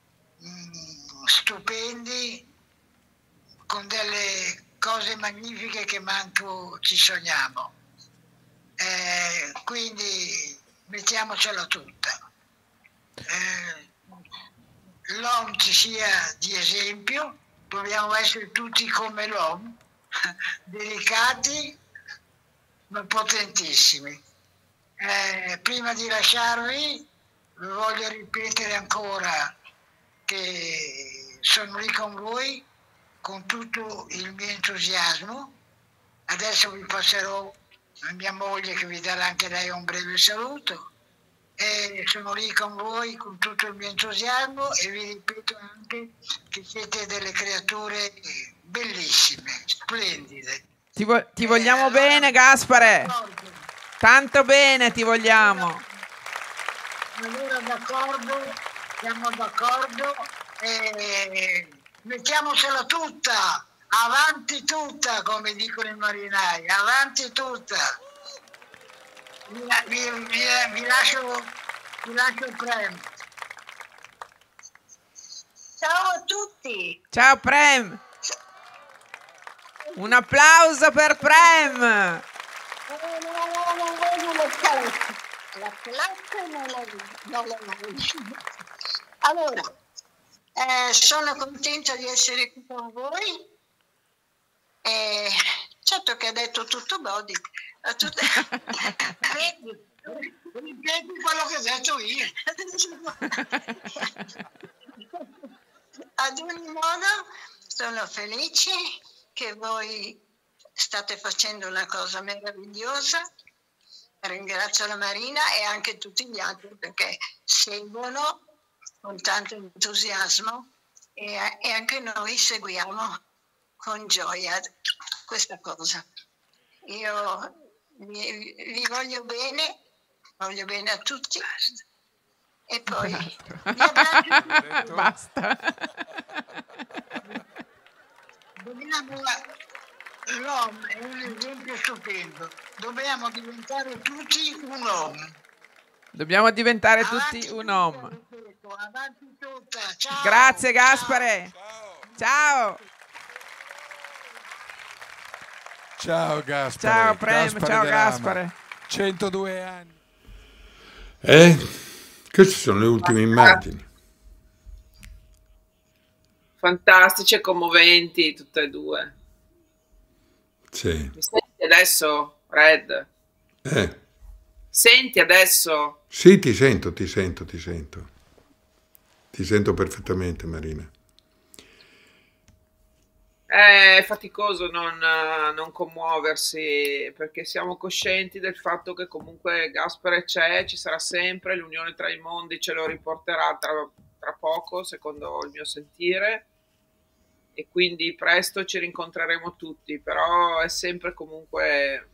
stupendi con delle cose magnifiche che manco ci sogniamo. Quindi mettiamocela tutta. L'OM ci sia di esempio, dobbiamo essere tutti come l'OM, delicati ma potentissimi. Prima di lasciarvi voglio ripetere ancora che sono lì con voi con tutto il mio entusiasmo. Adesso vi passerò a mia moglie che vi darà anche lei un breve saluto. E sono lì con voi con tutto il mio entusiasmo e vi ripeto anche che siete delle creature bellissime, splendide. Ti vogliamo bene, Gaspare. Tanto bene ti vogliamo. Allora d'accordo, siamo d'accordo. Mettiamocela tutta, avanti tutta, come dicono i marinai, avanti tutta. Vi lascio Prem. Ciao a tutti. Ciao Prem. Un applauso per Prem. Non voglio le classe. La classe non la voglio. Allora, sono contenta di essere qui con voi. Certo che ha detto tutto Bodi. Ripeti quello che ho detto io. Ad ogni modo, sono felice che voi state facendo una cosa meravigliosa. Ringrazio la Marina e anche tutti gli altri perché seguono con tanto entusiasmo e anche noi seguiamo con gioia questa cosa. Io vi voglio bene a tutti e poi basta. L'OM è un esempio stupendo, dobbiamo diventare tutti un OM. Dobbiamo diventare tutti un OM. Avanti tutta. Ciao. Grazie Gaspare. Ciao. Ciao Gaspare. Ciao Prem, Gaspare ciao De Gaspare. Lama. 102 anni. Queste sono le ultime immagini. Fantastici e commoventi tutte e due. Sì. Mi senti adesso, Red? Senti adesso? Sì, ti sento. Ti sento perfettamente, Marina. È faticoso non commuoversi perché siamo coscienti del fatto che comunque Gaspare c'è, ci sarà sempre, l'unione tra i mondi ce lo riporterà tra poco, secondo il mio sentire, e quindi presto ci rincontreremo tutti, però è sempre comunque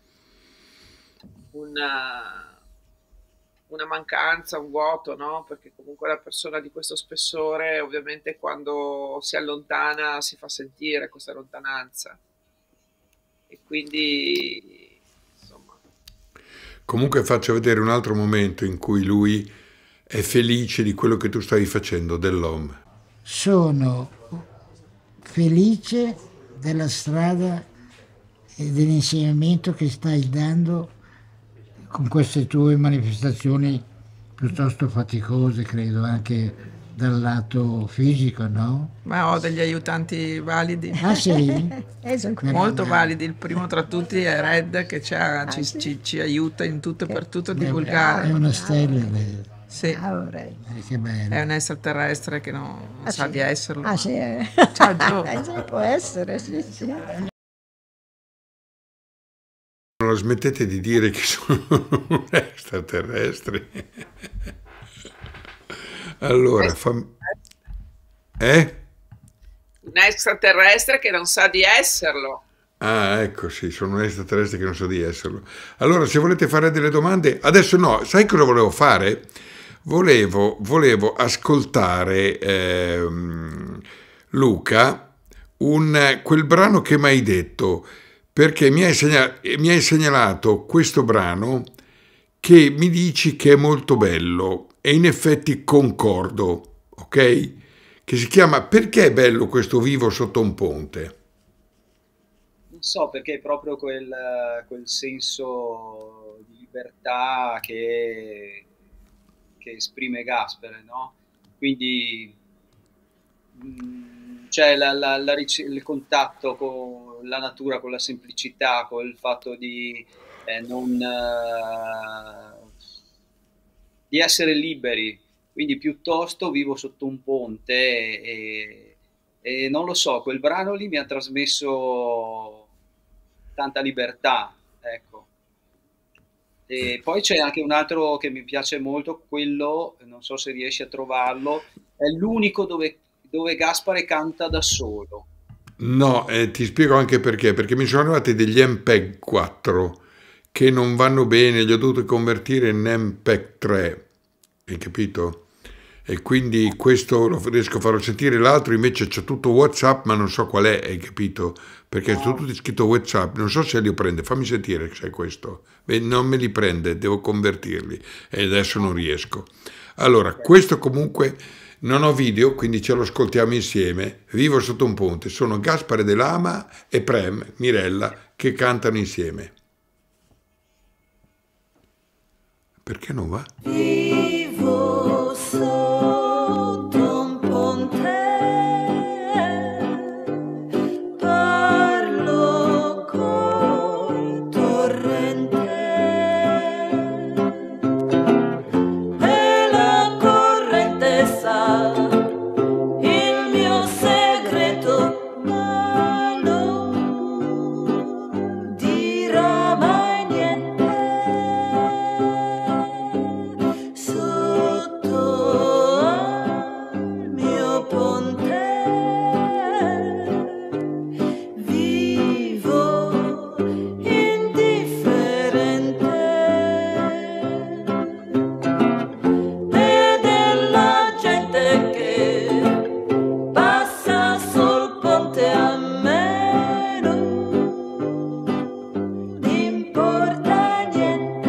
una mancanza, un vuoto, no? Perché comunque la persona di questo spessore ovviamente quando si allontana si fa sentire questa lontananza e quindi insomma. Comunque faccio vedere un altro momento in cui lui è felice di quello che tu stavi facendo, dell'OM. Sono felice della strada e dell'insegnamento che stai dando con queste tue manifestazioni piuttosto faticose, credo, anche dal lato fisico, no? Ma ho degli aiutanti validi. Ah sì? Molto validi. Il primo tra tutti è Red che ci aiuta in tutto e per tutto a divulgare. È una stella. Sì. Vorrei. Che bello. È un extraterrestre che non sa sì. di esserlo. Ah, sì. Ciao Gio. Sì, può essere, sì. Non smettete di dire che sono un extraterrestre. Allora, Un extraterrestre che non sa di esserlo. Ah, ecco, sì, sono un extraterrestre che non so di esserlo. Allora, se volete fare delle domande, adesso no, sai cosa volevo fare? Volevo ascoltare Luca, quel brano che mi hai detto, perché mi hai segnalato questo brano che mi dici che è molto bello e in effetti concordo, ok? Che si chiama Perché è bello questo vivo sotto un ponte? Non so, perché è proprio quel senso di libertà che esprime Gaspare, no? Quindi c'è il contatto con la natura, con la semplicità, con il fatto di di essere liberi. Quindi piuttosto vivo sotto un ponte e non lo so, quel brano lì mi ha trasmesso tanta libertà, ecco. E poi c'è anche un altro che mi piace molto, quello, non so se riesci a trovarlo, è l'unico dove Gaspare canta da solo. No, ti spiego anche perché mi sono arrivati degli MPEG 4 che non vanno bene, li ho dovuti convertire in MPEG 3, hai capito? E quindi questo lo riesco a farlo sentire, l'altro invece c'è tutto WhatsApp, ma non so qual è, hai capito? Perché è tutto scritto WhatsApp, non so se li prende, fammi sentire se è questo. Beh, non me li prende, devo convertirli e adesso non riesco. Allora, questo comunque non ho video, quindi ce lo ascoltiamo insieme. Vivo sotto un ponte, sono Gaspare De Lama e Prem, Mirella, che cantano insieme. Perché non va? Vivo sotto un ponte, parlo col torrente e la corrente sa il mio segreto, ma non dirà mai niente. Sotto al mio ponte vivo indifferente e della gente che passa sul ponte a me non importa niente.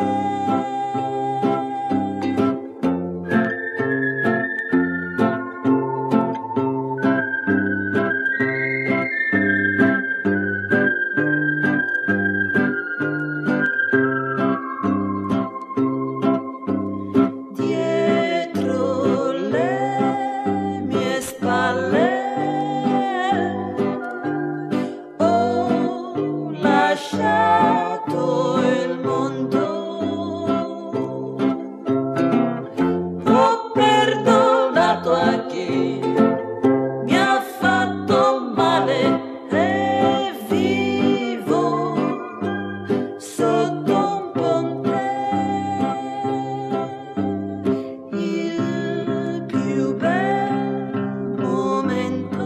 Dietro le mie spalle ho lasciato il mondo, ho perdonato a chi mi ha fatto male e vivo sotto un ponte. Il più bel momento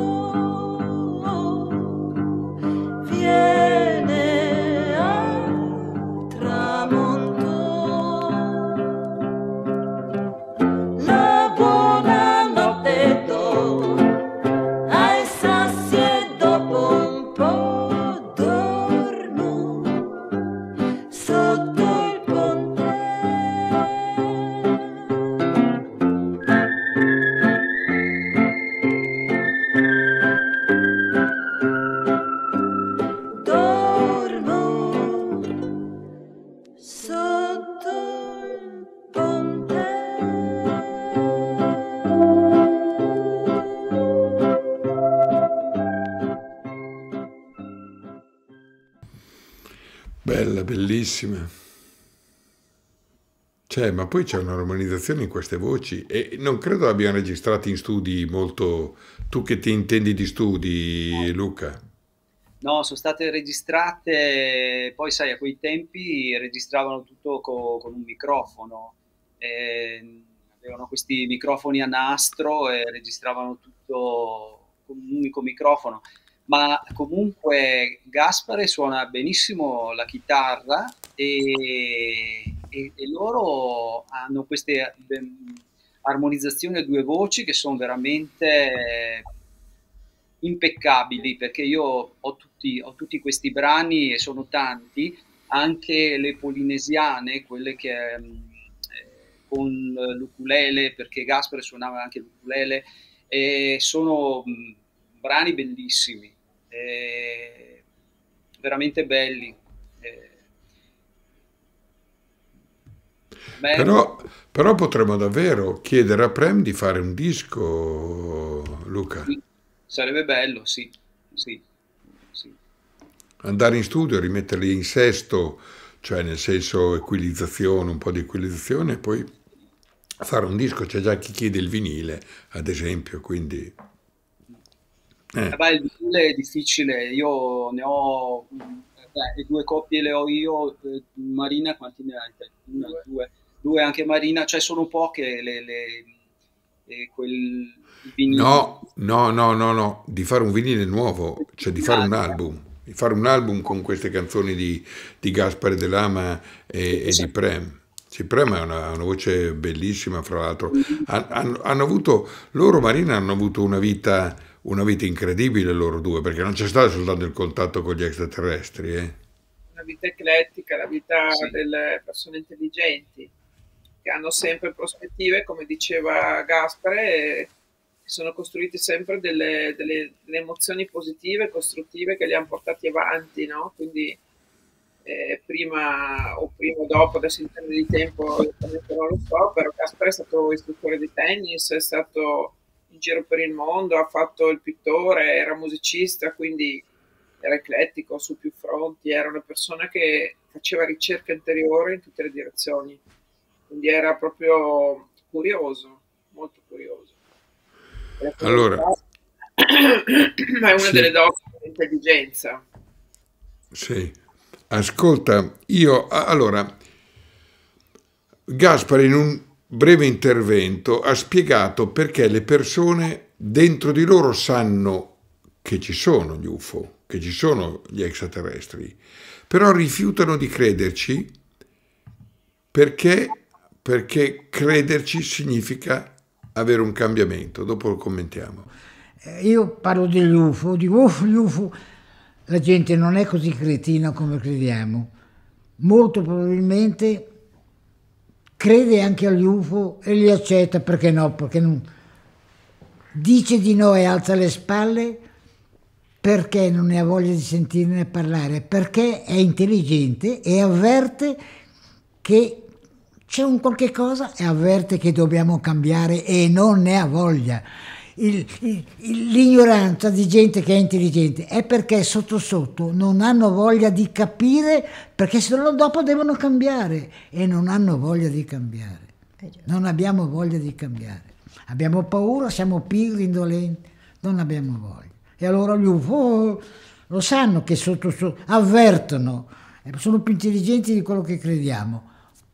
viene al tramonto. La buonanotte do ai sassi e dopo un po' dormo sotto il ponte. Dormo sotto il ponte. Bella, bellissima. Ma poi c'è un'armonizzazione in queste voci e non credo abbiano registrato in studi molto... Tu che ti intendi di studi, Luca? No, sono state registrate, poi sai, a quei tempi registravano tutto con un microfono, avevano questi microfoni a nastro e registravano tutto con un unico microfono, ma comunque Gaspare suona benissimo la chitarra e loro hanno queste armonizzazioni a due voci che sono veramente impeccabili, perché io ho tutti questi brani e sono tanti, anche le polinesiane, quelle che con l'ukulele, perché Gaspare suonava anche l'ukulele, e sono brani bellissimi, veramente belli. Però potremmo davvero chiedere a Prem di fare un disco, Luca. Sì, sarebbe bello, sì. Andare in studio, rimetterli in sesto, cioè nel senso equilizzazione, un po' di equilizzazione, e poi fare un disco. C'è già chi chiede il vinile, ad esempio, quindi... Il vinile è difficile, io ne ho... le 2 coppie le ho io, Marina quanti ne hai te? Una, due anche Marina, cioè sono poche quel vinile. No, di fare un vinile nuovo, cioè di fare un album con queste canzoni di Gaspare De Lama e di Prem. Sì, Prem ha una voce bellissima, fra l'altro. Hanno avuto, loro Marina hanno avuto una vita incredibile loro due, perché non c'è stato soltanto il contatto con gli extraterrestri. Una vita eclettica, la vita delle persone intelligenti, che hanno sempre prospettive, come diceva Gaspare, si sono costruiti sempre delle emozioni positive, costruttive, che li hanno portati avanti, no? Quindi prima o dopo, adesso in termini di tempo non lo so, però Gaspare è stato istruttore di tennis, è stato in giro per il mondo, ha fatto il pittore, era musicista, quindi era eclettico su più fronti, era una persona che faceva ricerca interiore in tutte le direzioni, quindi era proprio curioso, molto curioso. Allora, ma è una delle doti dell'intelligenza. Sì, ascolta, allora, Gaspare in un breve intervento ha spiegato perché le persone dentro di loro sanno che ci sono gli UFO, che ci sono gli extraterrestri, però rifiutano di crederci perché crederci significa avere un cambiamento. Dopo lo commentiamo. Io parlo degli UFO, dico gli UFO, la gente non è così cretina come crediamo, molto probabilmente crede anche agli UFO e li accetta, perché no? Perché non dice di no e alza le spalle, perché non ne ha voglia di sentirne parlare, perché è intelligente e avverte che c'è un qualche cosa e avverte che dobbiamo cambiare e non ne ha voglia. L'ignoranza di gente che è intelligente è perché sotto sotto non hanno voglia di capire, perché se no dopo devono cambiare e non hanno voglia di cambiare. Non abbiamo voglia di cambiare. Abbiamo paura, siamo pigri, indolenti, non abbiamo voglia. E allora gli UFO lo sanno che sotto sotto avvertono, sono più intelligenti di quello che crediamo.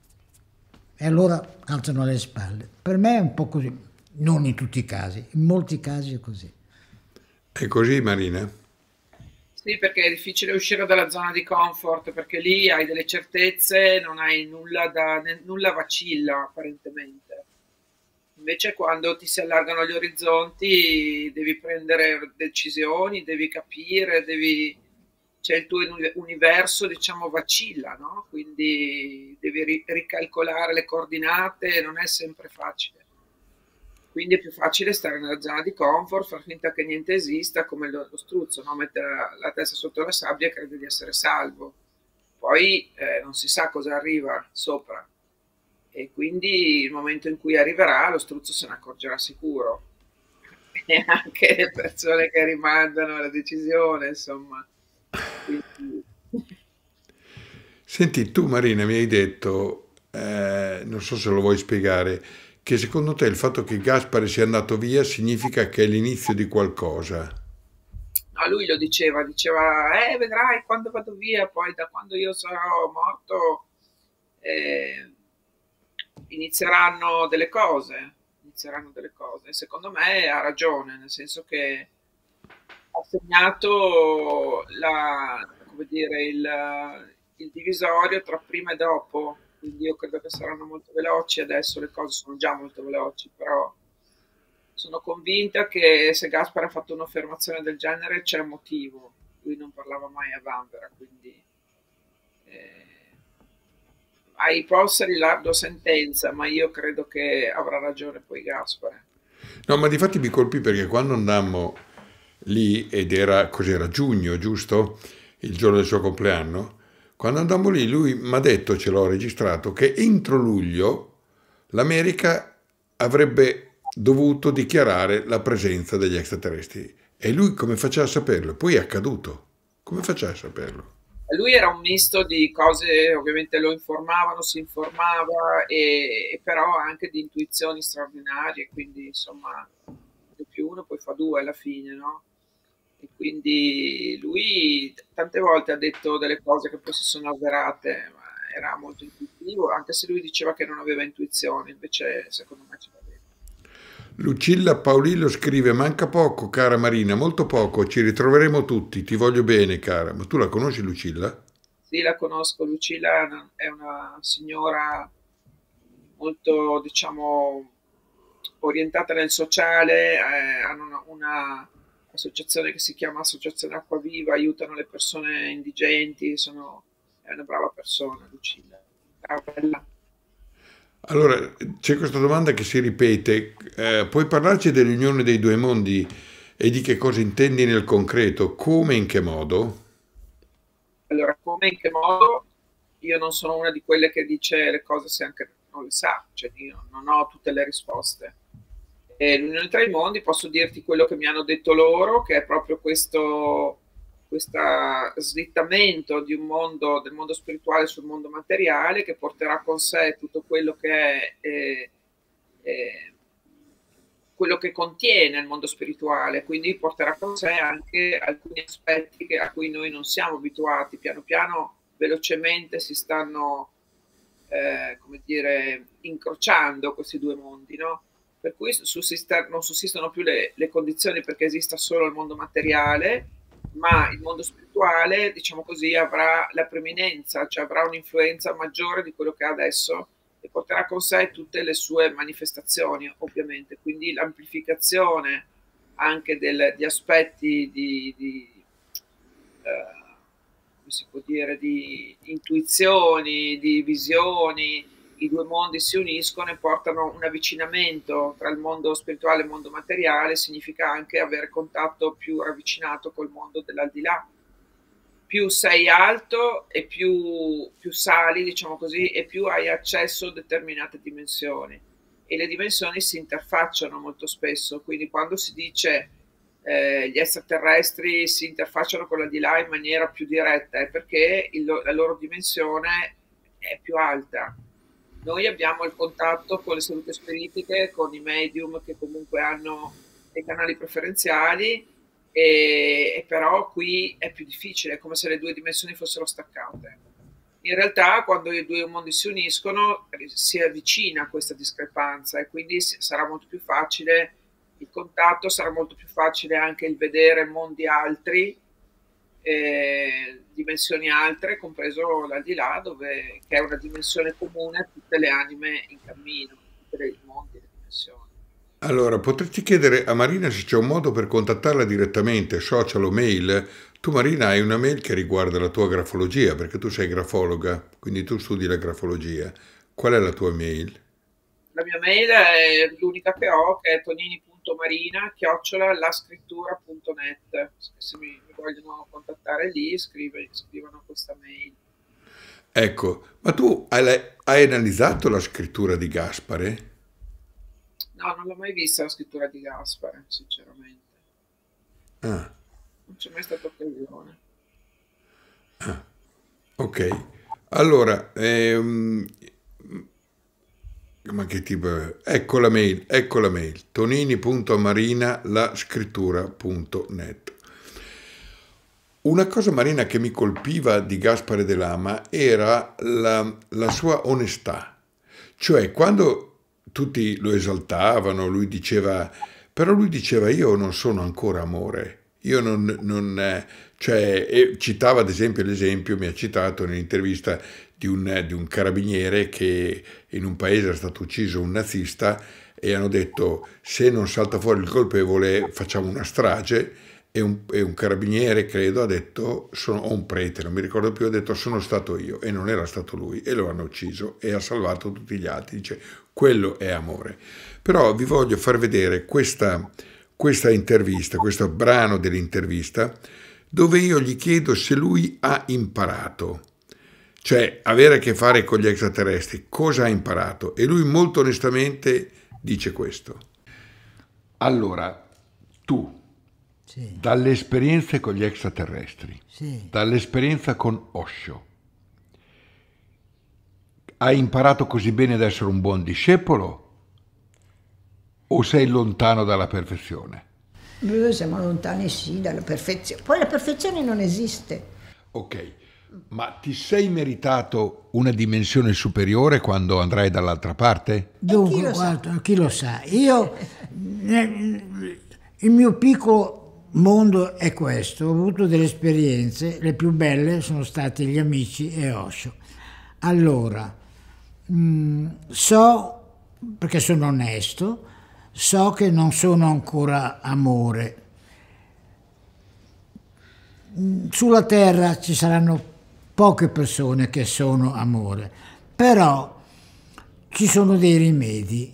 E allora alzano le spalle. Per me è un po' così, non in tutti i casi, in molti casi è così. È così, Marina? Sì, perché è difficile uscire dalla zona di comfort, perché lì hai delle certezze, non hai nulla vacilla apparentemente. Invece quando ti si allargano gli orizzonti devi prendere decisioni, devi capire, cioè il tuo universo, diciamo, vacilla, no? Quindi devi ricalcolare le coordinate, non è sempre facile. Quindi è più facile stare nella zona di comfort, far finta che niente esista, come lo struzzo, no? Mettere la testa sotto la sabbia e crede di essere salvo. Poi non si sa cosa arriva sopra. E quindi il momento in cui arriverà lo struzzo se ne accorgerà sicuro. E anche le persone che rimandano la decisione, insomma. Quindi... Senti, tu Marina mi hai detto non so se lo vuoi spiegare, che secondo te il fatto che Gaspare sia andato via significa che è l'inizio di qualcosa. No, lui lo diceva, vedrai quando vado via, poi da quando io sarò morto eh, inizieranno delle cose. Secondo me ha ragione, nel senso che ha segnato come dire, il divisorio tra prima e dopo, quindi io credo che saranno molto veloci, adesso le cose sono già molto veloci, però sono convinta che se Gaspare ha fatto un'affermazione del genere c'è un motivo, lui non parlava mai a vanvera, quindi eh, ai posteri l'ardua sentenza, ma io credo che avrà ragione poi Gaspare. No, ma difatti mi colpì perché quando andammo lì, ed era, cos'era, giugno, giusto? Il giorno del suo compleanno, quando andammo lì lui mi ha detto, ce l'ho registrato, che entro luglio l'America avrebbe dovuto dichiarare la presenza degli extraterrestri. E lui come faceva a saperlo? Poi è accaduto. Come faceva a saperlo? Lui era un misto di cose, ovviamente lo informavano, si informava, e però anche di intuizioni straordinarie, quindi insomma, 2 più 1 poi fa 2 alla fine, no? E quindi lui tante volte ha detto delle cose che poi si sono avverate, ma era molto intuitivo, anche se lui diceva che non aveva intuizione, invece secondo me ce l'aveva. Lucilla Paolillo scrive: manca poco, cara Marina, molto poco, ci ritroveremo tutti, ti voglio bene, cara. Ma tu la conosci Lucilla? Sì, la conosco, Lucilla è una signora molto, diciamo, orientata nel sociale, hanno una associazione che si chiama Associazione Acqua Viva, aiutano le persone indigenti, è una brava persona, Lucilla. Bella. Allora, c'è questa domanda che si ripete. Puoi parlarci dell'unione dei due mondi e di che cosa intendi nel concreto? Come e in che modo? Allora, come in che modo? Io non sono una di quelle che dice le cose se anche non le sa, cioè io non ho tutte le risposte. E l'unione tra i mondi, posso dirti quello che mi hanno detto loro, che è proprio questo slittamento di del mondo spirituale sul mondo materiale, che porterà con sé tutto quello che è quello che contiene il mondo spirituale, quindi porterà con sé anche alcuni aspetti a cui noi non siamo abituati. Piano piano, velocemente si stanno, come dire, incrociando questi due mondi, no? Per cui non sussistono più le condizioni perché esista solo il mondo materiale, ma il mondo spirituale, diciamo così, avrà la preminenza, cioè avrà un'influenza maggiore di quello che ha adesso, e porterà con sé tutte le sue manifestazioni, ovviamente. Quindi l'amplificazione anche di aspetti come si può dire, di intuizioni, di visioni. I due mondi si uniscono e portano un avvicinamento tra il mondo spirituale e il mondo materiale, significa anche avere contatto più ravvicinato col mondo dell'aldilà. Più sei alto e più sali, diciamo così, e più hai accesso a determinate dimensioni. E le dimensioni si interfacciano molto spesso, quindi quando si dice gli extraterrestri si interfacciano con l'aldilà in maniera più diretta, è perché la loro dimensione è più alta. Noi abbiamo il contatto con le sedute spiritiche, con i medium che comunque hanno dei canali preferenziali, e però qui è più difficile, è come se le due dimensioni fossero staccate. In realtà quando i due mondi si uniscono si avvicina questa discrepanza, e quindi sarà molto più facile il contatto, sarà molto più facile anche il vedere mondi altri, dimensioni altre, compreso l'aldilà, che è una dimensione comune a tutte le anime in cammino, tutti i mondi e le dimensioni. Allora, potresti chiedere a Marina se c'è un modo per contattarla direttamente, social o mail? Tu, Marina, hai una mail che riguarda la tua grafologia, perché tu sei grafologa, quindi tu studi la grafologia. Qual è la tua mail? La mia mail è l'unica che ho, che è tonini.marina@lascrittura.net. Se mi vogliono contattare lì, scrivono questa mail. Ecco, ma tu hai analizzato la scrittura di Gaspare? No, non l'ho mai vista la scrittura di Gaspare, sinceramente. Ah. Non c'è mai stata occasione. Ah. Ok. Allora, Ma che tipo è? Ecco la mail, tonini.marina@scrittura.net. Una cosa, Marina, che mi colpiva di Gaspare De Lama era la sua onestà. Cioè, quando tutti lo esaltavano, lui diceva io non sono ancora amore. Io cioè, e citava ad esempio mi ha citato nell'intervista di un carabiniere che in un paese era stato ucciso un nazista e hanno detto: se non salta fuori il colpevole facciamo una strage, e un carabiniere, credo, ha detto, o un prete, non mi ricordo più, ha detto sono stato io, e non era stato lui, e lo hanno ucciso e ha salvato tutti gli altri. Dice, quello è amore. Però vi voglio far vedere questa intervista, questo brano dell'intervista, dove io gli chiedo se lui ha imparato, cioè avere a che fare con gli extraterrestri, cosa ha imparato, e lui molto onestamente dice questo. Allora, tu, sì, dalle esperienze con gli extraterrestri, sì, dall'esperienza con Osho, hai imparato così bene ad essere un buon discepolo o sei lontano dalla perfezione? Noi siamo lontani, sì, dalla perfezione. Poi la perfezione non esiste. Ok, ma ti sei meritato una dimensione superiore quando andrai dall'altra parte? Dunque, guarda, chi lo sa? Io, il mio piccolo mondo è questo, ho avuto delle esperienze, le più belle sono state gli amici e Osho. Allora, so, perché sono onesto, so che non sono ancora amore. Sulla terra ci saranno poche persone che sono amore, però ci sono dei rimedi.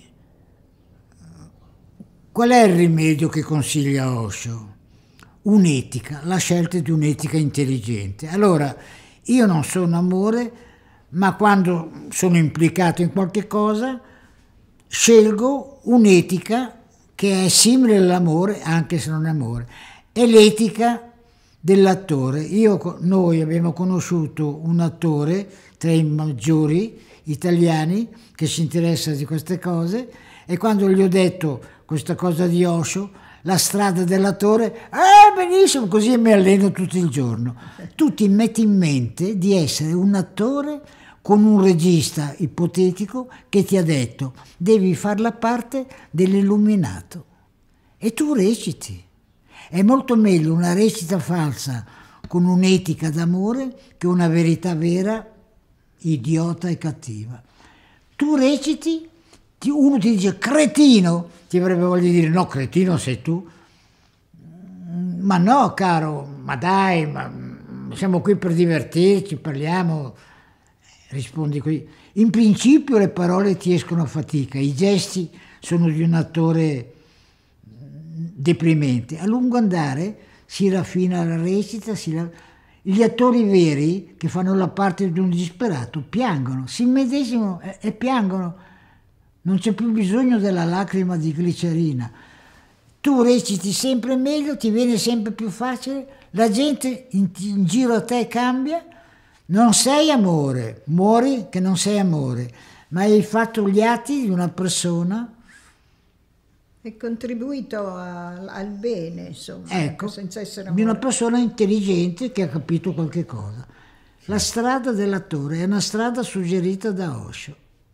Qual è il rimedio che consiglia Osho? Un'etica, la scelta di un'etica intelligente. Allora, io non sono amore, ma quando sono implicato in qualche cosa, scelgo un'etica che è simile all'amore, anche se non è amore. È l'etica dell'attore. Noi abbiamo conosciuto un attore tra i maggiori italiani che si interessa di queste cose, e quando gli ho detto questa cosa di Osho, la strada dell'attore, benissimo, così mi alleno tutto il giorno. Tu ti metti in mente di essere un attore con un regista ipotetico che ti ha detto devi fare la parte dell'illuminato e tu reciti. È molto meglio una recita falsa con un'etica d'amore che una verità vera, idiota e cattiva. Tu reciti, uno ti dice cretino, ti avrebbe voglia di dire no, cretino sei tu. Ma no, caro, ma dai, ma siamo qui per divertirci, parliamo. Rispondi così. In principio le parole ti escono a fatica, i gesti sono di un attore deprimente. A lungo andare si raffina la recita, gli attori veri che fanno la parte di un disperato piangono, si immedesimano e piangono. Non c'è più bisogno della lacrima di glicerina. Tu reciti sempre meglio, ti viene sempre più facile, la gente in giro a te cambia. Non sei amore, muori che non sei amore, ma hai fatto gli atti di una persona. Hai contribuito al bene, insomma, ecco, senza essere di amore. una persona intelligente che ha capito qualche cosa. La strada dell'attore è una strada suggerita da Osho.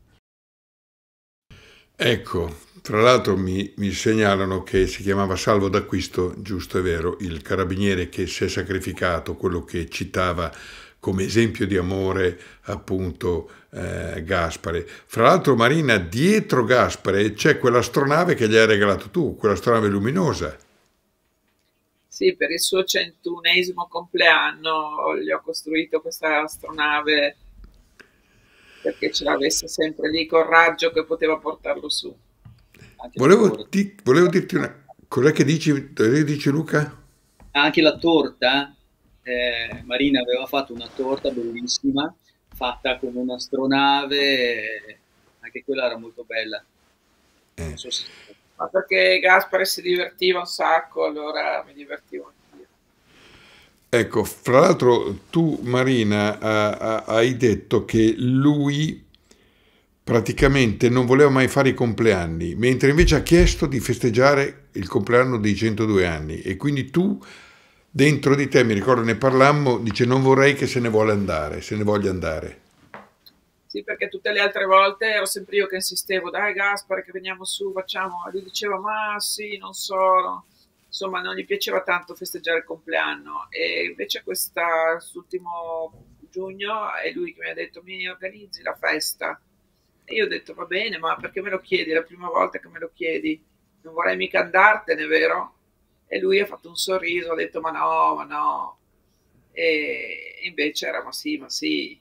Ecco, tra l'altro mi segnalano che si chiamava Salvo d'Acquisto, giusto, è vero, il carabiniere che si è sacrificato, quello che citava come esempio di amore appunto Gaspare. Fra l'altro, Marina, dietro Gaspare c'è quell'astronave che gli hai regalato tu, quell'astronave luminosa. Sì, per il suo 101esimo compleanno gli ho costruito questa astronave perché ce l'avesse sempre lì col raggio che poteva portarlo su. Volevo dirti una... Cos'è che dici Luca? Anche la torta, Marina aveva fatto una torta bellissima, fatta con un'astronave, anche quella era molto bella. Non so se... Ma perché Gaspare si divertiva un sacco, allora mi divertivo anch'io. Ecco, fra l'altro tu, Marina, hai detto che lui praticamente non voleva mai fare i compleanni, mentre invece ha chiesto di festeggiare il compleanno dei 102 anni, e quindi tu dentro di te, mi ricordo ne parlammo, dice non vorrei che se ne voglia andare. Sì, perché tutte le altre volte ero sempre io che insistevo, dai Gaspare che veniamo su, facciamo, e lui diceva ma sì, non so, no. Insomma non gli piaceva tanto festeggiare il compleanno, e invece quest'ultimo giugno è lui che mi ha detto mi organizzi la festa, e io ho detto va bene, ma perché me lo chiedi? È la prima volta che me lo chiedi, non vorrei mica andartene, vero? E lui ha fatto un sorriso, ha detto ma no, e invece era ma sì.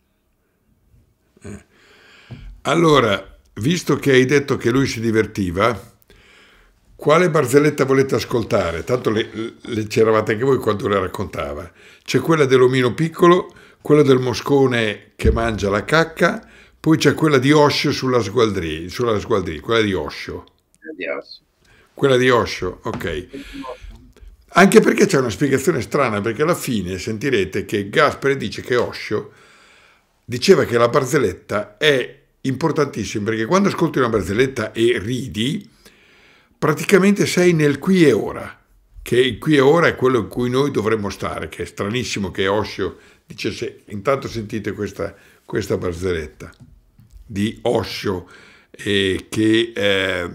Allora, visto che hai detto che lui si divertiva, quale barzelletta volete ascoltare? Tanto c'eravate anche voi quando le raccontava. C'è quella dell'omino piccolo, quella del moscone che mangia la cacca, poi c'è quella di Osho sulla sgualdrì, quella di Osho. Quella di Osho, ok. Anche perché c'è una spiegazione strana, perché alla fine sentirete che Gaspare dice che Osho diceva che la barzelletta è importantissima, perché quando ascolti una barzelletta e ridi, praticamente sei nel qui e ora, che il qui e ora è quello in cui noi dovremmo stare, che è stranissimo che Osho dicesse. Intanto sentite questa barzelletta di Osho che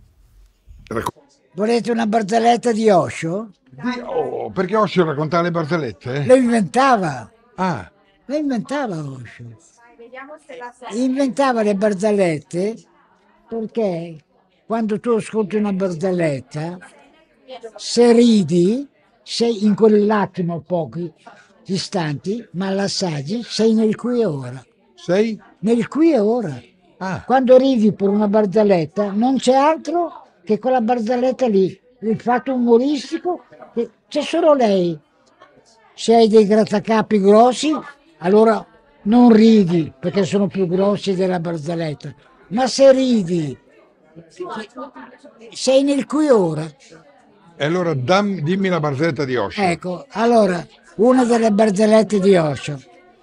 Volete una barzelletta di Osho? Perché Osho raccontava le barzellette? Le inventava. Ah. Le inventava Osho. Inventava le barzellette perché quando tu ascolti una barzelletta, se ridi, sei in quell'attimo, pochi istanti, ma l'assaggi, sei nel qui e ora. Sei? Nel qui e ora. Ah. Quando ridi per una barzelletta, non c'è altro che quella barzelletta lì. Il fatto umoristico, c'è solo lei. Se hai dei grattacapi grossi, allora non ridi perché sono più grossi della barzelletta. Ma se ridi, sei nel qui e ora. E allora dimmi la barzelletta di Osho. Ecco, allora, una delle barzellette di Osho.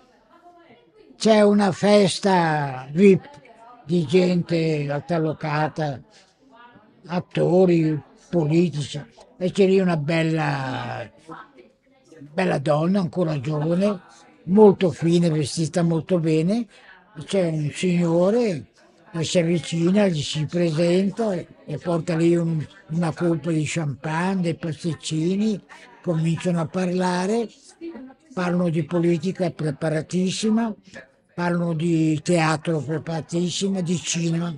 C'è una festa VIP di gente altallocata, attori, politici, e c'è lì una bella donna, ancora giovane, molto fine, vestita molto bene. C'è un signore che si avvicina, gli si presenta e porta lì una colpa di champagne, dei pasticcini, cominciano a parlare di politica preparatissima, parlano di teatro preparatissima, di cinema,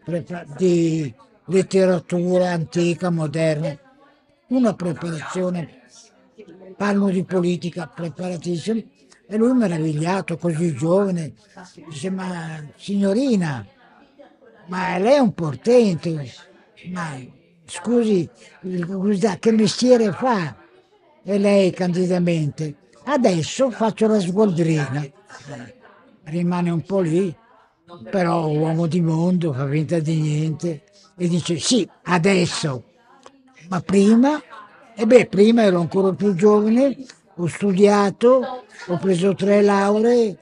di letteratura antica, moderna, una preparazione, parlano di politica preparatissima, e lui meravigliato, così giovane, dice ma signorina, ma lei è un portento, ma scusi, che mestiere fa? E lei candidamente, adesso faccio la sgualdrina. Rimane un po' lì, però uomo di mondo, fa finta di niente e dice sì, adesso, ma prima, prima ero ancora più giovane, ho studiato, ho preso 3 lauree,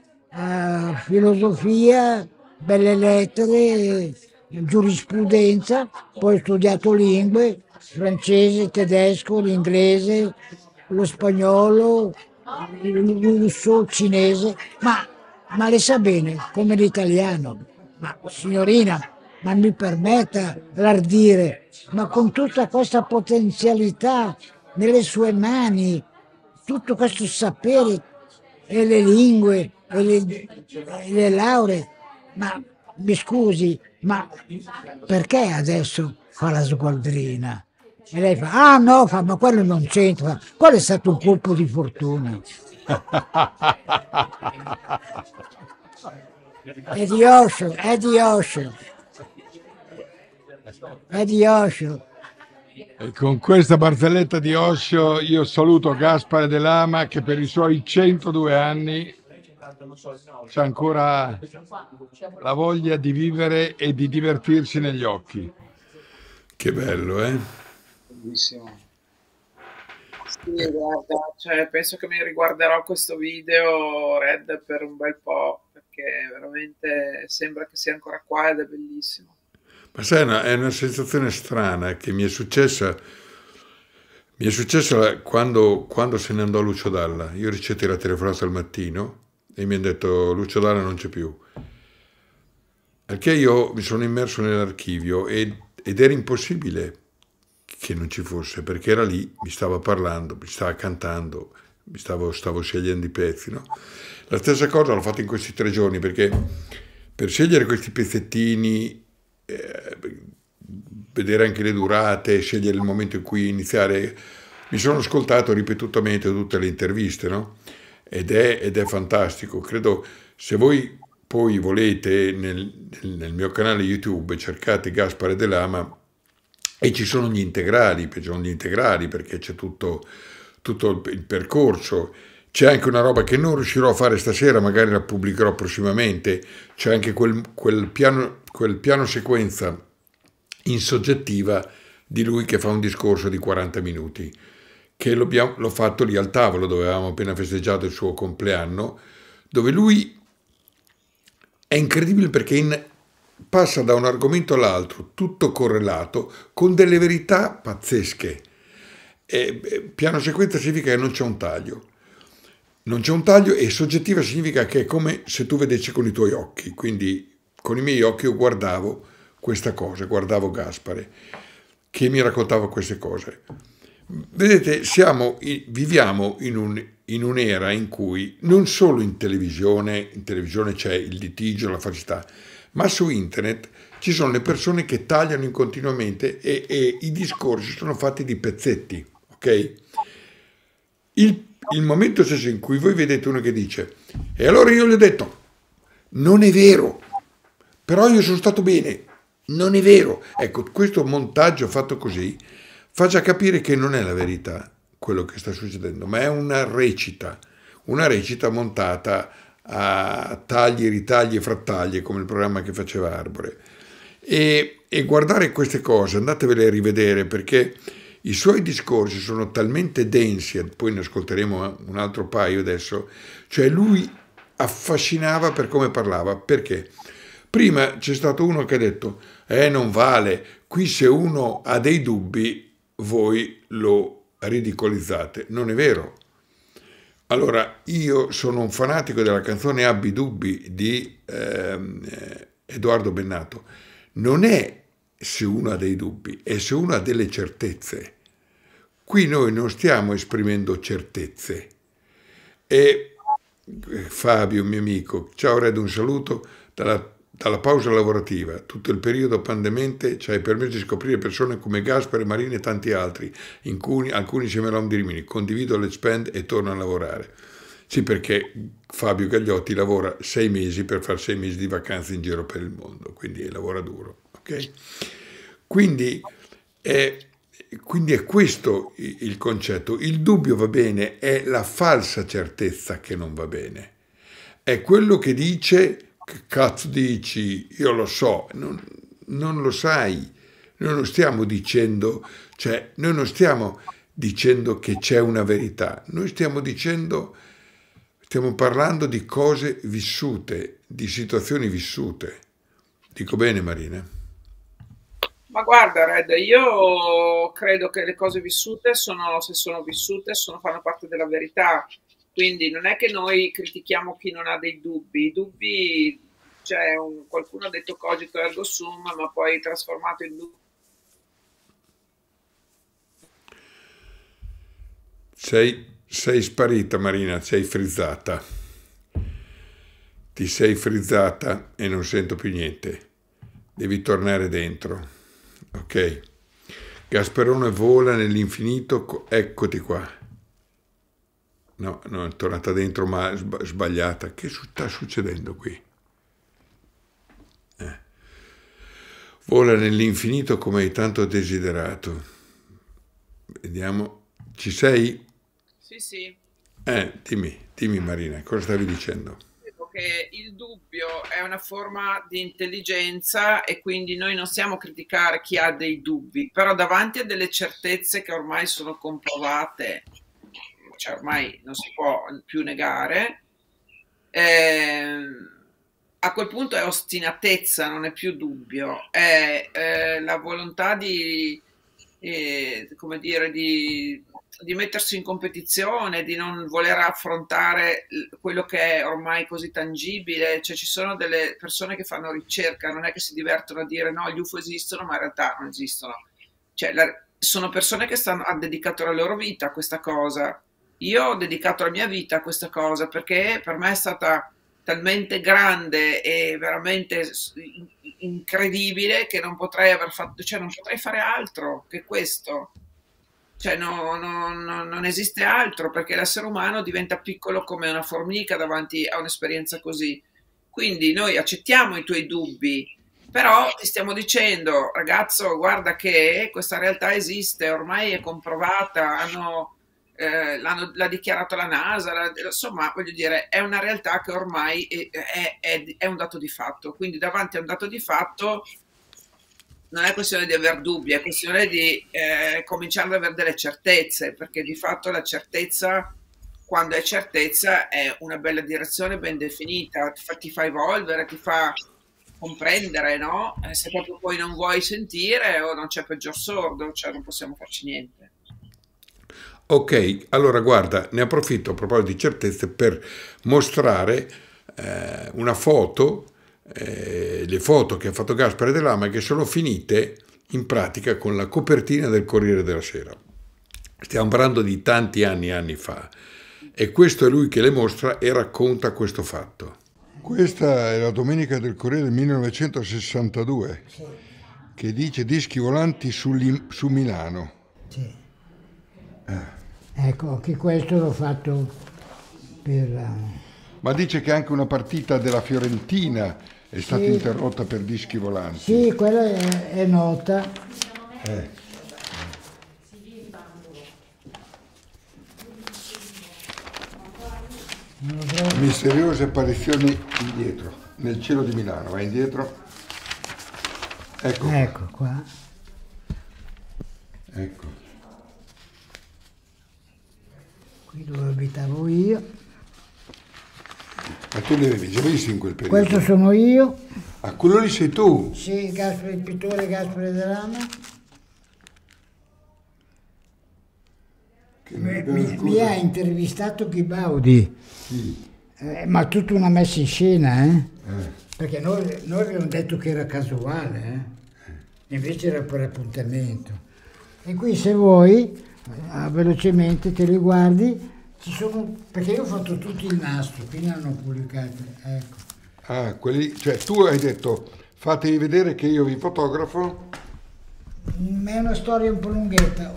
filosofia, belle lettere, giurisprudenza, poi ho studiato lingue, francese, tedesco, l'inglese, lo spagnolo, il russo, il cinese, ma le sa bene, come l'italiano. Ma signorina, ma mi permetta l'ardire, ma con tutta questa potenzialità nelle sue mani, tutto questo sapere e le lingue e le lauree, ma mi scusi, ma perché adesso fa la sgualdrina? E lei fa, ah no, ma quello non c'entra, quello è stato un colpo di fortuna. È di Osho, è di Osho. È di Osho. E con questa barzelletta di Osho io saluto Gaspare De Lama, che per i suoi 102 anni c'ha ancora la voglia di vivere e di divertirsi negli occhi. Che bello, eh? Bellissimo. Sì, guarda, cioè, penso che mi riguarderò questo video, Red, per un bel po', perché che veramente sembra che sia ancora qua ed è bellissimo. Ma sai, è una sensazione strana che mi è successa quando se ne andò Lucio Dalla. Io ricevetti la telefonata al mattino e mi hanno detto Lucio Dalla non c'è più. Perché io mi sono immerso nell'archivio ed era impossibile che non ci fosse, perché era lì, mi stava parlando, mi stava cantando, stavo scegliendo i pezzi, no? La stessa cosa l'ho fatta in questi 3 giorni, perché per scegliere questi pezzettini, vedere anche le durate, scegliere il momento in cui iniziare, mi sono ascoltato ripetutamente tutte le interviste, no? Ed è fantastico. Credo, se voi poi volete, nel mio canale YouTube cercate Gaspare De Lama e ci sono gli integrali perché c'è tutto il percorso. C'è anche una roba che non riuscirò a fare stasera, magari la pubblicherò prossimamente, c'è anche quel piano sequenza in soggettiva di lui che fa un discorso di 40 minuti, che l'ho fatto lì al tavolo dove avevamo appena festeggiato il suo compleanno, dove lui è incredibile perché passa da un argomento all'altro, tutto correlato, con delle verità pazzesche. Piano sequenza significa che non c'è un taglio. Non c'è un taglio, e soggettiva significa che è come se tu vedessi con i tuoi occhi. Quindi con i miei occhi io guardavo questa cosa, guardavo Gaspare, che mi raccontava queste cose. Vedete, viviamo in un'era in cui non solo in televisione c'è il litigio, la falsità, ma su internet ci sono le persone che tagliano continuamente e i discorsi sono fatti di pezzetti, ok? Il momento stesso in cui voi vedete uno che dice e allora io gli ho detto non è vero, però io sono stato bene, non è vero. Ecco, questo montaggio fatto così fa già capire che non è la verità quello che sta succedendo, ma è una recita montata a tagli, ritagli e frattaglie, come il programma che faceva Arbore. E guardare queste cose, andatevele a rivedere, perché i suoi discorsi sono talmente densi, poi ne ascolteremo un altro paio adesso, cioè lui affascinava per come parlava. Perché? Prima c'è stato uno che ha detto non vale, qui se uno ha dei dubbi voi lo ridicolizzate. Non è vero. Allora, io sono un fanatico della canzone Abbi dubbi di Edoardo Bennato. Non è se uno ha dei dubbi, è se uno ha delle certezze. Qui noi non stiamo esprimendo certezze. E Fabio, mio amico, ciao Red, un saluto dalla pausa lavorativa. Tutto il periodo pandemante ci hai permesso di scoprire persone come Gaspare, Marina e tanti altri, alcuni insieme all'Om di Rimini. Condivido l'Expand e torno a lavorare. Sì, perché Fabio Gagliotti lavora 6 mesi per fare 6 mesi di vacanze in giro per il mondo, quindi lavora duro. Okay? Quindi è questo il concetto. Il dubbio va bene, è la falsa certezza che non va bene. È quello che dice, che cazzo dici, io lo so, non lo sai. Noi non stiamo dicendo, noi non stiamo dicendo che c'è una verità, noi stiamo parlando di cose vissute, di situazioni vissute. Dico bene, Marina? Ma guarda, Red, io credo che le cose vissute se sono vissute, fanno parte della verità. Quindi non è che noi critichiamo chi non ha dei dubbi. I dubbi, qualcuno ha detto cogito ergo sum, ma poi trasformato in dubbio. Sei sparita, Marina, sei frizzata. Ti sei frizzata e non sento più niente. Devi tornare dentro. Ok. Gasparone vola nell'infinito, eccoti qua. No, è tornata dentro, ma sbagliata. Che sta succedendo qui? Vola nell'infinito come hai tanto desiderato. Vediamo. Ci sei? Sì. Dimmi Marina, cosa stavi dicendo? Che il dubbio è una forma di intelligenza e quindi noi non stiamo a criticare chi ha dei dubbi, però davanti a delle certezze che ormai sono comprovate, ormai non si può più negare, a quel punto è ostinatezza, non è più dubbio, è la volontà di, come dire, di mettersi in competizione, di non voler affrontare quello che è ormai così tangibile. Cioè ci sono delle persone che fanno ricerca, non è che si divertono a dire no, gli UFO esistono, ma in realtà non esistono. Cioè, sono persone che hanno dedicato la loro vita a questa cosa. Io ho dedicato la mia vita a questa cosa perché per me è stata talmente grande e veramente incredibile che non potrei aver fatto, cioè non potrei fare altro che questo. Cioè non esiste altro, perché l'essere umano diventa piccolo come una formica davanti a un'esperienza così. Quindi noi accettiamo i tuoi dubbi, però ti stiamo dicendo, ragazzo, guarda che questa realtà esiste, ormai è comprovata, l'ha dichiarato la NASA, insomma, voglio dire, è una realtà che ormai è un dato di fatto. Quindi davanti a un dato di fatto non è questione di aver dubbi, è questione di cominciare ad avere delle certezze, perché di fatto la certezza, quando è certezza, è una bella direzione ben definita, ti fa evolvere, ti fa comprendere, no? Se proprio poi non vuoi sentire, o non c'è peggior sordo, cioè non possiamo farci niente. Ok, allora guarda, ne approfitto a proposito di certezze per mostrare una foto, le foto che ha fatto Gaspare De Lama, che sono finite in pratica con la copertina del Corriere della Sera. Stiamo parlando di tanti anni fa, e questo è lui che le mostra e racconta questo fatto. Questa è la domenica del Corriere del 1962, sì, che dice dischi volanti su Milano. Sì. Ecco, anche questo l'ho fatto per... Ma dice che anche una partita della Fiorentina è stata interrotta per dischi volanti. Sì, quella è nota. Misteriose apparizioni indietro, nel cielo di Milano. Vai indietro. Ecco qua. Ecco. Qui dove abitavo io. Ma tu li avevi già visti in quel periodo? Questo sono io. Ah, quello lì sei tu? Sì, il pittore Gaspare De Lama. Mi ha intervistato Ghibaudi, sì. Ma tutta una messa in scena, perché noi abbiamo detto che era casuale, invece era per appuntamento. E qui se vuoi, velocemente te li guardi, ci sono, perché io ho fatto tutto il nastro, quindi hanno pubblicato, ecco. Ah, quelli, cioè tu hai detto fatevi vedere che io vi fotografo? È una storia un po' lunghetta,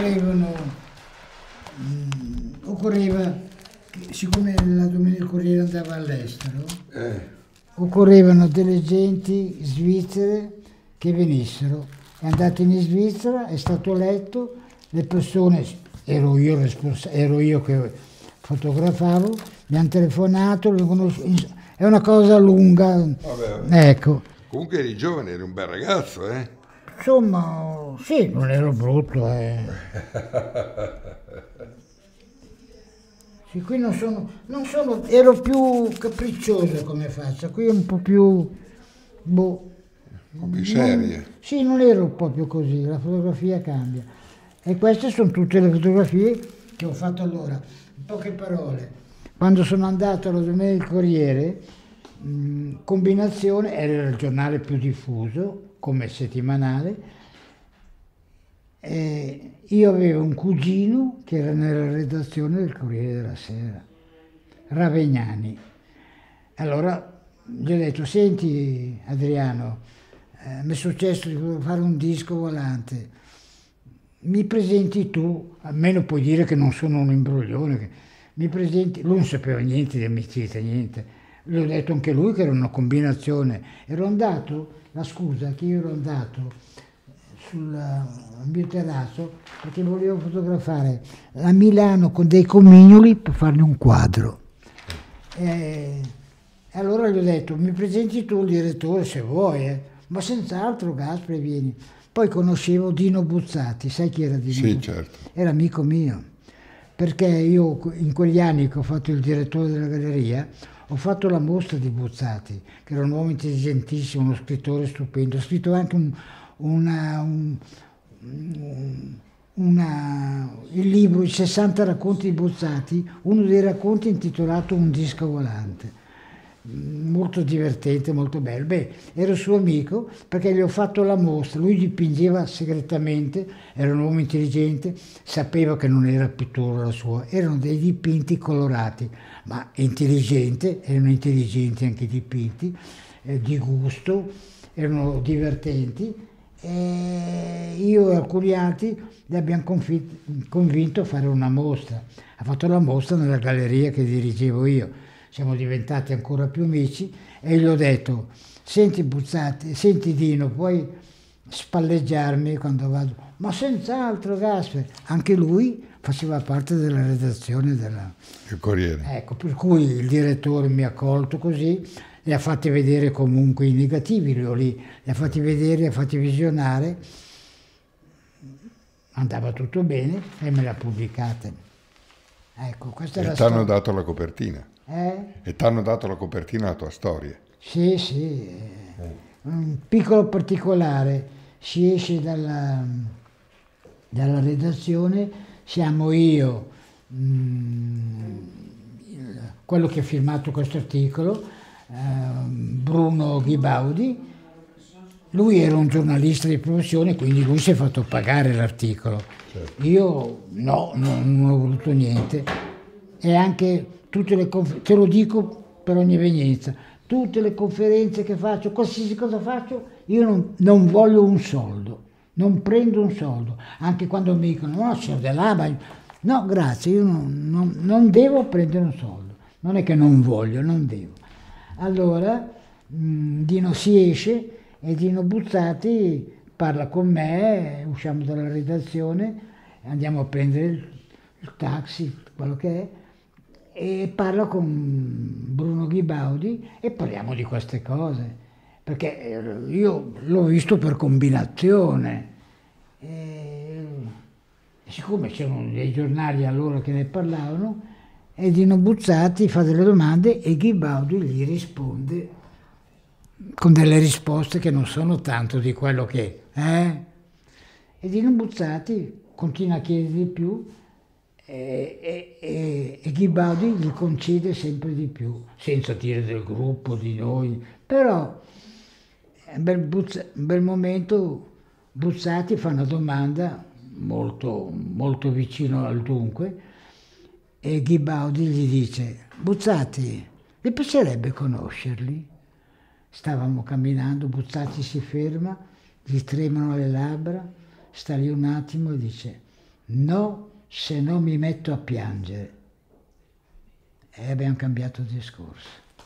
occorreva, siccome la Domenica Corriere andava all'estero, occorrevano delle genti svizzere che venissero. È andato in Svizzera, è stato eletto, le persone, ero io che fotografavo, mi hanno telefonato, è una cosa lunga. Vabbè. Ecco. Comunque eri giovane, eri un bel ragazzo, Insomma, sì, non ero brutto, Sì, qui non sono, ero più capriccioso come faccia, qui un po' più, un po' più serie. Sì, non ero proprio così, la fotografia cambia. E queste sono tutte le fotografie che ho fatto allora. In poche parole, quando sono andato alla Domenica Corriere, Combinazione era il giornale più diffuso come settimanale. Io avevo un cugino che era nella redazione del Corriere della Sera, Ravegnani. Allora gli ho detto: senti Adriano, mi è successo di fare un disco volante, mi presenti tu, almeno puoi dire che non sono un imbroglione, mi presenti. Lui non sapeva niente di amicizia, niente. Gli ho detto anche lui che era una combinazione. Ero andato, la scusa che io ero andato sul mio terrazzo perché volevo fotografare a Milano con dei comignoli per farne un quadro. Allora gli ho detto: mi presenti tu il direttore se vuoi, ma senz'altro Gaspare, vieni. Poi conoscevo Dino Buzzati, sai chi era Dino? Sì, certo. Era amico mio. perché io in quegli anni che ho fatto il direttore della galleria, ho fatto la mostra di Buzzati, che era un uomo intelligentissimo, uno scrittore stupendo. Ha scritto anche il libro I 60 racconti di Buzzati, uno dei racconti intitolato Un disco volante. Molto divertente, molto bello. Beh, ero suo amico perché gli ho fatto la mostra. Lui dipingeva segretamente, era un uomo intelligente, sapeva che non era pittura la sua, erano dei dipinti colorati, ma intelligente, erano intelligenti anche i dipinti, di gusto, erano divertenti. E io e alcuni altri li abbiamo convinto a fare una mostra. Ha fatto la mostra nella galleria che dirigevo io. Siamo diventati ancora più amici e gli ho detto: senti Buzzati, senti Dino, puoi spalleggiarmi quando vado? Ma senz'altro Gaspare. Anche lui faceva parte della redazione del Corriere. Ecco, per cui il direttore mi ha accolto così, li ha fatti vedere comunque i negativi, li ha fatti vedere, li ha fatti visionare, andava tutto bene e me l'ha pubblicate. Ecco, questa è la storia. E ti hanno dato la copertina. E ti hanno dato la copertina alla tua storia. Sì, sì. Un piccolo particolare: si esce dalla redazione, siamo io, quello che ha firmato questo articolo, Bruno Ghibaudi. Lui era un giornalista di professione, quindi lui si è fatto pagare l'articolo. Certo. Io no, non ho voluto niente. E anche tutte le conferenze, te lo dico per ogni evenienza, tutte le conferenze che faccio, qualsiasi cosa faccio, io non voglio un soldo, non prendo un soldo. Anche quando mi dicono: no, signor Dell'Aba, no grazie, io non devo prendere un soldo. Non è che non voglio, non devo. Allora Dino si esce e Dino Buzzati parla con me, usciamo dalla redazione, andiamo a prendere il taxi, quello che è, e parlo con Bruno Ghibaudi e parliamo di queste cose, perché io l'ho visto per combinazione. E siccome c'erano dei giornali allora che ne parlavano, e Dino Buzzati fa delle domande e Ghibaudi gli risponde con delle risposte che non sono tanto di quello che è. E Dino Buzzati continua a chiedere di più e Ghibaudi gli concede sempre di più, senza dire del gruppo, di noi. Però un bel momento Buzzati fa una domanda molto, molto vicino al dunque e Ghibaudi gli dice: Buzzati, le piacerebbe conoscerli? Stavamo camminando, Buzzati si ferma, gli tremano le labbra, sta lì un attimo e dice: no, se no mi metto a piangere. E abbiamo cambiato discorso.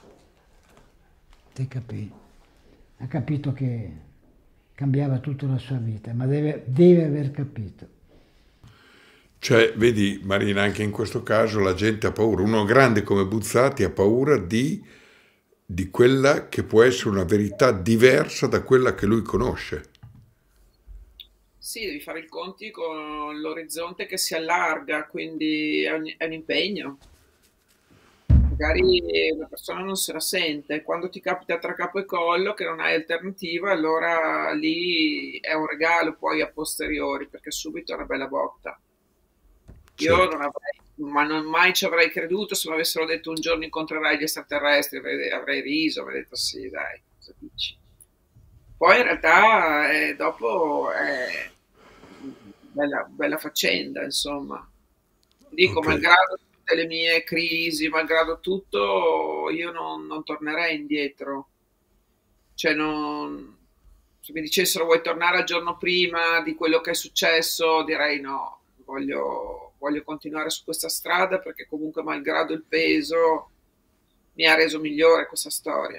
Te capì? Ha capito che cambiava tutta la sua vita, ma deve aver capito. Cioè, vedi Marina, anche in questo caso la gente ha paura. Uno grande come Buzzati ha paura di quella che può essere una verità diversa da quella che lui conosce. Sì, devi fare i conti con l'orizzonte che si allarga, quindi è un impegno. Magari una persona non se la sente, quando ti capita tra capo e collo che non hai alternativa, allora lì è un regalo poi a posteriori, perché subito è una bella botta. Io non avrei, ma non mai ci avrei creduto se mi avessero detto un giorno incontrerai gli extraterrestri, avrei riso, avrei detto sì, dai, cosa dici? Poi in realtà dopo è bella faccenda, insomma. Dico, malgrado tutte le mie crisi, malgrado tutto, io non tornerei indietro. Cioè, se mi dicessero vuoi tornare al giorno prima di quello che è successo, direi no, voglio continuare su questa strada perché comunque malgrado il peso mi ha reso migliore questa storia.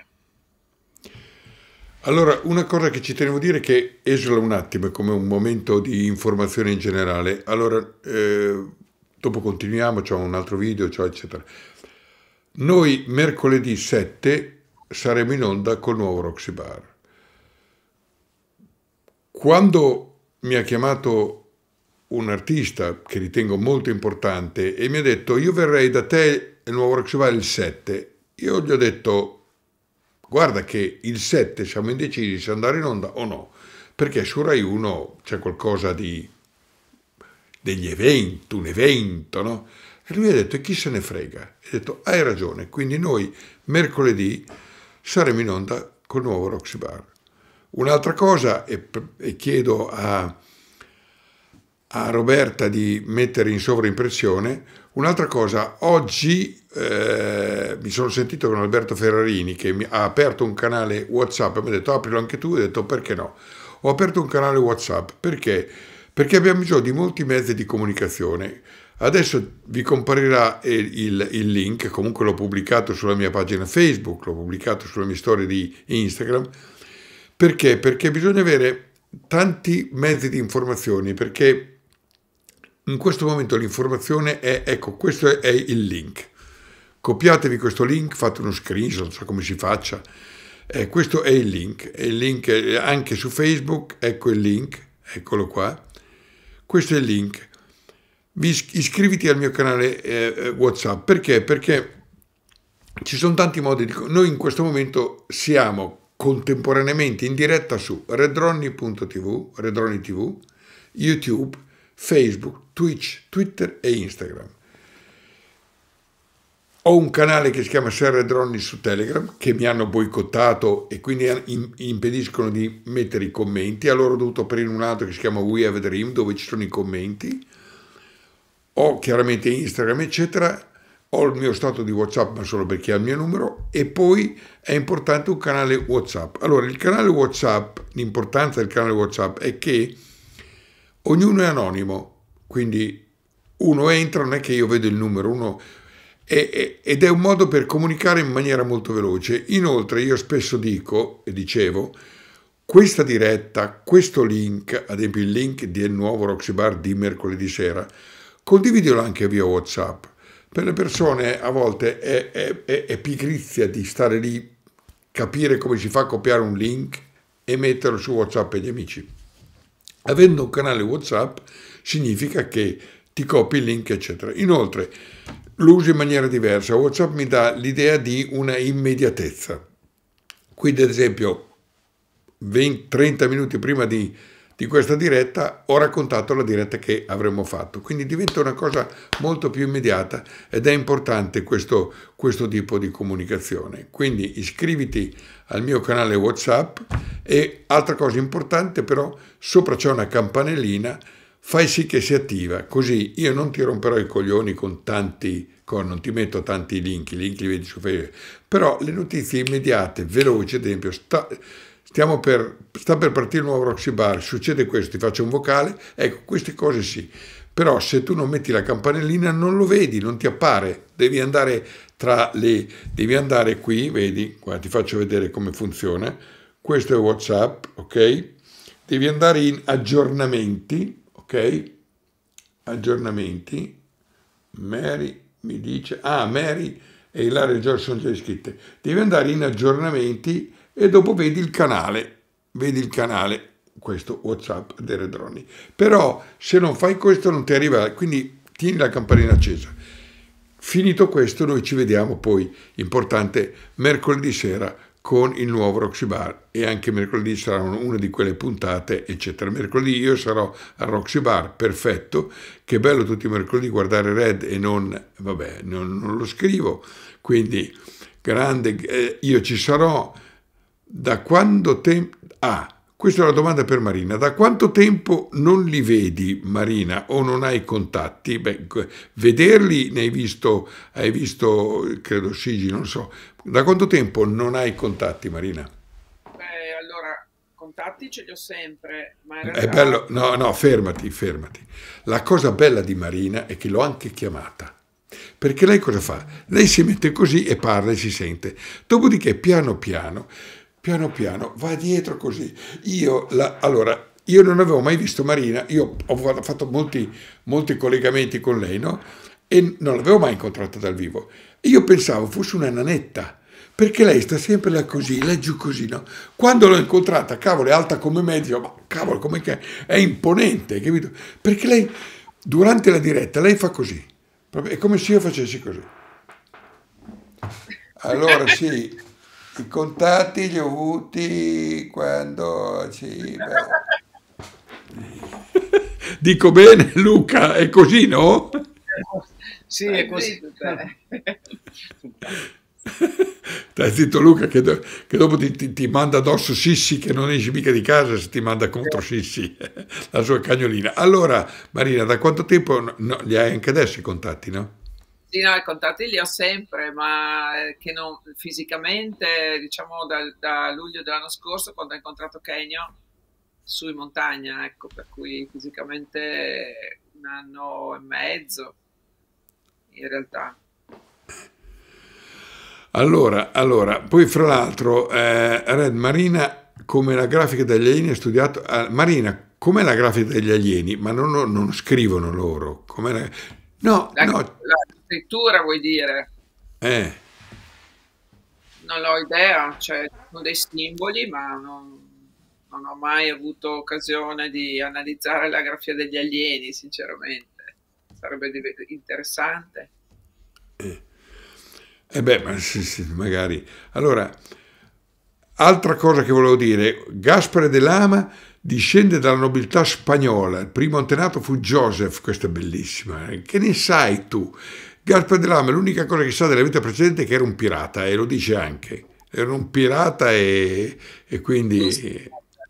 Allora, una cosa che ci tenevo a dire che esula un attimo, è come un momento di informazione in generale. Allora, dopo continuiamo, c'è un altro video, eccetera. Noi mercoledì 7 saremo in onda col nuovo Roxy Bar. Quando mi ha chiamato un artista che ritengo molto importante e mi ha detto: io verrei da te il nuovo Roxy Bar il 7. Io gli ho detto: guarda che il 7 siamo indecisi se andare in onda o no, perché su Rai 1 c'è qualcosa degli eventi, un evento, no? E lui ha detto: e chi se ne frega? E ho detto: hai ragione, quindi noi mercoledì saremo in onda col nuovo Roxy Bar. Un'altra cosa, e chiedo a Roberta di mettere in sovraimpressione, un'altra cosa, oggi mi sono sentito con Alberto Ferrarini che ha aperto un canale WhatsApp e mi ha detto: aprilo anche tu. E ho detto: perché no? Ho aperto un canale WhatsApp perché abbiamo bisogno di molti mezzi di comunicazione. Adesso vi comparirà il link, comunque l'ho pubblicato sulla mia pagina Facebook, l'ho pubblicato sulle mie storie di Instagram. Perché? Perché bisogna avere tanti mezzi di informazioni, perché in questo momento l'informazione è, ecco, questo è il link. Copiatevi questo link, fate uno screenshot, non so come si faccia. Questo è il link anche su Facebook, ecco il link, eccolo qua. Questo è il link. Iscriviti al mio canale WhatsApp. Perché? Perché ci sono tanti modi di... Noi in questo momento siamo contemporaneamente in diretta su redronny.tv, Redronny TV, YouTube, Facebook, Twitch, Twitter e Instagram. Ho un canale che si chiama Ser Redronny su Telegram, che mi hanno boicottato e quindi impediscono di mettere i commenti. Allora ho dovuto aprire un altro che si chiama We Have a Dream, dove ci sono i commenti. Ho chiaramente Instagram, eccetera. Ho il mio stato di WhatsApp, ma solo per chi ha il mio numero. E poi è importante un canale WhatsApp. Allora, il canale WhatsApp, l'importanza del canale WhatsApp è che ognuno è anonimo. Quindi uno entra, non è che io vedo il numero, ed è un modo per comunicare in maniera molto veloce. Inoltre io spesso dico e dicevo: questa diretta, questo link, ad esempio il link del nuovo Roxy Bar di mercoledì sera, condividilo anche via WhatsApp. Per le persone a volte è pigrizia di stare lì, capire come si fa a copiare un link e metterlo su WhatsApp agli amici. Avendo un canale WhatsApp significa che ti copi il link, eccetera. Inoltre lo uso in maniera diversa. WhatsApp mi dà l'idea di una immediatezza. Quindi, ad esempio, 30 minuti prima di questa diretta ho raccontato la diretta che avremmo fatto. Quindi diventa una cosa molto più immediata ed è importante questo tipo di comunicazione. Quindi iscriviti al mio canale WhatsApp e, altra cosa importante però, sopra c'è una campanellina, fai sì che si attiva, così io non ti romperò i coglioni con non ti metto tanti link, i link li vedi su Facebook, però le notizie immediate, veloci, ad esempio, sta per partire il nuovo Roxy Bar, succede questo, ti faccio un vocale, ecco, queste cose sì, però se tu non metti la campanellina non lo vedi, non ti appare, devi andare qui, vedi, qua ti faccio vedere come funziona, questo è WhatsApp, ok? Devi andare in aggiornamenti, ok? Aggiornamenti, Mary mi dice, Mary e Ilaria e Giorgio sono già iscritte, devi andare in aggiornamenti e dopo vedi il canale, questo WhatsApp dei Redronny. Però se non fai questo non ti arriva, quindi tieni la campanella accesa. Finito questo noi ci vediamo poi, importante, mercoledì sera con il nuovo Roxy Bar, e anche mercoledì sarà una di quelle puntate, eccetera. Mercoledì io sarò al Roxy Bar, perfetto, che bello tutti i mercoledì guardare Red e non lo scrivo, quindi grande, io ci sarò. Da quando tempo... questa è una domanda per Marina. Da quanto tempo non li vedi, Marina, o non hai contatti? Beh, vederli hai visto, credo Sigi, non so. Da quanto tempo non hai contatti, Marina? Beh, allora, contatti ce li ho sempre, ma in È realtà... bello, no, fermati. La cosa bella di Marina è che l'ho anche chiamata. Perché lei cosa fa? Lei si mette così e parla e si sente. Dopodiché, piano piano va dietro così. Io non avevo mai visto Marina, io ho fatto molti collegamenti con lei, no? E non l'avevo mai incontrata dal vivo. Io pensavo fosse una nanetta, perché lei sta sempre là così, giù così, no? Quando l'ho incontrata, cavolo, è alta come me, dico, ma cavolo, come che è imponente, capito? Perché lei, durante la diretta, lei fa così, è come se io facessi così. Allora sì, i contatti li ho avuti quando... Sì, dico bene, Luca, è così, no? Sì, è così. Stai zitto Luca, che dopo ti manda addosso Sissi, che non esci mica di casa se ti manda contro Sissi, la sua cagnolina. Allora, Marina, da quanto tempo li hai anche adesso i contatti, no? Sì, no, i contatti li ho sempre, ma che non fisicamente, diciamo da luglio dell'anno scorso, quando ho incontrato Kenyo su in montagna, ecco, per cui fisicamente 1 anno e mezzo, in realtà. Allora, poi fra l'altro, Red, Marina, come la grafica degli alieni ha studiato... Marina, com'è la grafica degli alieni? Ma non scrivono loro. Com'è no. La scrittura vuoi dire? Non ho idea, cioè sono dei simboli, ma non ho mai avuto occasione di analizzare la grafia degli alieni, sinceramente. Sarebbe interessante. Ma sì, magari. Allora, altra cosa che volevo dire, Gaspare de Lama discende dalla nobiltà spagnola, il primo antenato fu Joseph, questa è bellissima, che ne sai tu? Gaspare de Lama, l'unica cosa che sa della vita precedente è che era un pirata, e lo dice anche, era un pirata e quindi...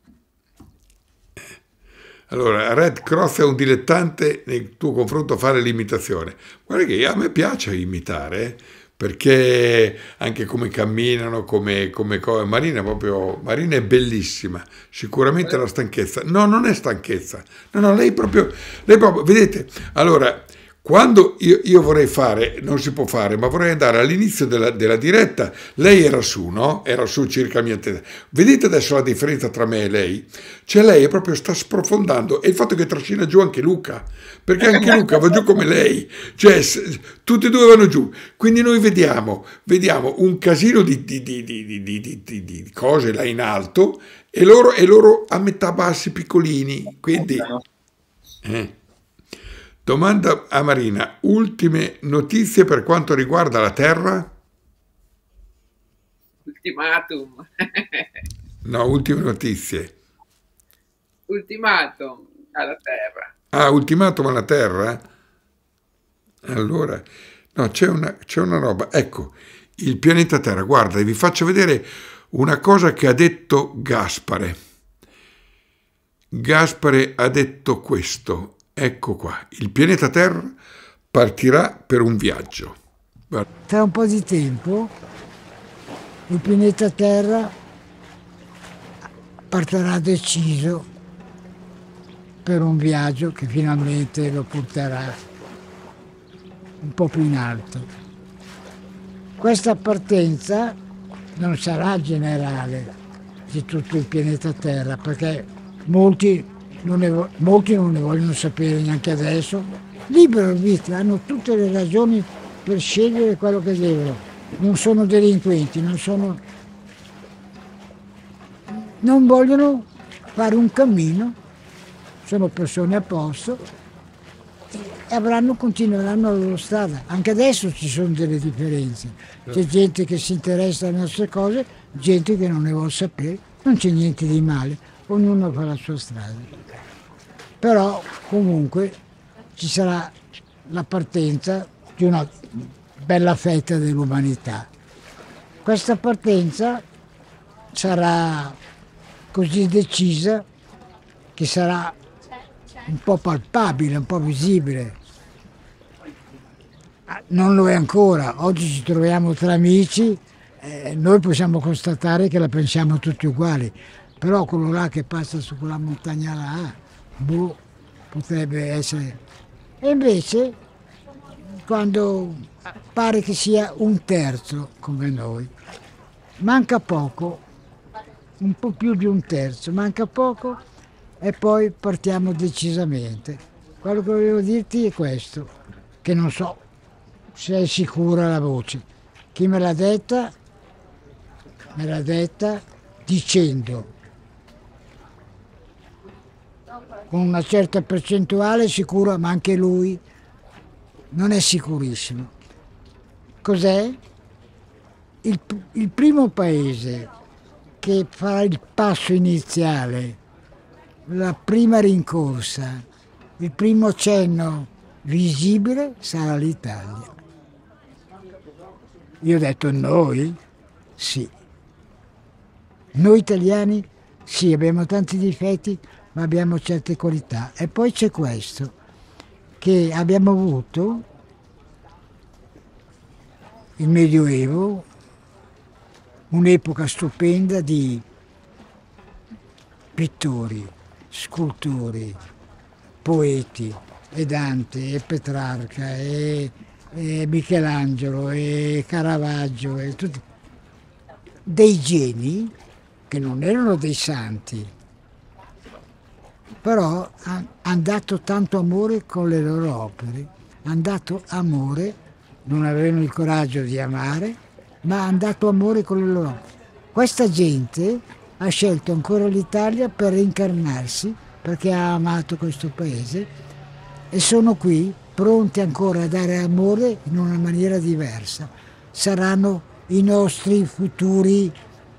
Allora, Red Cross è un dilettante nel tuo confronto a fare l'imitazione. Guarda che a me piace imitare, perché anche come camminano, come Marina è bellissima, sicuramente la stanchezza. No, non è stanchezza. No, lei proprio, vedete, allora, quando io vorrei fare, non si può fare, ma vorrei andare all'inizio della diretta, lei era su, no? Era su circa la mia testa. Vedete adesso la differenza tra me e lei? Cioè lei proprio sta sprofondando, e il fatto che trascina giù anche Luca, perché anche Luca va giù come lei, cioè tutti e due vanno giù, quindi noi vediamo un casino di cose là in alto, e loro a metà bassi piccolini, quindi... Domanda a Marina, ultime notizie per quanto riguarda la Terra? Ultimatum. No, ultime notizie. Ultimatum alla Terra. Ah, ultimatum alla Terra? Allora, no, c'è una roba. Ecco, il pianeta Terra. Guarda, vi faccio vedere una cosa che ha detto Gaspare. Gaspare ha detto questo. Ecco qua, il pianeta Terra partirà per un viaggio. Guarda. Tra un po' di tempo il pianeta Terra partirà deciso per un viaggio che finalmente lo porterà un po' più in alto. Questa partenza non sarà generale di tutto il pianeta Terra, perché molti non ne vogliono sapere neanche adesso. Libero arbitrio, hanno tutte le ragioni per scegliere quello che devono. Non sono delinquenti, non vogliono fare un cammino, sono persone a posto e continueranno la loro strada. Anche adesso ci sono delle differenze. C'è gente che si interessa alle nostre cose, gente che non ne vuole sapere, non c'è niente di male, ognuno fa la sua strada. Però comunque ci sarà la partenza di una bella fetta dell'umanità. Questa partenza sarà così decisa che sarà un po' palpabile, un po' visibile. Non lo è ancora, oggi ci troviamo tra amici, noi possiamo constatare che la pensiamo tutti uguali, però quello là che passa su quella montagna là, potrebbe essere. E invece, quando pare che sia un terzo come noi, manca poco, un po' più di un terzo, manca poco e poi partiamo decisamente. Quello che volevo dirti è questo, che non so se è sicura la voce. Chi me l'ha detta me l'ha detta dicendo con una certa percentuale sicuro, ma anche lui non è sicurissimo. Cos'è? Il primo paese che farà il passo iniziale, la prima rincorsa, il primo cenno visibile sarà l'Italia. Io ho detto noi? Sì. Noi italiani sì, abbiamo tanti difetti, ma abbiamo certe qualità. E poi c'è questo, che abbiamo avuto il Medioevo, un'epoca stupenda di pittori, scultori, poeti, e Dante, e Petrarca, e Michelangelo, e Caravaggio, e tutti, dei geni che non erano dei santi, però hanno dato tanto amore con le loro opere, hanno dato amore, non avevano il coraggio di amare, ma hanno dato amore con le loro opere. Questa gente ha scelto ancora l'Italia per reincarnarsi, perché ha amato questo paese, e sono qui pronti ancora a dare amore in una maniera diversa. Saranno i nostri futuri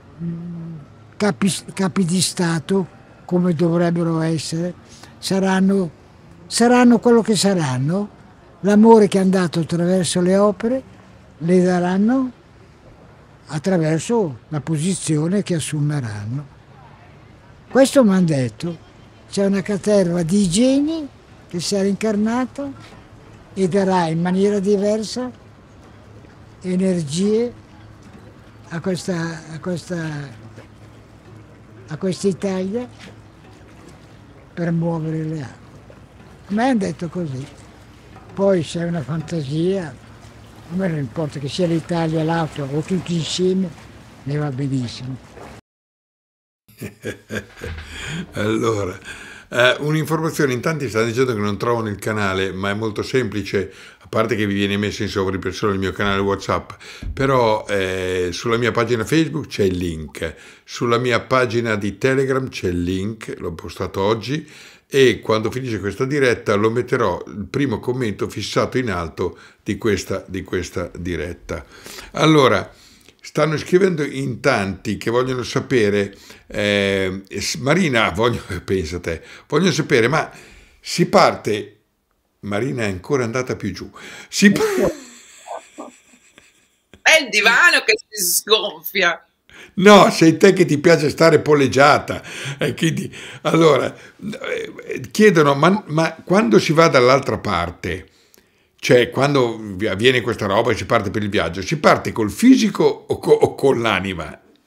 capi di Stato, come dovrebbero essere, saranno quello che saranno, l'amore che hanno dato attraverso le opere le daranno attraverso la posizione che assumeranno. Questo mi hanno detto, c'è una caterva di geni che si è reincarnata e darà in maniera diversa energie a questa Italia per muovere le acque. A me hanno detto così. Poi se è una fantasia, a me non importa che sia l'Italia, l'Africa o tutti insieme, ne va benissimo. Allora, un'informazione, in tanti stanno dicendo che non trovano il canale, ma è molto semplice, a parte che vi viene messo in sovraimpressione il mio canale WhatsApp, però sulla mia pagina Facebook c'è il link, sulla mia pagina di Telegram c'è il link, l'ho postato oggi, e quando finisce questa diretta lo metterò il primo commento fissato in alto di questa diretta. Allora, stanno scrivendo in tanti che vogliono sapere, Marina, pensa te, vogliono sapere, ma si parte, Marina è ancora andata più giù, è il divano che si sgonfia. No, sei te che ti piace stare polleggiata. Quindi, allora, chiedono, ma quando si va dall'altra parte, cioè quando avviene questa roba e si parte per il viaggio, si parte col fisico o con l'anima?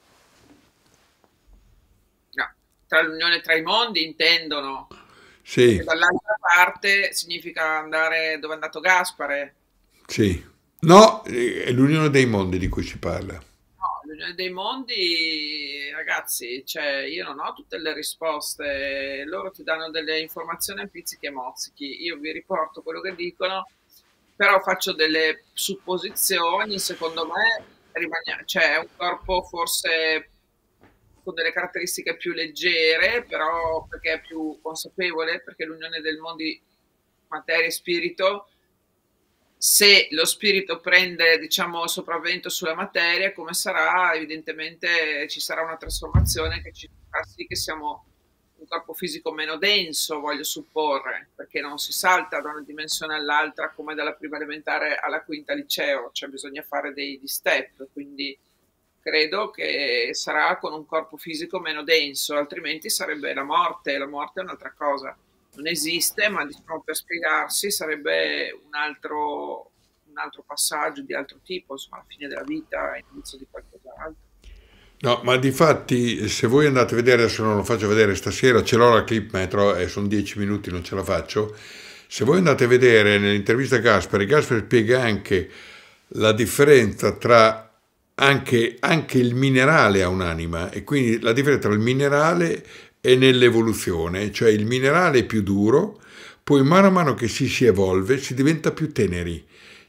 No, tra l'unione tra i mondi intendono. Sì. Perché dall'altra parte significa andare dove è andato Gaspare. Sì. No, è l'unione dei mondi di cui si parla. L'unione dei mondi, ragazzi, cioè io non ho tutte le risposte, loro ti danno delle informazioni a pizzichi e mozzichi, io vi riporto quello che dicono, però faccio delle supposizioni, secondo me c'è un corpo forse con delle caratteristiche più leggere, però perché è più consapevole, perché l'unione del mondi materia e spirito, se lo spirito prende, diciamo, sopravvento sulla materia, come sarà? Evidentemente ci sarà una trasformazione che ci farà sì che siamo un corpo fisico meno denso, voglio supporre, perché non si salta da una dimensione all'altra come dalla prima elementare alla quinta liceo, cioè bisogna fare degli step, quindi credo che sarà con un corpo fisico meno denso, altrimenti sarebbe la morte è un'altra cosa. Non esiste, ma diciamo per spiegarsi sarebbe un altro passaggio di altro tipo, insomma, la fine della vita, l'inizio di qualcos'altro. No, ma difatti, se voi andate a vedere, adesso non lo faccio vedere stasera, ce l'ho la clip, ma sono 10 minuti, non ce la faccio. Se voi andate a vedere nell'intervista a Gaspare spiega anche la differenza tra anche il minerale ha un'anima, e quindi la differenza tra il minerale e nell'evoluzione, cioè il minerale è più duro, poi mano a mano che si evolve si diventa più teneri,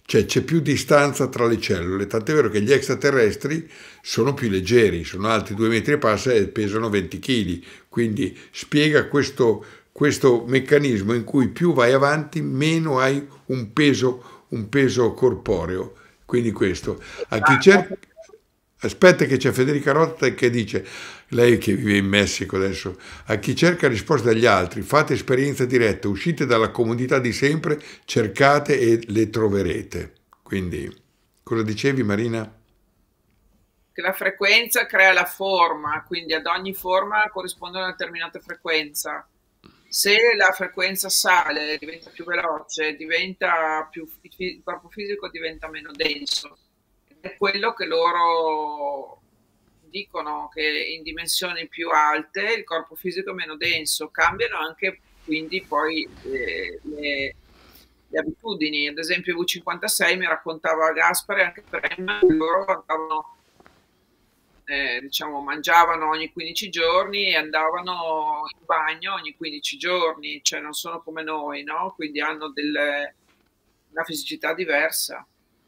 cioè c'è più distanza tra le cellule, tant'è vero che gli extraterrestri sono più leggeri, sono alti 2 metri e passa e pesano 20 kg, quindi spiega questo meccanismo in cui più vai avanti meno hai un peso corporeo. Quindi questo. A chi cerca... Aspetta che c'è Federica Rotta che dice, lei che vive in Messico adesso, a chi cerca risposte dagli altri, fate esperienza diretta, uscite dalla comodità di sempre, cercate e le troverete. Quindi, cosa dicevi Marina? Che la frequenza crea la forma, quindi ad ogni forma corrisponde una determinata frequenza. Se la frequenza sale, diventa più veloce, il corpo fisico diventa meno denso. È quello che loro dicono, che in dimensioni più alte il corpo fisico è meno denso, cambiano anche quindi poi le abitudini. Ad esempio V56 mi raccontava Gaspare, anche prima, loro andavano, diciamo, mangiavano ogni 15 giorni e andavano in bagno ogni 15 giorni, cioè non sono come noi, no? Quindi hanno una fisicità diversa.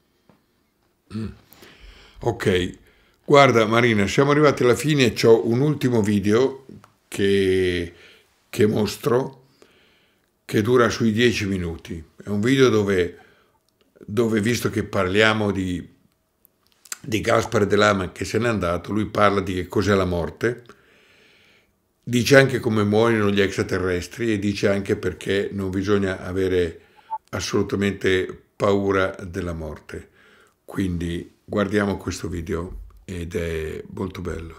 Ok, guarda Marina, siamo arrivati alla fine, c'ho un ultimo video che mostro, che dura sui 10 minuti. È un video dove visto che parliamo di Gaspare De Lama che se n'è andato, lui parla di che cos'è la morte, dice anche come muoiono gli extraterrestri e dice anche perché non bisogna avere assolutamente paura della morte. Quindi guardiamo questo video ed è molto bello.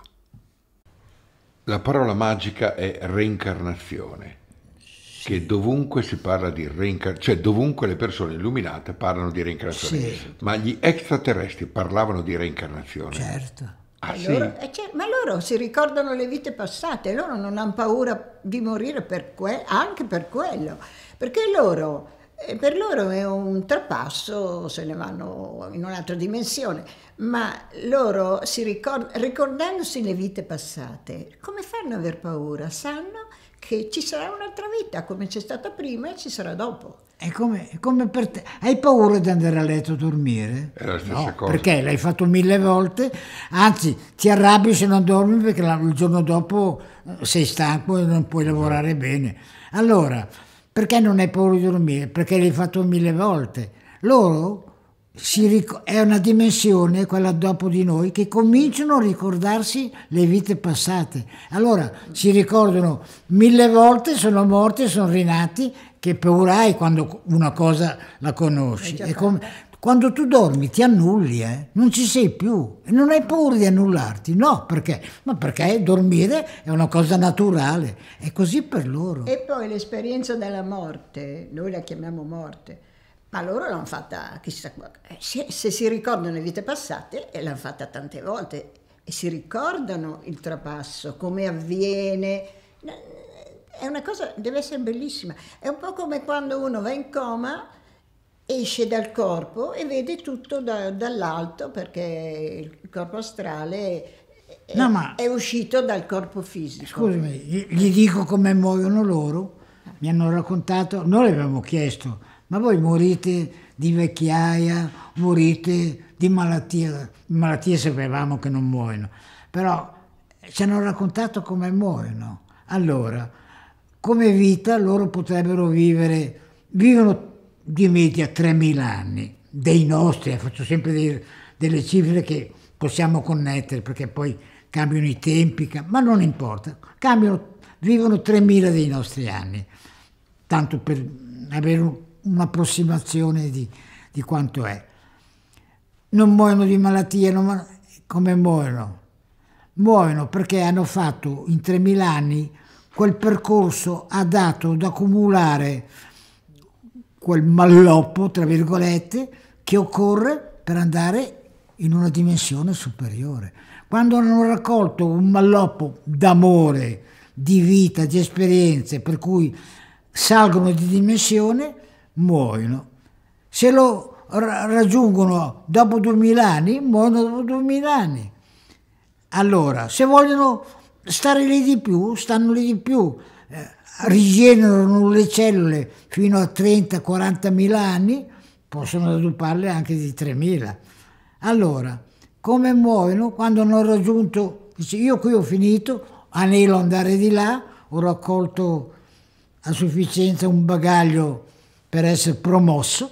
La parola magica è reincarnazione, che dovunque si parla di reincarnazione, cioè dovunque le persone illuminate parlano di reincarnazione, sì. Ma gli extraterrestri parlavano di reincarnazione. Certo. Ah, sì? Ma loro si ricordano le vite passate, loro non hanno paura di morire anche per quello, perché per loro è un trapasso, se ne vanno in un'altra dimensione, ma loro ricordandosi le vite passate, come fanno ad aver paura? Sanno che ci sarà un'altra vita, come c'è stata prima e ci sarà dopo. È come per te. Hai paura di andare a letto a dormire? È la stessa cosa. Perché l'hai fatto 1000 volte, anzi ti arrabbi se non dormi perché il giorno dopo sei stanco e non puoi lavorare bene. Allora, perché non hai paura di dormire? Perché l'hai fatto 1000 volte. Loro è una dimensione, quella dopo di noi, che cominciano a ricordarsi le vite passate. Allora si ricordano 1000 volte, sono morti, sono rinati. Che paura hai quando una cosa la conosci? È come, quando tu dormi ti annulli, non ci sei più e non hai paura di annullarti, no, perché? Ma perché dormire è una cosa naturale, è così per loro. E poi l'esperienza della morte, noi la chiamiamo morte, ma loro l'hanno fatta, chissà, se si ricordano le vite passate e l'hanno fatta tante volte e si ricordano il trapasso, come avviene. È una cosa, deve essere bellissima. È un po' come quando uno va in coma, esce dal corpo e vede tutto dall'alto, perché il corpo astrale è uscito dal corpo fisico. Scusami, gli dico come muoiono loro. Mi hanno raccontato, noi l'abbiamo chiesto, ma voi morite di vecchiaia, morite di malattia? Malattie sapevamo che non muoiono, però ci hanno raccontato come muoiono. Allora, come vita loro potrebbero vivono di media 3000 anni, dei nostri, faccio sempre delle cifre che possiamo connettere perché poi cambiano i tempi, ma non importa, vivono 3000 dei nostri anni, tanto per avere un'approssimazione di quanto è. Non muoiono di malattie, come muoiono? Muoiono perché hanno fatto in 3000 anni quel percorso adatto ad accumulare quel malloppo, tra virgolette, che occorre per andare in una dimensione superiore. Quando hanno raccolto un malloppo d'amore, di vita, di esperienze, per cui salgono di dimensione, muoiono. Se lo raggiungono dopo 2000 anni, muoiono dopo 2000 anni. Allora, se vogliono stare lì di più, stanno lì di più, rigenerano le cellule fino a 30-40 mila anni, possono svilupparle anche di 3.000. Allora, come muoiono? Quando hanno raggiunto, dice, io qui ho finito, anelo andare di là, ho raccolto a sufficienza un bagaglio per essere promosso,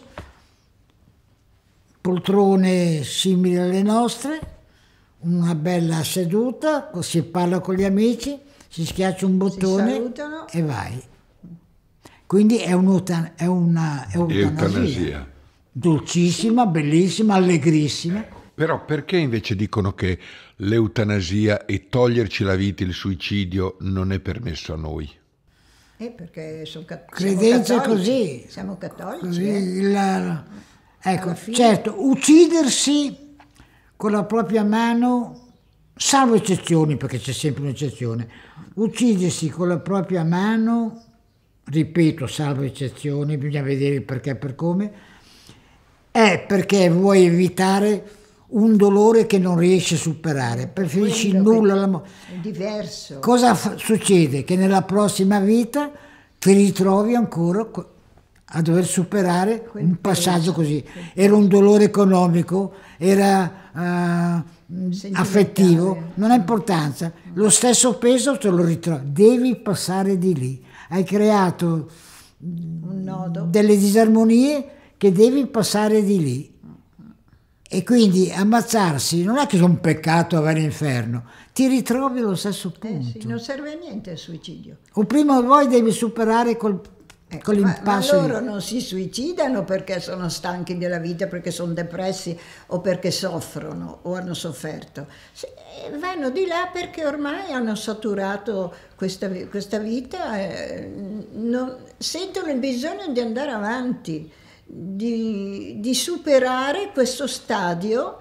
poltrone simili alle nostre, una bella seduta, si parla con gli amici, si schiaccia un bottone e vai. Quindi è un'eutanasia. Dolcissima, bellissima, allegrissima. Però perché invece dicono che l'eutanasia e toglierci la vita, il suicidio, non è permesso a noi? Perché Credenze così. Siamo cattolici. Così, ecco, certo, uccidersi con la propria mano, salvo eccezioni, perché c'è sempre un'eccezione, uccidersi con la propria mano, ripeto, salvo eccezioni, bisogna vedere il perché e per come, è perché vuoi evitare un dolore che non riesci a superare, preferisci il nulla alla morte. È diverso. Cosa succede? Che nella prossima vita ti ritrovi ancora a dover superare un passaggio così. Era un dolore economico, era affettivo, non ha importanza. Lo stesso peso te lo ritrovi, devi passare di lì. Hai creato delle disarmonie che devi passare di lì. E quindi ammazzarsi non è che è un peccato avere l'inferno, ti ritrovi allo stesso punto. Sì, non serve a niente il suicidio. O prima o poi devi superare con l'impasso. Ma loro non si suicidano perché sono stanchi della vita, perché sono depressi o perché soffrono o hanno sofferto. Vanno di là perché ormai hanno saturato questa vita, sentono il bisogno di andare avanti. Di superare questo stadio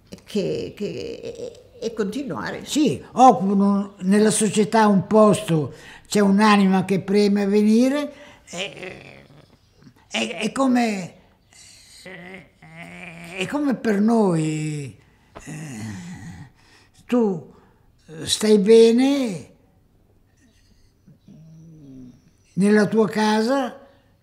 e continuare. Sì, occupano nella società un posto, c'è un'anima che preme a venire, è come per noi, tu stai bene nella tua casa,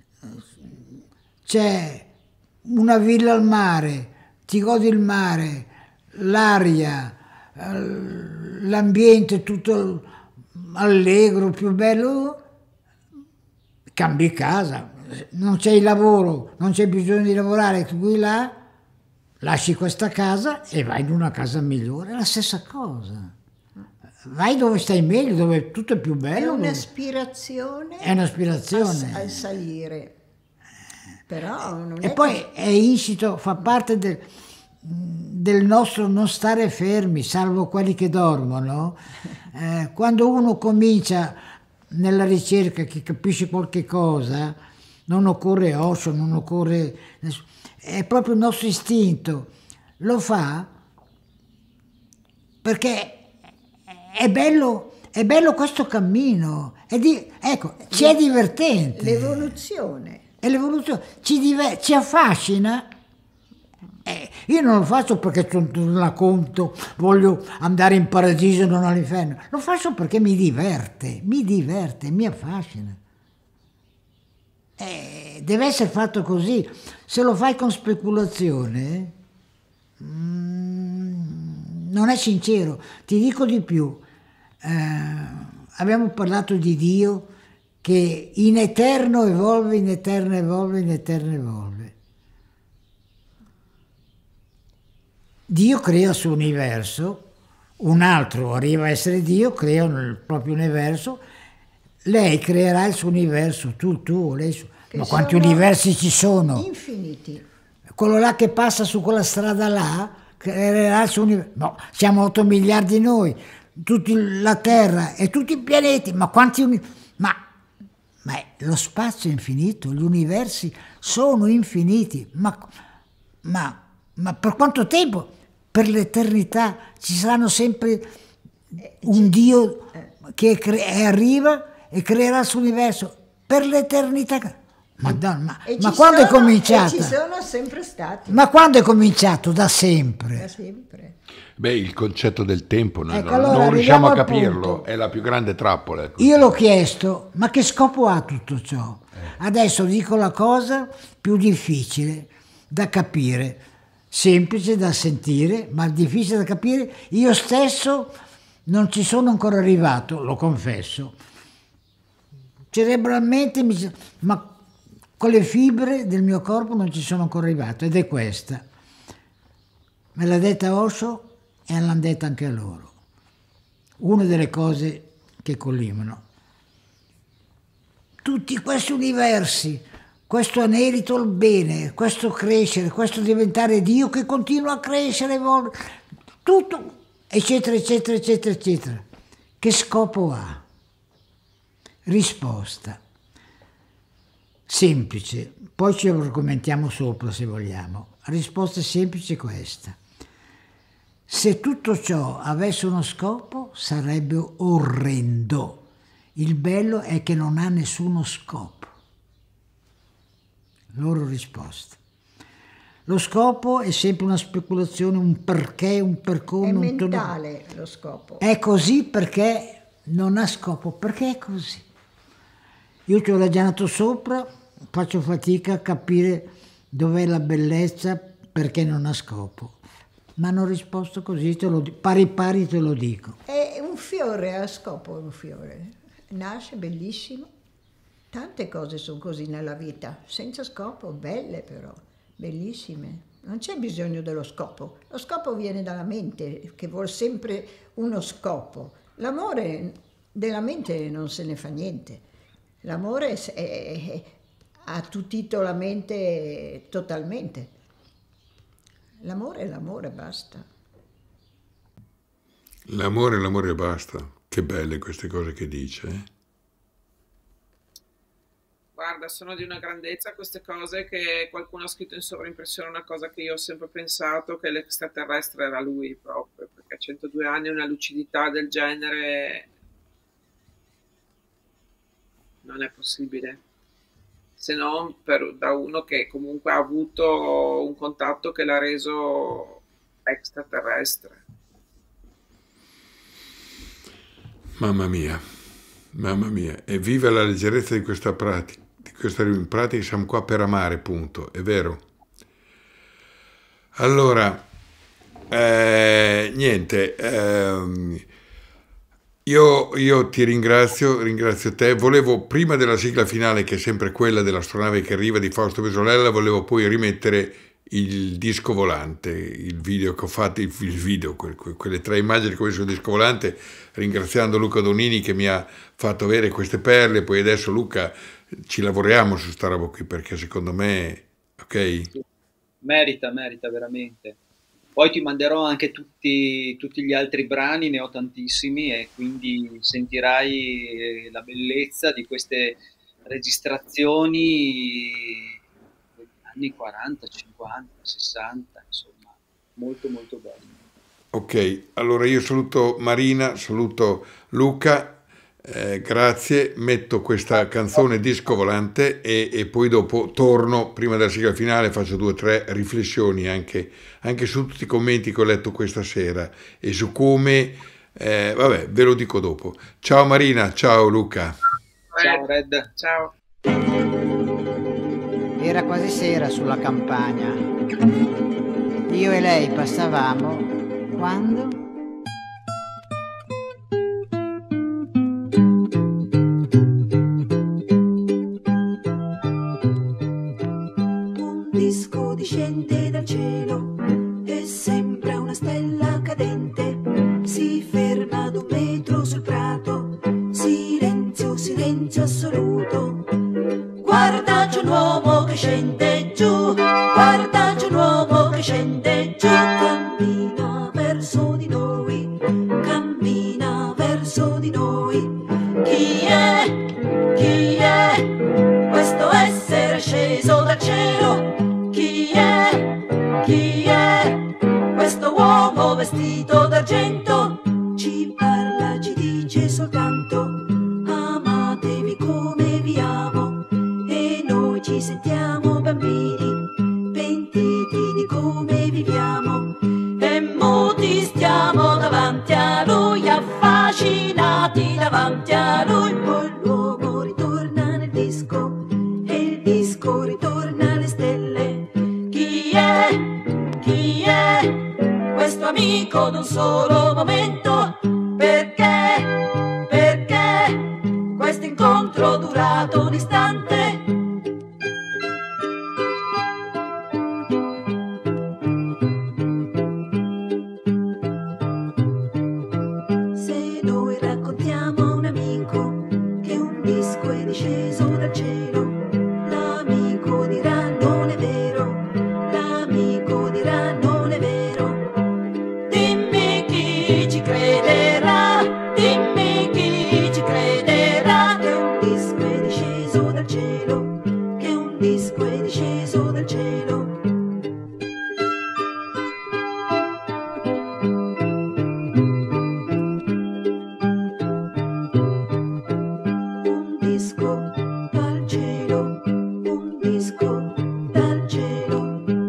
c'è una villa al mare, ti godi il mare, l'aria, l'ambiente tutto allegro, più bello, cambi casa, non c'è il lavoro, non c'è bisogno di lavorare, qui là, lasci questa casa e vai in una casa migliore, è la stessa cosa. Vai dove stai meglio, dove tutto è più bello. È un'aspirazione. È un'aspirazione. Al salire. Però non e poi è insito, fa parte del nostro non stare fermi, salvo quelli che dormono. Quando uno comincia nella ricerca, che capisce qualche cosa, non occorre Osho, non occorre nessuno, è proprio il nostro istinto, lo fa perché è bello questo cammino, ecco, ci è divertente. L'evoluzione. E l'evoluzione ci affascina. Io non lo faccio perché la conto, voglio andare in paradiso e non all'inferno, lo faccio perché mi diverte, mi affascina. Deve essere fatto così. Se lo fai con speculazione non è sincero. Ti dico di più, abbiamo parlato di Dio che in eterno evolve, in eterno evolve, in eterno evolve. Dio crea il suo universo, un altro arriva a essere Dio, crea il proprio universo, lei creerà il suo universo, tu, lei. Ma quanti universi ci sono? Infiniti. Quello là che passa su quella strada là creerà il suo universo. No, siamo 8 miliardi noi, la Terra e tutti i pianeti, ma quanti ma lo spazio è infinito, gli universi sono infiniti, ma per quanto tempo? Per l'eternità ci saranno sempre un Dio che arriva e creerà il suo universo per l'eternità. Madonna, ma quando è cominciato? Ci sono sempre stati. Ma quando è cominciato? Da sempre. Da sempre. Beh, il concetto del tempo noi allora, non riusciamo a capirlo, punto. È la più grande trappola. Io l'ho chiesto, ma che scopo ha tutto ciò? Adesso dico la cosa più difficile. da capire, semplice da sentire, ma difficile da capire. Io stesso non ci sono ancora arrivato, lo confesso. Cerebralmente, ma con le fibre del mio corpo non ci sono ancora arrivato, ed è questa. Me l'ha detta Osho e l'hanno detta anche a loro. Una delle cose che collimano. Tutti questi universi, questo anelito al bene, questo crescere, questo diventare Dio che continua a crescere, tutto, eccetera, eccetera, eccetera, eccetera. Che scopo ha? Risposta. Semplice, poi ci argomentiamo sopra se vogliamo. La risposta semplice è questa. Se tutto ciò avesse uno scopo sarebbe orrendo. Il bello è che non ha nessuno scopo. Loro risposta. Lo scopo è sempre una speculazione, un perché, un per come. È mentale lo scopo. È così perché non ha scopo, perché è così. Io ci ho ragionato sopra, faccio fatica a capire dov'è la bellezza perché non ha scopo. Ma hanno risposto così, pari pari te lo dico. È un fiore, ha scopo, è un fiore. Nasce bellissimo. Tante cose sono così nella vita, senza scopo, belle però, bellissime. Non c'è bisogno dello scopo. Lo scopo viene dalla mente, che vuol sempre uno scopo. L'amore della mente non se ne fa niente. L'amore ha attutito la mente totalmente. L'amore è l'amore, basta. L'amore è l'amore e basta. Che belle queste cose che dice. Guarda, sono di una grandezza queste cose che qualcuno ha scritto in sovraimpressione una cosa che io ho sempre pensato, che l'extraterrestre era lui proprio, perché a 102 anni una lucidità del genere non è possibile, se non da uno che comunque ha avuto un contatto che l'ha reso extraterrestre. Mamma mia, e viva la leggerezza di questa pratica, in pratica siamo qua per amare, punto, è vero? Allora, niente, io ti ringrazio te. Volevo, prima della sigla finale, che è sempre quella dell'astronave che arriva di Fausto Pesolella, volevo poi rimettere il disco volante, il video che ho fatto, quelle 3 immagini che ho messo sul disco volante, ringraziando Luca Donini che mi ha fatto avere queste perle. Poi adesso, Luca, ci lavoriamo su sta roba qui, perché secondo me, ok? Sì, merita veramente. Poi ti manderò anche tutti gli altri brani, ne ho tantissimi, e quindi sentirai la bellezza di queste registrazioni anni 40, 50, 60, insomma, molto molto bello. Ok, allora io saluto Marina, saluto Luca, grazie, metto questa canzone disco volante e poi dopo torno, prima della sigla finale, faccio 2 o 3 riflessioni anche su tutti i commenti che ho letto questa sera e su come, vabbè, ve lo dico dopo. Ciao Marina, ciao Luca. Ciao Red. Ciao. Era quasi sera sulla campagna. Io e lei passavamo quando un disco discende dal cielo e sembra una stella cadente. Si ferma ad 1 metro sul prato. Silenzio, silenzio assoluto. Guarda, c'è un uomo che scende giù, guarda, c'è un uomo che scende giù, cammina verso di noi, cammina verso di noi. Chi è? Chi è? Questo essere sceso dal cielo. Chi è? Chi è? Questo uomo vestito d'argento. Ci parla, ci dice soltanto: amatevi come vi amo. E noi ci sentiamo bambini, pentiti di come viviamo. E molti stiamo davanti a lui, affascinati davanti a lui. Poi l'uomo ritorna nel disco e il disco ritorna alle stelle. Chi questo amico d'un solo momento, perché questo incontro durato un istante. Se noi raccontiamo a un amico che un disco è disceso dal cielo, l'amico dirà non è vero, l'amico dirà non è vero. Dimmi chi ci crederà, dimmi chi ci crederà, che un disco è disceso dal cielo, che un disco è disceso dal cielo. Un disco dal cielo, un disco dal cielo.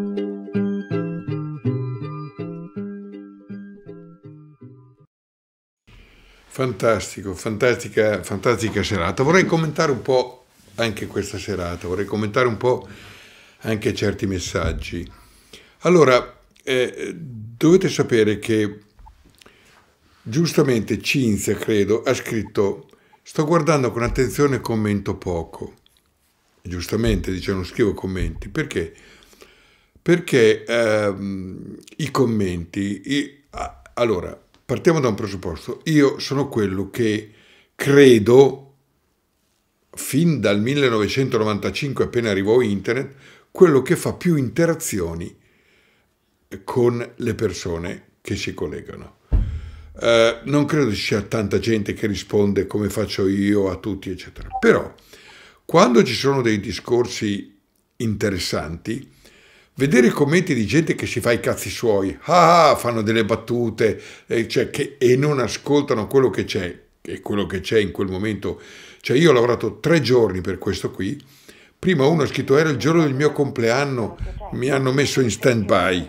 Fantastico, fantastica serata. Vorrei commentare un po' anche questa serata, vorrei commentare un po' anche certi messaggi. Allora, dovete sapere che giustamente Cinzia, credo, ha scritto: sto guardando con attenzione e commento poco. Giustamente dice non scrivo commenti. Perché? Perché i commenti... allora, partiamo da un presupposto. Io sono quello che credo, fin dal 1995 appena arrivò internet, quello che fa più interazioni con le persone che si collegano. Non credo ci sia tanta gente che risponde come faccio io a tutti, eccetera. Però, quando ci sono dei discorsi interessanti, vedere commenti di gente che si fa i cazzi suoi, fanno delle battute, e non ascoltano quello che c'è, e quello che c'è in quel momento. Cioè, io ho lavorato 3 giorni per questo qui. Prima uno ha scritto: era il giorno del mio compleanno, mi hanno messo in stand-by.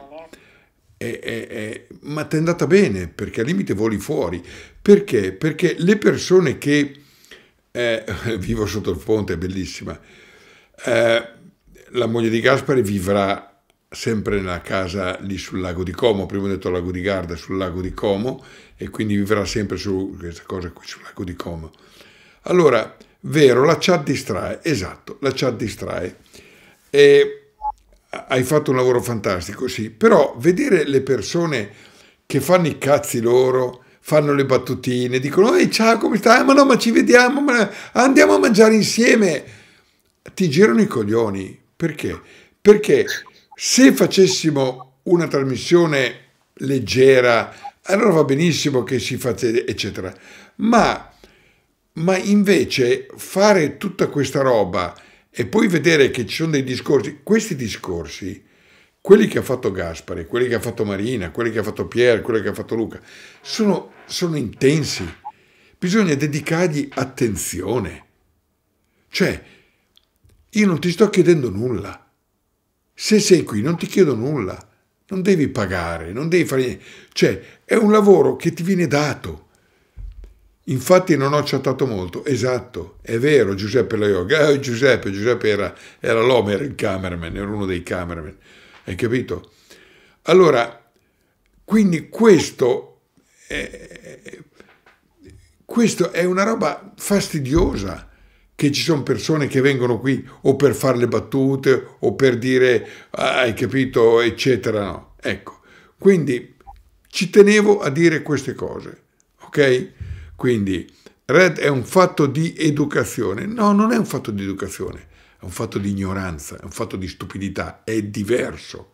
Ma ti è andata bene, perché al limite voli fuori. Perché? Perché le persone che... vivo sotto il ponte, è bellissima. La moglie di Gaspare vivrà sempre nella casa lì sul lago di Como, prima ho detto lago di Garda, sul lago di Como, e quindi vivrà sempre su questa cosa qui, sul lago di Como. Allora, vero, la chat distrae, esatto, la chat distrae. E hai fatto un lavoro fantastico, sì, però vedere le persone che fanno i cazzi loro, fanno le battutine, dicono: ehi, ciao, come stai? Ma no, ma ci vediamo, ma andiamo a mangiare insieme, ti girano i coglioni. Perché? Perché se facessimo una trasmissione leggera, allora va benissimo che si faccia, eccetera, ma invece fare tutta questa roba e poi vedere che ci sono dei discorsi, questi discorsi, quelli che ha fatto Gaspare, quelli che ha fatto Marina, quelli che ha fatto Pier, quelli che ha fatto Luca, sono intensi. Bisogna dedicargli attenzione. Cioè, io non ti sto chiedendo nulla. Se sei qui non ti chiedo nulla. Non devi pagare, non devi fare niente. Cioè, è un lavoro che ti viene dato. Infatti non ho chattato molto, esatto, è vero, Giuseppe Laioga, Giuseppe era l'uomo, era il cameraman, era uno dei cameraman, hai capito? Allora, quindi questo è una roba fastidiosa, che ci sono persone che vengono qui o per fare le battute o per dire, hai capito, eccetera, no. Ecco, quindi ci tenevo a dire queste cose, ok? Quindi Red è un fatto di educazione. No, non è un fatto di educazione, è un fatto di ignoranza, è un fatto di stupidità, è diverso,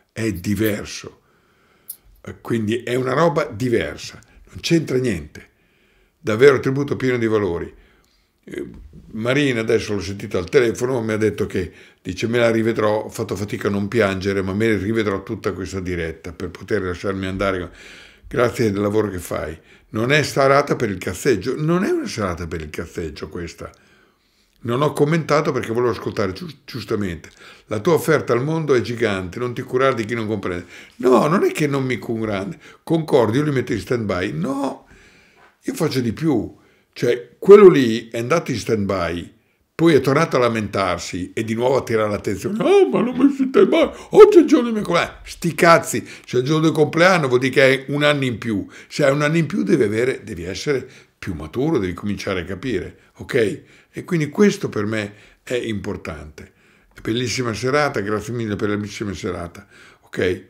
quindi è una roba diversa, non c'entra niente, davvero tributo pieno di valori. Marina, adesso l'ho sentita al telefono, mi ha detto che, dice, me la rivedrò, ho fatto fatica a non piangere, ma me la rivedrò tutta questa diretta per poter lasciarmi andare. Grazie del lavoro che fai. Non è serata per il cazzeggio, non è una serata per il cazzeggio questa. Non ho commentato perché volevo ascoltare giustamente. La tua offerta al mondo è gigante, non ti curare di chi non comprende. No, non è che non mi curare, concordo, io li metto in stand-by. No, io faccio di più. Cioè, quello lì è andato in stand-by poi è tornato a lamentarsi e di nuovo a tirare l'attenzione. Oh, ma non mi sentite mai, oggi è il giorno del mio compleanno. Sti cazzi, se è il giorno del compleanno vuol dire che hai un anno in più. Se hai un anno in più devi essere più maturo, devi cominciare a capire, ok? E quindi questo per me è importante. Bellissima serata, grazie mille per la bellissima serata, ok?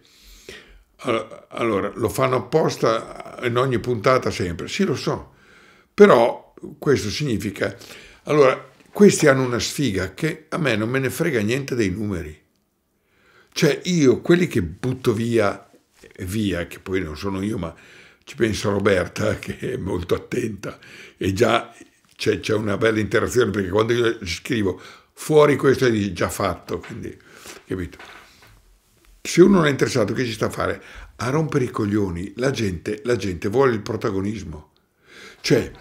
Allora, lo fanno apposta in ogni puntata sempre, sì lo so, però questo significa, allora, questi hanno una sfiga che a me non me ne frega niente dei numeri, cioè io, quelli che butto via, che poi non sono io, ma ci pensa Roberta, che è molto attenta, e già c'è una bella interazione, perché quando io scrivo fuori questo è già fatto, quindi, capito? Se uno non è interessato, che ci sta a fare? A rompere i coglioni. La gente vuole il protagonismo. Cioè,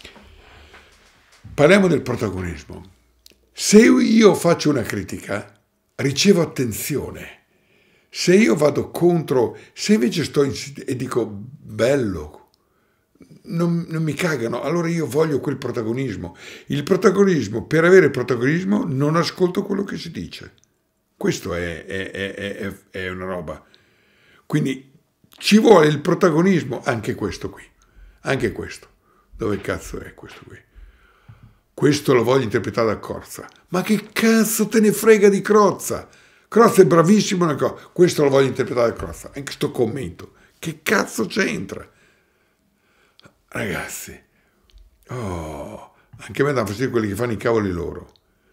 parliamo del protagonismo. Se io faccio una critica, ricevo attenzione. Se io vado contro, se invece sto e dico bello, non mi cagano, allora io voglio quel protagonismo. Il protagonismo, per avere il protagonismo, non ascolto quello che si dice. Questo è una roba. Quindi ci vuole il protagonismo, anche questo qui. Anche questo. Dove cazzo è questo qui? Questo lo voglio interpretare da Crozza. Ma che cazzo te ne frega di Crozza? Crozza è bravissimo nella cosa. Questo lo voglio interpretare da Crozza. Anche sto commento. Che cazzo c'entra? Ragazzi. Oh, anche a me danno fastidio quelli che fanno i cavoli loro.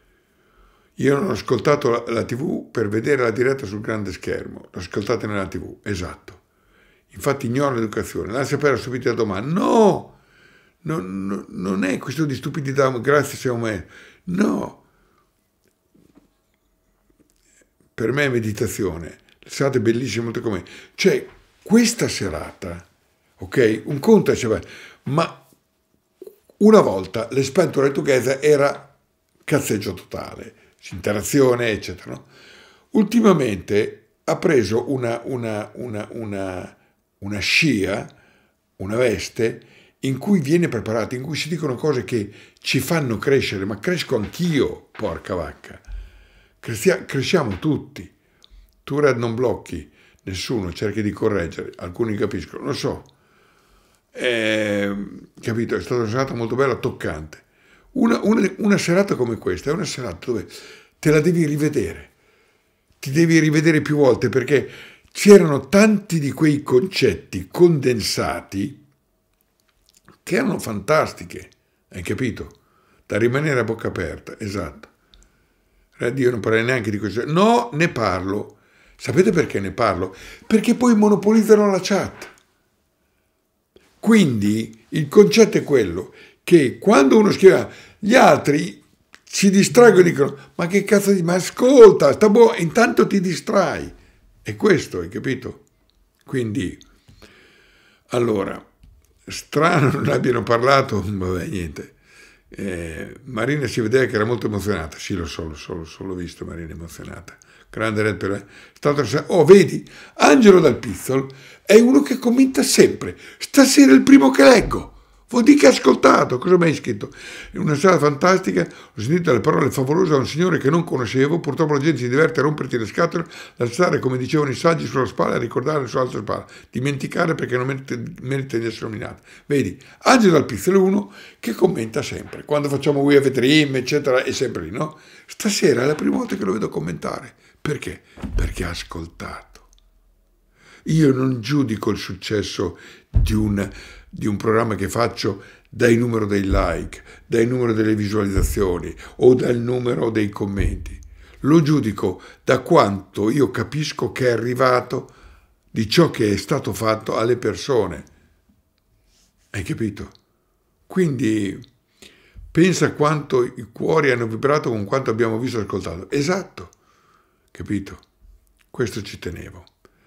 Io non ho ascoltato la TV per vedere la diretta sul grande schermo, l'ho ascoltata nella TV, esatto. Infatti ignoro l'educazione, la sapere la stupidità domani. No, non è questione di stupidità, grazie siamo me. No, per me è meditazione, la serata è bellissima, molto come. Cioè, questa serata, ok, un conto è, ma una volta l'Expansion Together era cazzeggio totale, interazione, eccetera. No? Ultimamente ha preso una scia, una veste, in cui viene preparato, in cui si dicono cose che ci fanno crescere, ma cresco anch'io, porca vacca. Cresciamo tutti. Tu Red non blocchi, nessuno, cerchi di correggere, alcuni capiscono, lo so. Capito? È stata una serata molto bella, toccante. Una serata come questa è una serata dove te la devi rivedere, ti devi rivedere più volte, perché c'erano tanti di quei concetti condensati che erano fantastiche, hai capito? Da rimanere a bocca aperta, esatto. Io non parlerei neanche di questo. No, ne parlo. Sapete perché ne parlo? Perché poi monopolizzano la chat. Quindi il concetto è quello che quando uno scrive, gli altri si distraggono e dicono ma che cazzo di... ma ascolta, sta buono, intanto ti distrai. È questo, hai capito? Quindi, allora, strano non abbiano parlato, vabbè, niente. Marina si vedeva che era molto emozionata, sì lo so, l'ho visto Marina emozionata. Grande Red per oh, vedi, Angelo Dal Pizzol è uno che commenta sempre. Stasera è il primo che leggo. Vuol dire che ha ascoltato. Cosa mi hai scritto? In una sala fantastica ho sentito le parole favolose da un signore che non conoscevo. Purtroppo la gente si diverte a romperti le scatole, alzare, come dicevano i saggi, sulla spalla e ricordare sull'altra spalla. Dimenticare perché non merita di essere nominato. Vedi, Angelo Dal Pizzol è uno che commenta sempre. Quando facciamo We Have a Dream, eccetera, è sempre lì, no? Stasera è la prima volta che lo vedo commentare. Perché? Perché ha ascoltato. Io non giudico il successo di un programma che faccio dal numero dei like, dal numero delle visualizzazioni o dal numero dei commenti. Lo giudico da quanto io capisco che è arrivato di ciò che è stato fatto alle persone. Hai capito? Quindi pensa quanto i cuori hanno vibrato con quanto abbiamo visto e ascoltato. Esatto. Capito? Questo ci tenevo.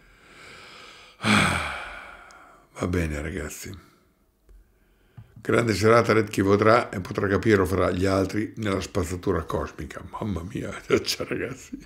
Va bene ragazzi. Grande serata, Red chi vorrà e potrà capire lo farà, gli altri nella spazzatura cosmica. Mamma mia, ciao ragazzi.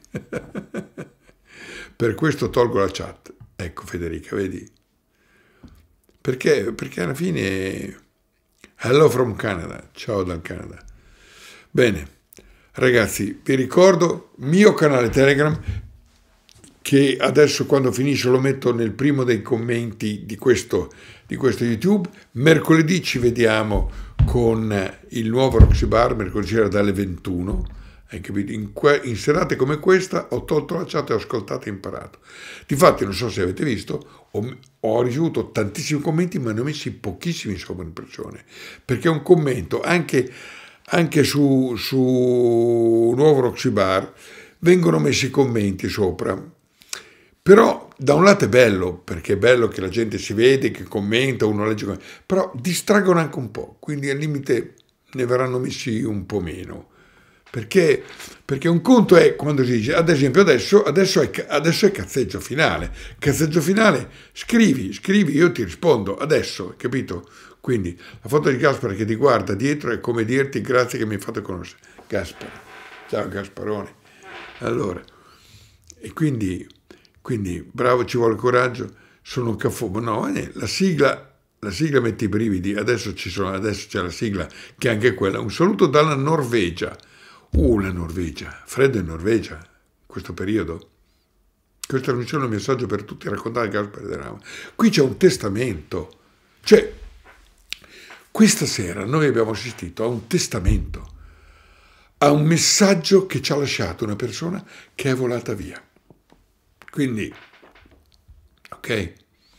Per questo tolgo la chat. Ecco Federica, vedi? Perché alla fine... Hello from Canada. Ciao dal Canada. Bene. Ragazzi, vi ricordo mio canale Telegram, che adesso quando finisce lo metto nel primo dei commenti di questo YouTube. Mercoledì ci vediamo con il nuovo Roxy Bar, mercoledì sera dalle 21. Hai capito? In serate come questa ho tolto la chat e ho ascoltato e imparato. Difatti, non so se avete visto, ho ricevuto tantissimi commenti, ma ne ho messi pochissimi sopra in persone, perché un commento anche su nuovo Roxy Bar vengono messi commenti sopra. Però da un lato è bello, perché è bello che la gente si vede, che commenta, uno legge, però distraggono anche un po', quindi al limite ne verranno messi un po' meno. Perché un conto è quando si dice, ad esempio adesso è cazzeggio finale. Cazzeggio finale, scrivi, io ti rispondo adesso, capito? Quindi la foto di Gaspare che ti guarda dietro è come dirti grazie che mi fate conoscere. Gaspare, ciao Gasparone. Allora, e quindi bravo, ci vuole coraggio, sono un cafobo. No, la sigla mette i brividi, adesso c'è la sigla che è anche quella. Un saluto dalla Norvegia. La Norvegia, freddo in Norvegia, in questo periodo. Questo è un messaggio per tutti, raccontare Gaspare De Lama. Qui c'è un testamento, cioè questa sera noi abbiamo assistito a un testamento, a un messaggio che ci ha lasciato una persona che è volata via. Quindi, ok,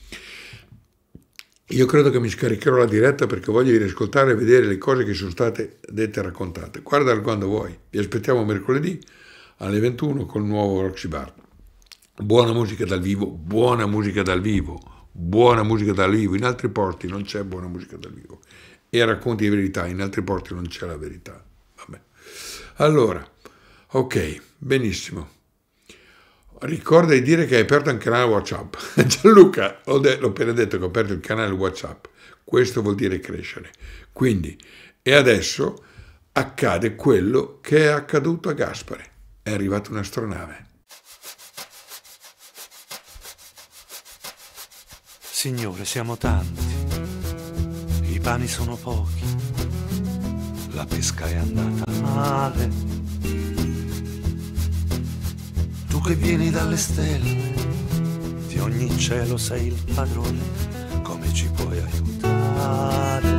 io credo che mi scaricherò la diretta perché voglio riascoltare e vedere le cose che sono state dette e raccontate. Guardalo quando vuoi. Vi aspettiamo mercoledì alle 21 col nuovo Roxy Bar. Buona musica dal vivo, buona musica dal vivo, buona musica dal vivo. In altri porti non c'è buona musica dal vivo. E racconti di verità, in altri porti non c'è la verità. Vabbè. Allora, ok, benissimo. Ricorda di dire che hai aperto un canale WhatsApp. Gianluca, l'ho appena detto che ho aperto il canale WhatsApp. Questo vuol dire crescere. Quindi, e adesso accade quello che è accaduto a Gaspare. È arrivata un'astronave. Signore, siamo tanti. I pani sono pochi. La pesca è andata male. Tu che vieni dalle stelle, di ogni cielo sei il padrone, come ci puoi aiutare?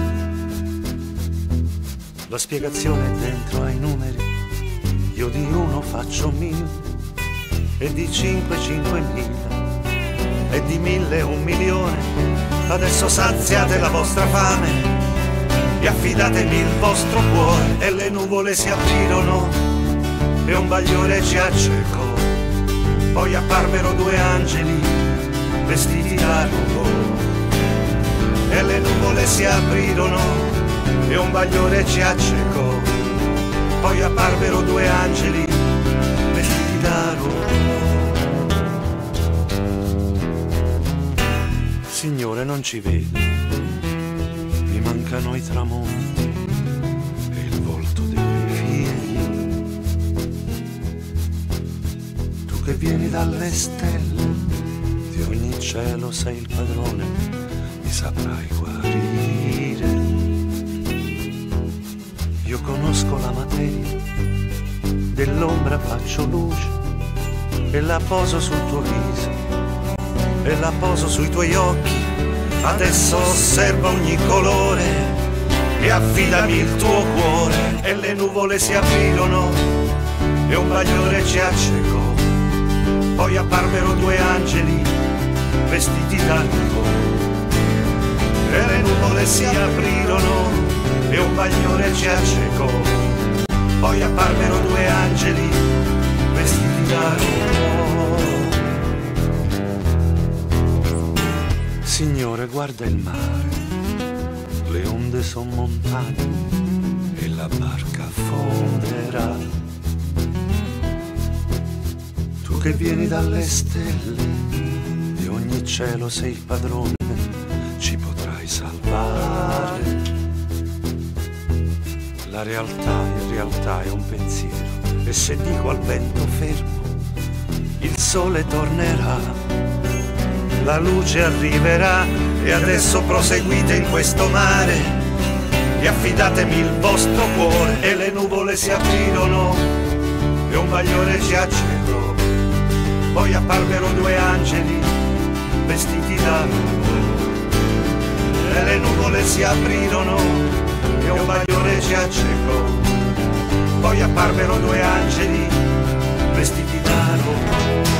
La spiegazione è dentro ai numeri, io di 1 faccio 1000, e di 5 5.000, e di 1000 1.000.000. Adesso saziate la vostra fame e affidatemi il vostro cuore, e le nuvole si aprirono e un bagliore ci accecò. Poi apparvero 2 angeli vestiti da rubò, e le nuvole si aprirono e un bagliore ci accecò. Poi apparvero 2 angeli vestiti da rubò. Signore, non ci vedi, mi mancano i tramonti e il volto dei miei figli. Che vieni dalle stelle, di ogni cielo sei il padrone, mi saprai guarire. Io conosco la materia, dell'ombra faccio luce, e la poso sul tuo viso, e la poso sui tuoi occhi. Adesso osserva ogni colore e affidami il tuo cuore. E le nuvole si aprirono e un bagliore ci accecò. Poi apparvero 2 angeli vestiti da rubò, e le nuvole si aprirono e un bagliore ci accecò. Poi apparvero 2 angeli vestiti da rubò. Signore, guarda il mare, le onde son montagne e la barca affonderà. Che vieni dalle stelle, di ogni cielo sei il padrone, ci potrai salvare. La realtà in realtà è un pensiero, e se dico al vento fermo, il sole tornerà, la luce arriverà. E adesso proseguite in questo mare e affidatemi il vostro cuore. E le nuvole si aprirono un bagliore ci accecò. Poi apparvero due angeli vestiti d'albo e le nuvole si aprirono e un bagliore ci accecò. Poi apparvero due angeli vestiti d'albo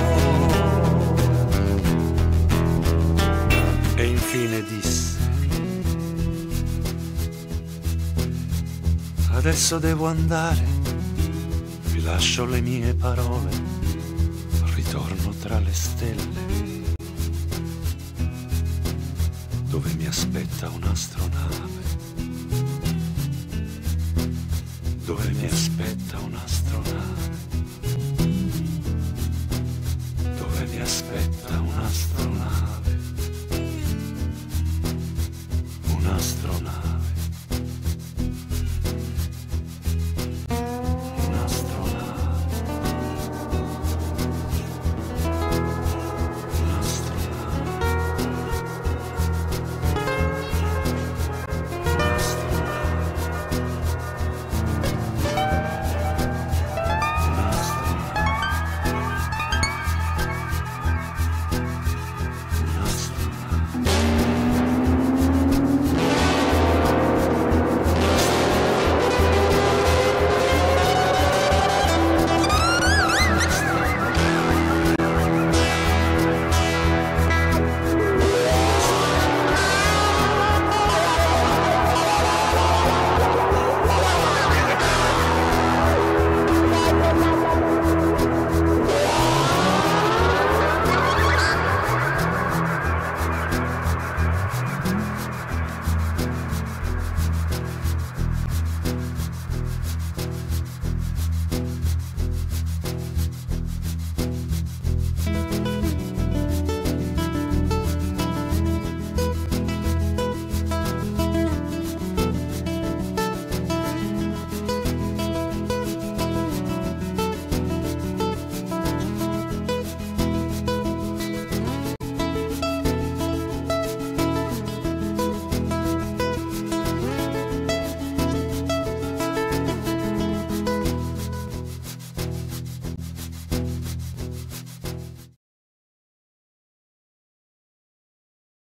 e infine disse: adesso devo andare, vi lascio le mie parole, ritorno tra le stelle, dove mi aspetta un'astronave, dove mi aspetta un'astronave, dove mi aspetta un'astronave.